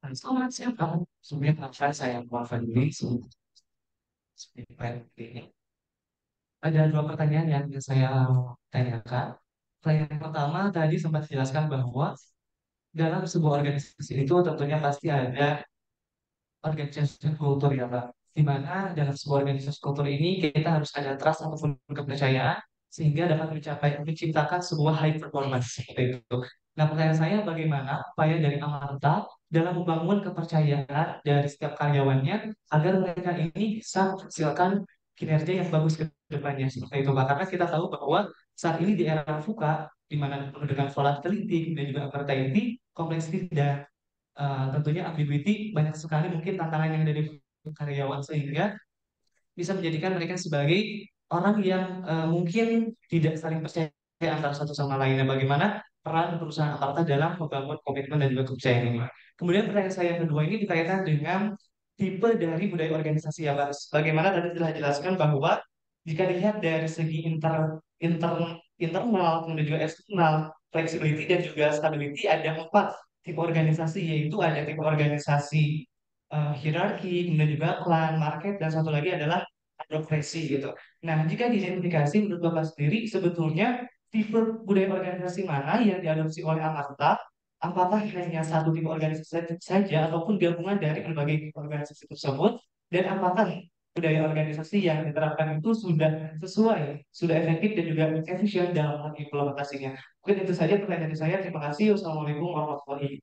Selamat siang, kamu. Sebelumnya kenalkan saya Muhammad Fadli, sebagai ini. Ada dua pertanyaan yang ingin saya tanyakan. Pertanyaan pertama tadi sempat dijelaskan bahwa dalam sebuah organisasi itu tentunya pasti ada organisasi kultur ya Pak. Di mana dalam sebuah organisasi kultur ini kita harus ada trust ataupun kepercayaan sehingga dapat menciptakan sebuah high performance seperti itu. Nah, pertanyaan saya bagaimana upaya dari Amarta dalam membangun kepercayaan dari setiap karyawannya agar mereka ini bisa menghasilkan kinerja yang bagus ke depannya seperti itu Pak. Karena kita tahu bahwa saat ini di era VUCA di mana penuh dengan volatility dan juga uncertainty, complexity dan tentunya ambiguity banyak sekali mungkin tantangan yang ada di karyawan sehingga bisa menjadikan mereka sebagai orang yang mungkin tidak saling percaya antara satu sama lainnya. Bagaimana peran perusahaan aparta dalam membangun komitmen dan juga kepercayaan ini. Kemudian pertanyaan saya yang kedua ini dikaitkan dengan tipe dari budaya organisasi ya, Pak. Bagaimana tadi telah dijelaskan bahwa jika dilihat dari segi internal, kemudian juga eksternal, flexibility dan juga stability ada empat tipe organisasi, yaitu ada tipe organisasi hierarki, kemudian juga klan, market, dan satu lagi adalah adopsi gitu. Nah, jika diidentifikasi menurut Bapak sendiri, sebetulnya tipe budaya organisasi mana yang diadopsi oleh Amarta? Apakah hanya satu tipe organisasi saja ataupun gabungan dari berbagai tipe organisasi tersebut? Dan apakah budaya organisasi yang diterapkan itu sudah sesuai, sudah efektif dan juga efisien dalam hal implementasinya? Mungkin itu saja pertanyaan dari saya. Terima kasih. Wassalamualaikum warahmatullahi.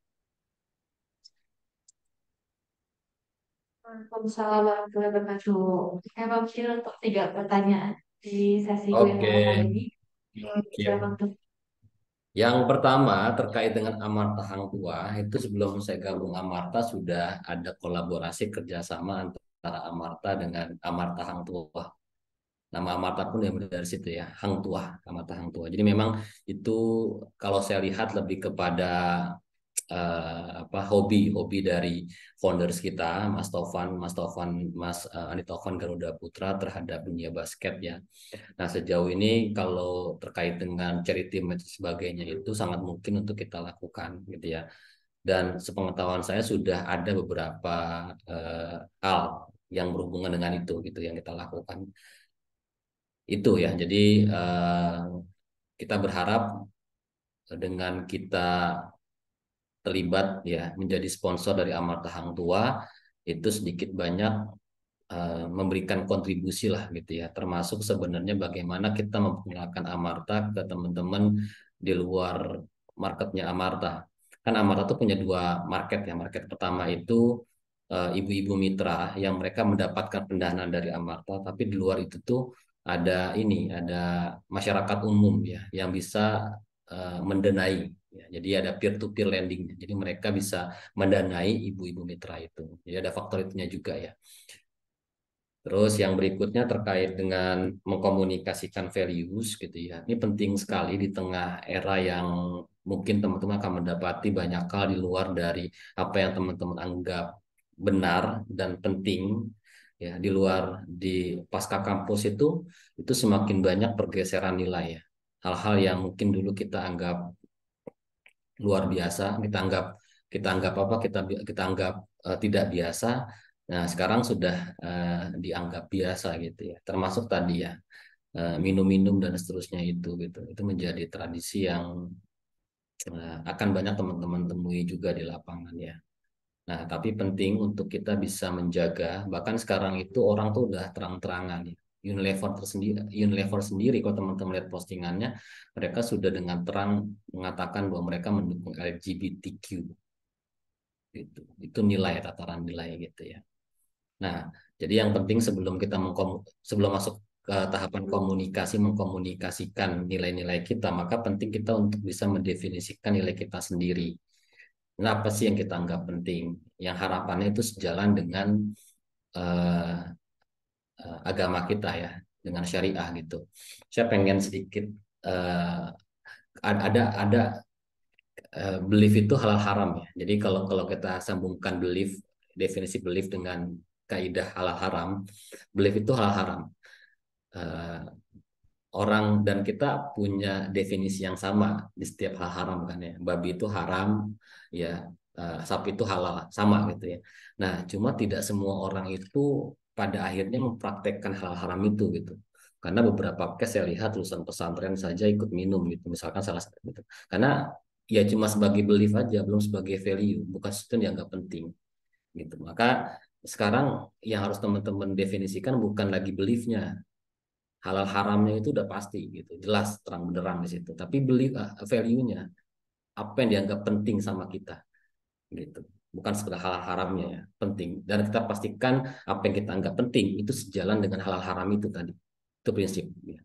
Waalaikumsalam warahmatullahi wabarakatuh. Saya mungkin untuk tiga pertanyaan di sesi Oke, Q&A kali ini. siap. Silakan untuk Yang pertama terkait dengan Amarta Hang Tua, itu sebelum saya gabung Amarta sudah ada kolaborasi kerjasama antara Amarta dengan Amarta Hang Tua. Nama Amarta pun dari situ ya, Hang Tua, Amarta Hang Tua. Jadi memang itu kalau saya lihat lebih kepada hobi dari founders kita, Mas Andi Taufan Garuda Putra terhadap dunia basket ya. Nah, sejauh ini kalau terkait dengan charity match dan sebagainya itu sangat mungkin untuk kita lakukan gitu ya. Dan sepengetahuan saya sudah ada beberapa hal yang berhubungan dengan itu gitu yang kita lakukan. Itu ya. Jadi kita berharap dengan kita terlibat ya menjadi sponsor dari Amarta Hang Tua itu sedikit banyak memberikan kontribusi lah gitu ya, termasuk sebenarnya bagaimana kita memperkenalkan Amarta ke teman-teman di luar marketnya Amarta. Kan Amarta tuh punya dua market ya. Market pertama itu ibu-ibu mitra yang mereka mendapatkan pendanaan dari Amarta, tapi di luar itu tuh ada masyarakat umum ya yang bisa mendanai. Ya, jadi ada peer-to-peer lending. Jadi mereka bisa mendanai ibu-ibu mitra itu. Jadi ada faktor itunya juga ya. Terus yang berikutnya terkait dengan mengkomunikasikan values gitu ya. Ini penting sekali di tengah era yang mungkin teman-teman akan mendapati banyak hal di luar dari apa yang teman-teman anggap benar dan penting ya di luar di pasca kampus itu semakin banyak pergeseran nilai ya. Hal-hal yang mungkin dulu kita anggap luar biasa, kita anggap apa kita anggap tidak biasa. Nah, sekarang sudah dianggap biasa gitu ya. Termasuk tadi ya minum-minum dan seterusnya itu gitu. Itu menjadi tradisi yang akan banyak teman-teman temui juga di lapangan ya. Nah, tapi penting untuk kita bisa menjaga, bahkan sekarang itu orang tuh udah terang-terangan ya. Unilever sendiri kalau teman-teman lihat postingannya, mereka sudah dengan terang mengatakan bahwa mereka mendukung LGBTQ gitu. Itu nilai tataran nilai gitu ya. Nah, jadi yang penting sebelum masuk ke tahapan komunikasi, mengkomunikasikan nilai-nilai kita, maka penting kita untuk bisa mendefinisikan nilai kita sendiri. Nah, apa sih yang kita anggap penting? Yang harapannya itu sejalan dengan uh, agama kita ya, dengan syariah gitu. Saya pengen sedikit uh, ada belief itu halal haram ya. Jadi kalau kalau kita sambungkan definisi belief dengan kaidah halal haram, belief itu halal haram. Uh, Orang dan kita punya definisi yang sama di setiap hal haram kan ya. Babi itu haram, ya sapi itu halal, sama gitu ya. Nah, cuma tidak semua orang itu pada akhirnya mempraktekkan hal haram itu gitu. Karena beberapa case saya lihat lulusan pesantren saja ikut minum gitu, misalkan salah satu gitu. Karena ya cuma sebagai belief aja, belum sebagai value, bukan sesuatu yang dianggap penting gitu. Maka sekarang yang harus teman-teman definisikan bukan lagi beliefnya, halal haramnya itu udah pasti gitu, jelas terang benderang di situ. Tapi belief value-nya, apa yang dianggap penting sama kita gitu, bukan sekedar halal haramnya ya, penting, dan kita pastikan apa yang kita anggap penting itu sejalan dengan halal haram itu tadi, itu prinsip ya.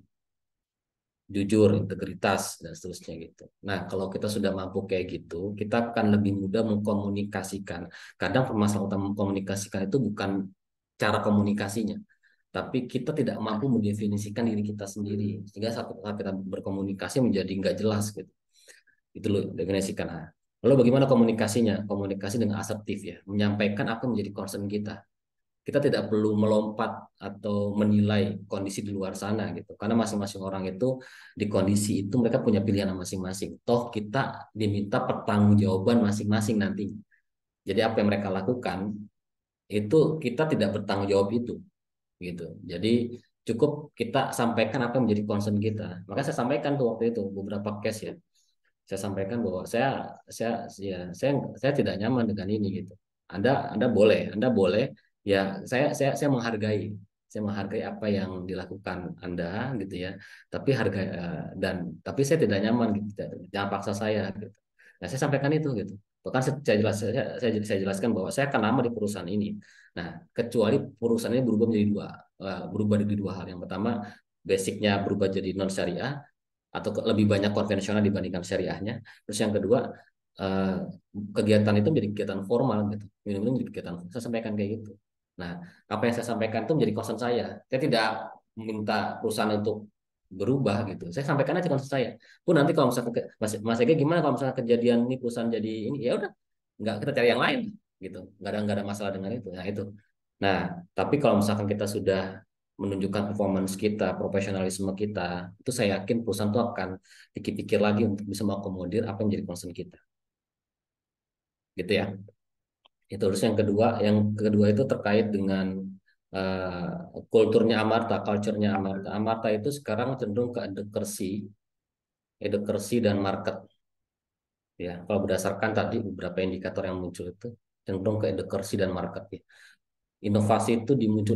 Jujur, integritas dan seterusnya gitu. Nah, kalau kita sudah mampu kayak gitu, kita akan lebih mudah mengkomunikasikan. Kadang permasalahan utama mengkomunikasikan itu bukan cara komunikasinya, tapi kita tidak mampu mendefinisikan diri kita sendiri, sehingga saat kita berkomunikasi menjadi nggak jelas gitu. Itu loh definisikan. Nah, lalu bagaimana komunikasinya? Komunikasi dengan asertif ya, menyampaikan apa yang menjadi concern kita. Kita tidak perlu melompat atau menilai kondisi di luar sana gitu, karena masing-masing orang itu di kondisi itu mereka punya pilihan masing-masing. Toh kita diminta pertanggungjawaban masing-masing nanti. Jadi apa yang mereka lakukan itu kita tidak bertanggung jawab itu gitu. Jadi cukup kita sampaikan apa yang menjadi concern kita. Maka saya sampaikan tuh waktu itu beberapa case ya. Saya sampaikan bahwa saya tidak nyaman dengan ini gitu. Anda boleh ya, saya menghargai, apa yang dilakukan Anda gitu ya. Tapi tapi saya tidak nyaman gitu. Jangan paksa saya gitu. Nah, saya sampaikan itu gitu. Bahkan saya jelaskan bahwa saya akan lama di perusahaan ini. Nah, kecuali perusahaan ini berubah jadi dua hal. Yang pertama, basicnya berubah jadi non syariah, atau lebih banyak konvensional dibandingkan syariahnya. Terus yang kedua, eh, kegiatan itu menjadi kegiatan formal gitu. Minum-minum menjadi kegiatan. Saya sampaikan kayak gitu. Nah, apa yang saya sampaikan itu menjadi concern saya. Saya tidak meminta perusahaan untuk berubah gitu. Saya sampaikan aja concern saya. Pun nanti kalau misalkan Mas Ege gimana kalau misalkan kejadian ini perusahaan jadi ini, ya udah, nggak, kita cari yang lain gitu. Nggak ada masalah dengan itu. Nah, itu. Nah, tapi kalau misalkan kita sudah menunjukkan performance kita, profesionalisme kita, itu saya yakin perusahaan itu akan pikir-pikir lagi untuk bisa mengakomodir apa yang menjadi concern kita. Gitu ya. Itu terus yang kedua itu terkait dengan kulturnya Amarta, culture-nya Amarta. Amarta itu sekarang cenderung ke edukersi dan market. Ya, kalau berdasarkan tadi beberapa indikator yang muncul itu cenderung ke edukersi dan market ya. Inovasi itu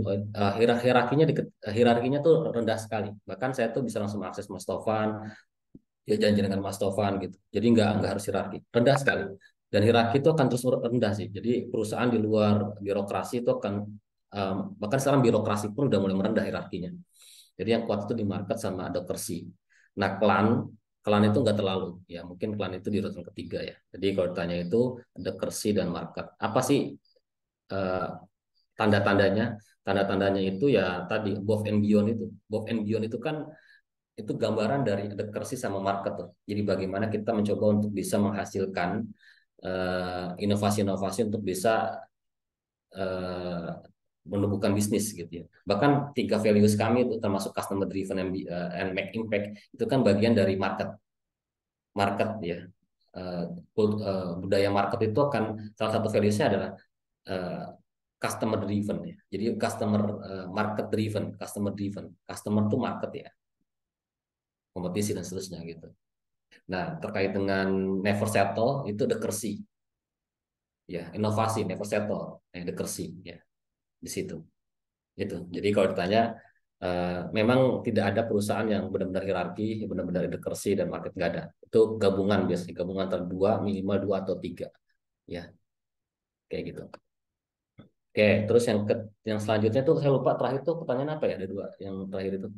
hierarkinya tuh rendah sekali. Bahkan saya tuh bisa langsung akses Mas Tovan, ya janji dengan Mas Tovan gitu. Jadi nggak harus hierarki, rendah sekali. Dan hierarki itu akan terus rendah sih. Jadi perusahaan di luar birokrasi itu akan bahkan sekarang birokrasi pun udah mulai merendah hierarkinya. Jadi yang kuat itu di market sama advocacy. Nah, klan itu nggak terlalu, ya mungkin klan itu di urutan ketiga ya. Jadi kalau ditanya itu advocacy dan market, apa sih eh, tanda-tandanya? Tanda-tandanya itu ya tadi above and beyond itu. Above and beyond itu kan itu gambaran dari advocacy sama market tuh. Jadi bagaimana kita mencoba untuk bisa menghasilkan inovasi-inovasi untuk bisa eh, menumbuhkan bisnis gitu ya. Bahkan 3 values kami itu termasuk customer driven and make impact itu kan bagian dari market ya. Eh, budaya market itu akan salah satu valuesnya adalah eh, customer driven ya. Jadi customer driven. Customer tuh market ya, kompetisi dan seterusnya gitu. Nah, terkait dengan never settle itu dekersi ya, inovasi never settle, dekersi ya di situ. Itu. Jadi kalau ditanya memang tidak ada perusahaan yang benar-benar hierarki, benar-benar dekersi dan market nggak ada. Itu gabungan biasanya, gabungan antara dua, minimal 2 atau 3 ya, kayak gitu. Oke, terus yang selanjutnya tuh saya lupa terakhir tuh pertanyaan apa ya? Ada 2 yang terakhir itu.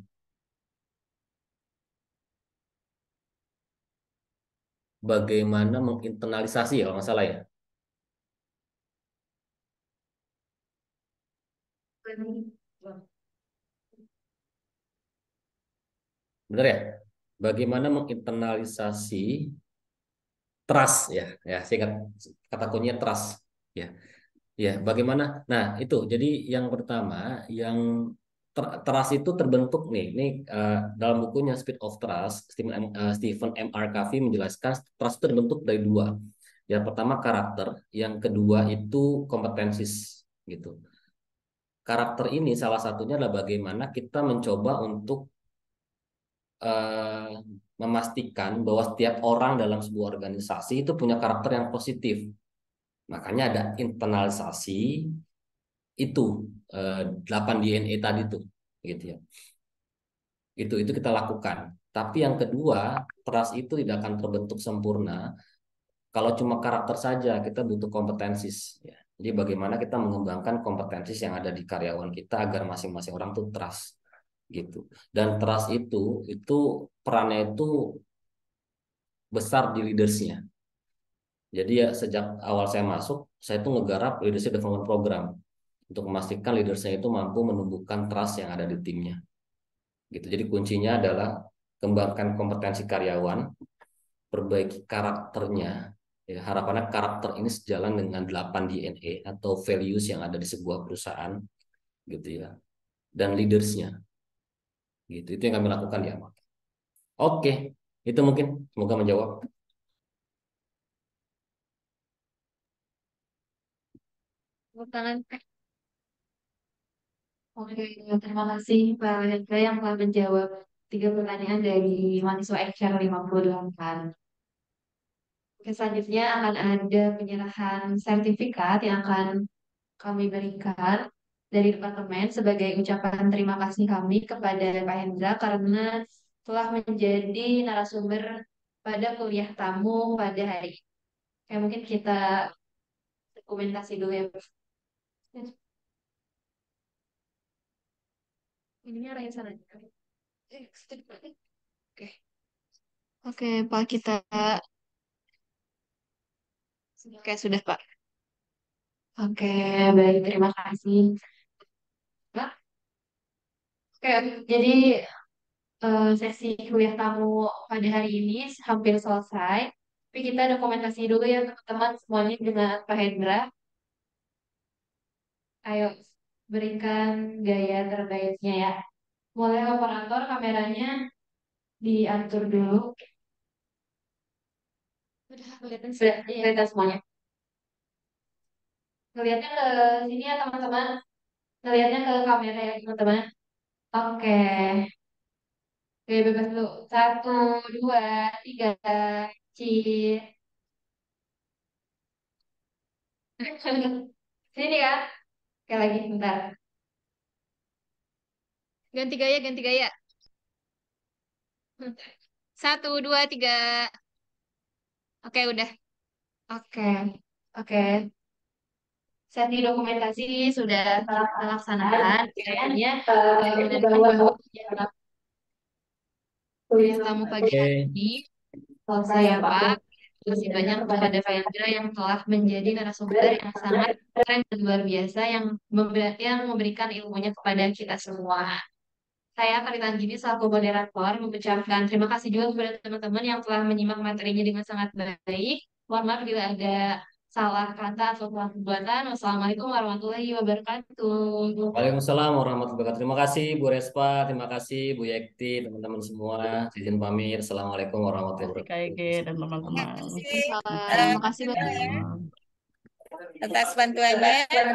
Bagaimana menginternalisasi ya kalau nggak salah ya. Benar ya? Bagaimana menginternalisasi trust ya, ya saya ingat kata kuncinya trust ya, ya bagaimana? Nah itu jadi yang pertama yang trust itu terbentuk nih, ini dalam bukunya Speed of Trust, Stephen M. R. Covey menjelaskan trust itu terbentuk dari 2. Yang pertama karakter, yang kedua itu kompetensis gitu. Karakter ini salah satunya adalah bagaimana kita mencoba untuk eh, memastikan bahwa setiap orang dalam sebuah organisasi itu punya karakter yang positif. Makanya ada internalisasi itu 8 DNA tadi tuh gitu ya. Itu kita lakukan. Tapi yang kedua, trust itu tidak akan terbentuk sempurna kalau cuma karakter saja. Kita butuh kompetensis ya. Jadi bagaimana kita mengembangkan kompetensis yang ada di karyawan kita agar masing-masing orang tuh trust gitu. Dan trust itu perannya itu besar di leadersnya. Jadi ya sejak awal saya masuk, saya tuh ngegarap leadership development program untuk memastikan leadersnya itu mampu menumbuhkan trust yang ada di timnya. Gitu. Jadi kuncinya adalah kembangkan kompetensi karyawan, perbaiki karakternya. Ya, harapannya karakter ini sejalan dengan 8 DNA atau values yang ada di sebuah perusahaan gitu ya. Dan leadersnya gitu. Itu yang kami lakukan ya. Oke, itu mungkin semoga menjawab. Tepuk tangan. Oke, terima kasih Pak Hendra yang telah menjawab 3 pertanyaan dari mahasiswa HR 58. Oke, selanjutnya akan ada penyerahan sertifikat yang akan kami berikan dari departemen sebagai ucapan terima kasih kami kepada Pak Hendra karena telah menjadi narasumber pada kuliah tamu pada hari ini. Oke, mungkin kita dokumentasi dulu ya. Ininya arahnya sana. Oke. Oke, Pak, kita. Oke, sudah, Pak. Oke, baik, terima kasih. Pak, oke, jadi sesi kuliah tamu pada hari ini hampir selesai. Tapi kita dokumentasi dulu ya, teman-teman semuanya dengan Pak Hendra. Ayo, berikan gaya terbaiknya ya. Mulai operator, kameranya diatur dulu. Sudah kelihatan semuanya. Ngelihatnya ke sini ya, teman-teman. Ngelihatnya ke kamera ya, teman-teman. Oke. Oke, bebas dulu. 1, 2, 3. Cip. Sini kan? Oke, lagi bentar. Ganti gaya, ganti gaya. 1, 2, 3. Oke, udah. Oke. Oke. Sesi dokumentasi sudah kita laksanakan. Kayaknya menandakan bahwa kuliah tamu pagi hari Oke. ini selesai ya Pak. Terima kasih banyak kepada Pak Yandra yang telah menjadi narasumber yang sangat keren dan luar biasa yang memberikan ilmunya kepada kita semua. Saya Karitan Gini selaku moderator mengucapkan terima kasih juga kepada teman-teman yang telah menyimak materinya dengan sangat baik. Mohon maaf bila ada salah kata atau salah perbuatan. Wassalamualaikum warahmatullahi wabarakatuh. Waalaikumsalam warahmatullahi wabarakatuh. Terima kasih Bu Respa, terima kasih Bu Yekti, teman-teman semua. Izin pamit. Assalamualaikum warahmatullahi Terima kasih Kak Ege wabarakatuh. dan Terima teman-teman. kasih Terima kasih banyak. atas bantuannya.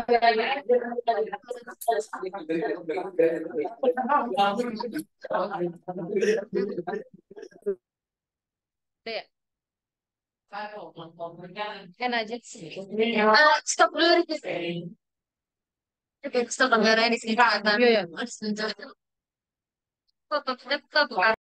Udah ya? Kan aja sih. Stop dulu. Oke, stop kameranya di sini. Iya, ya. Stop, stop, stop.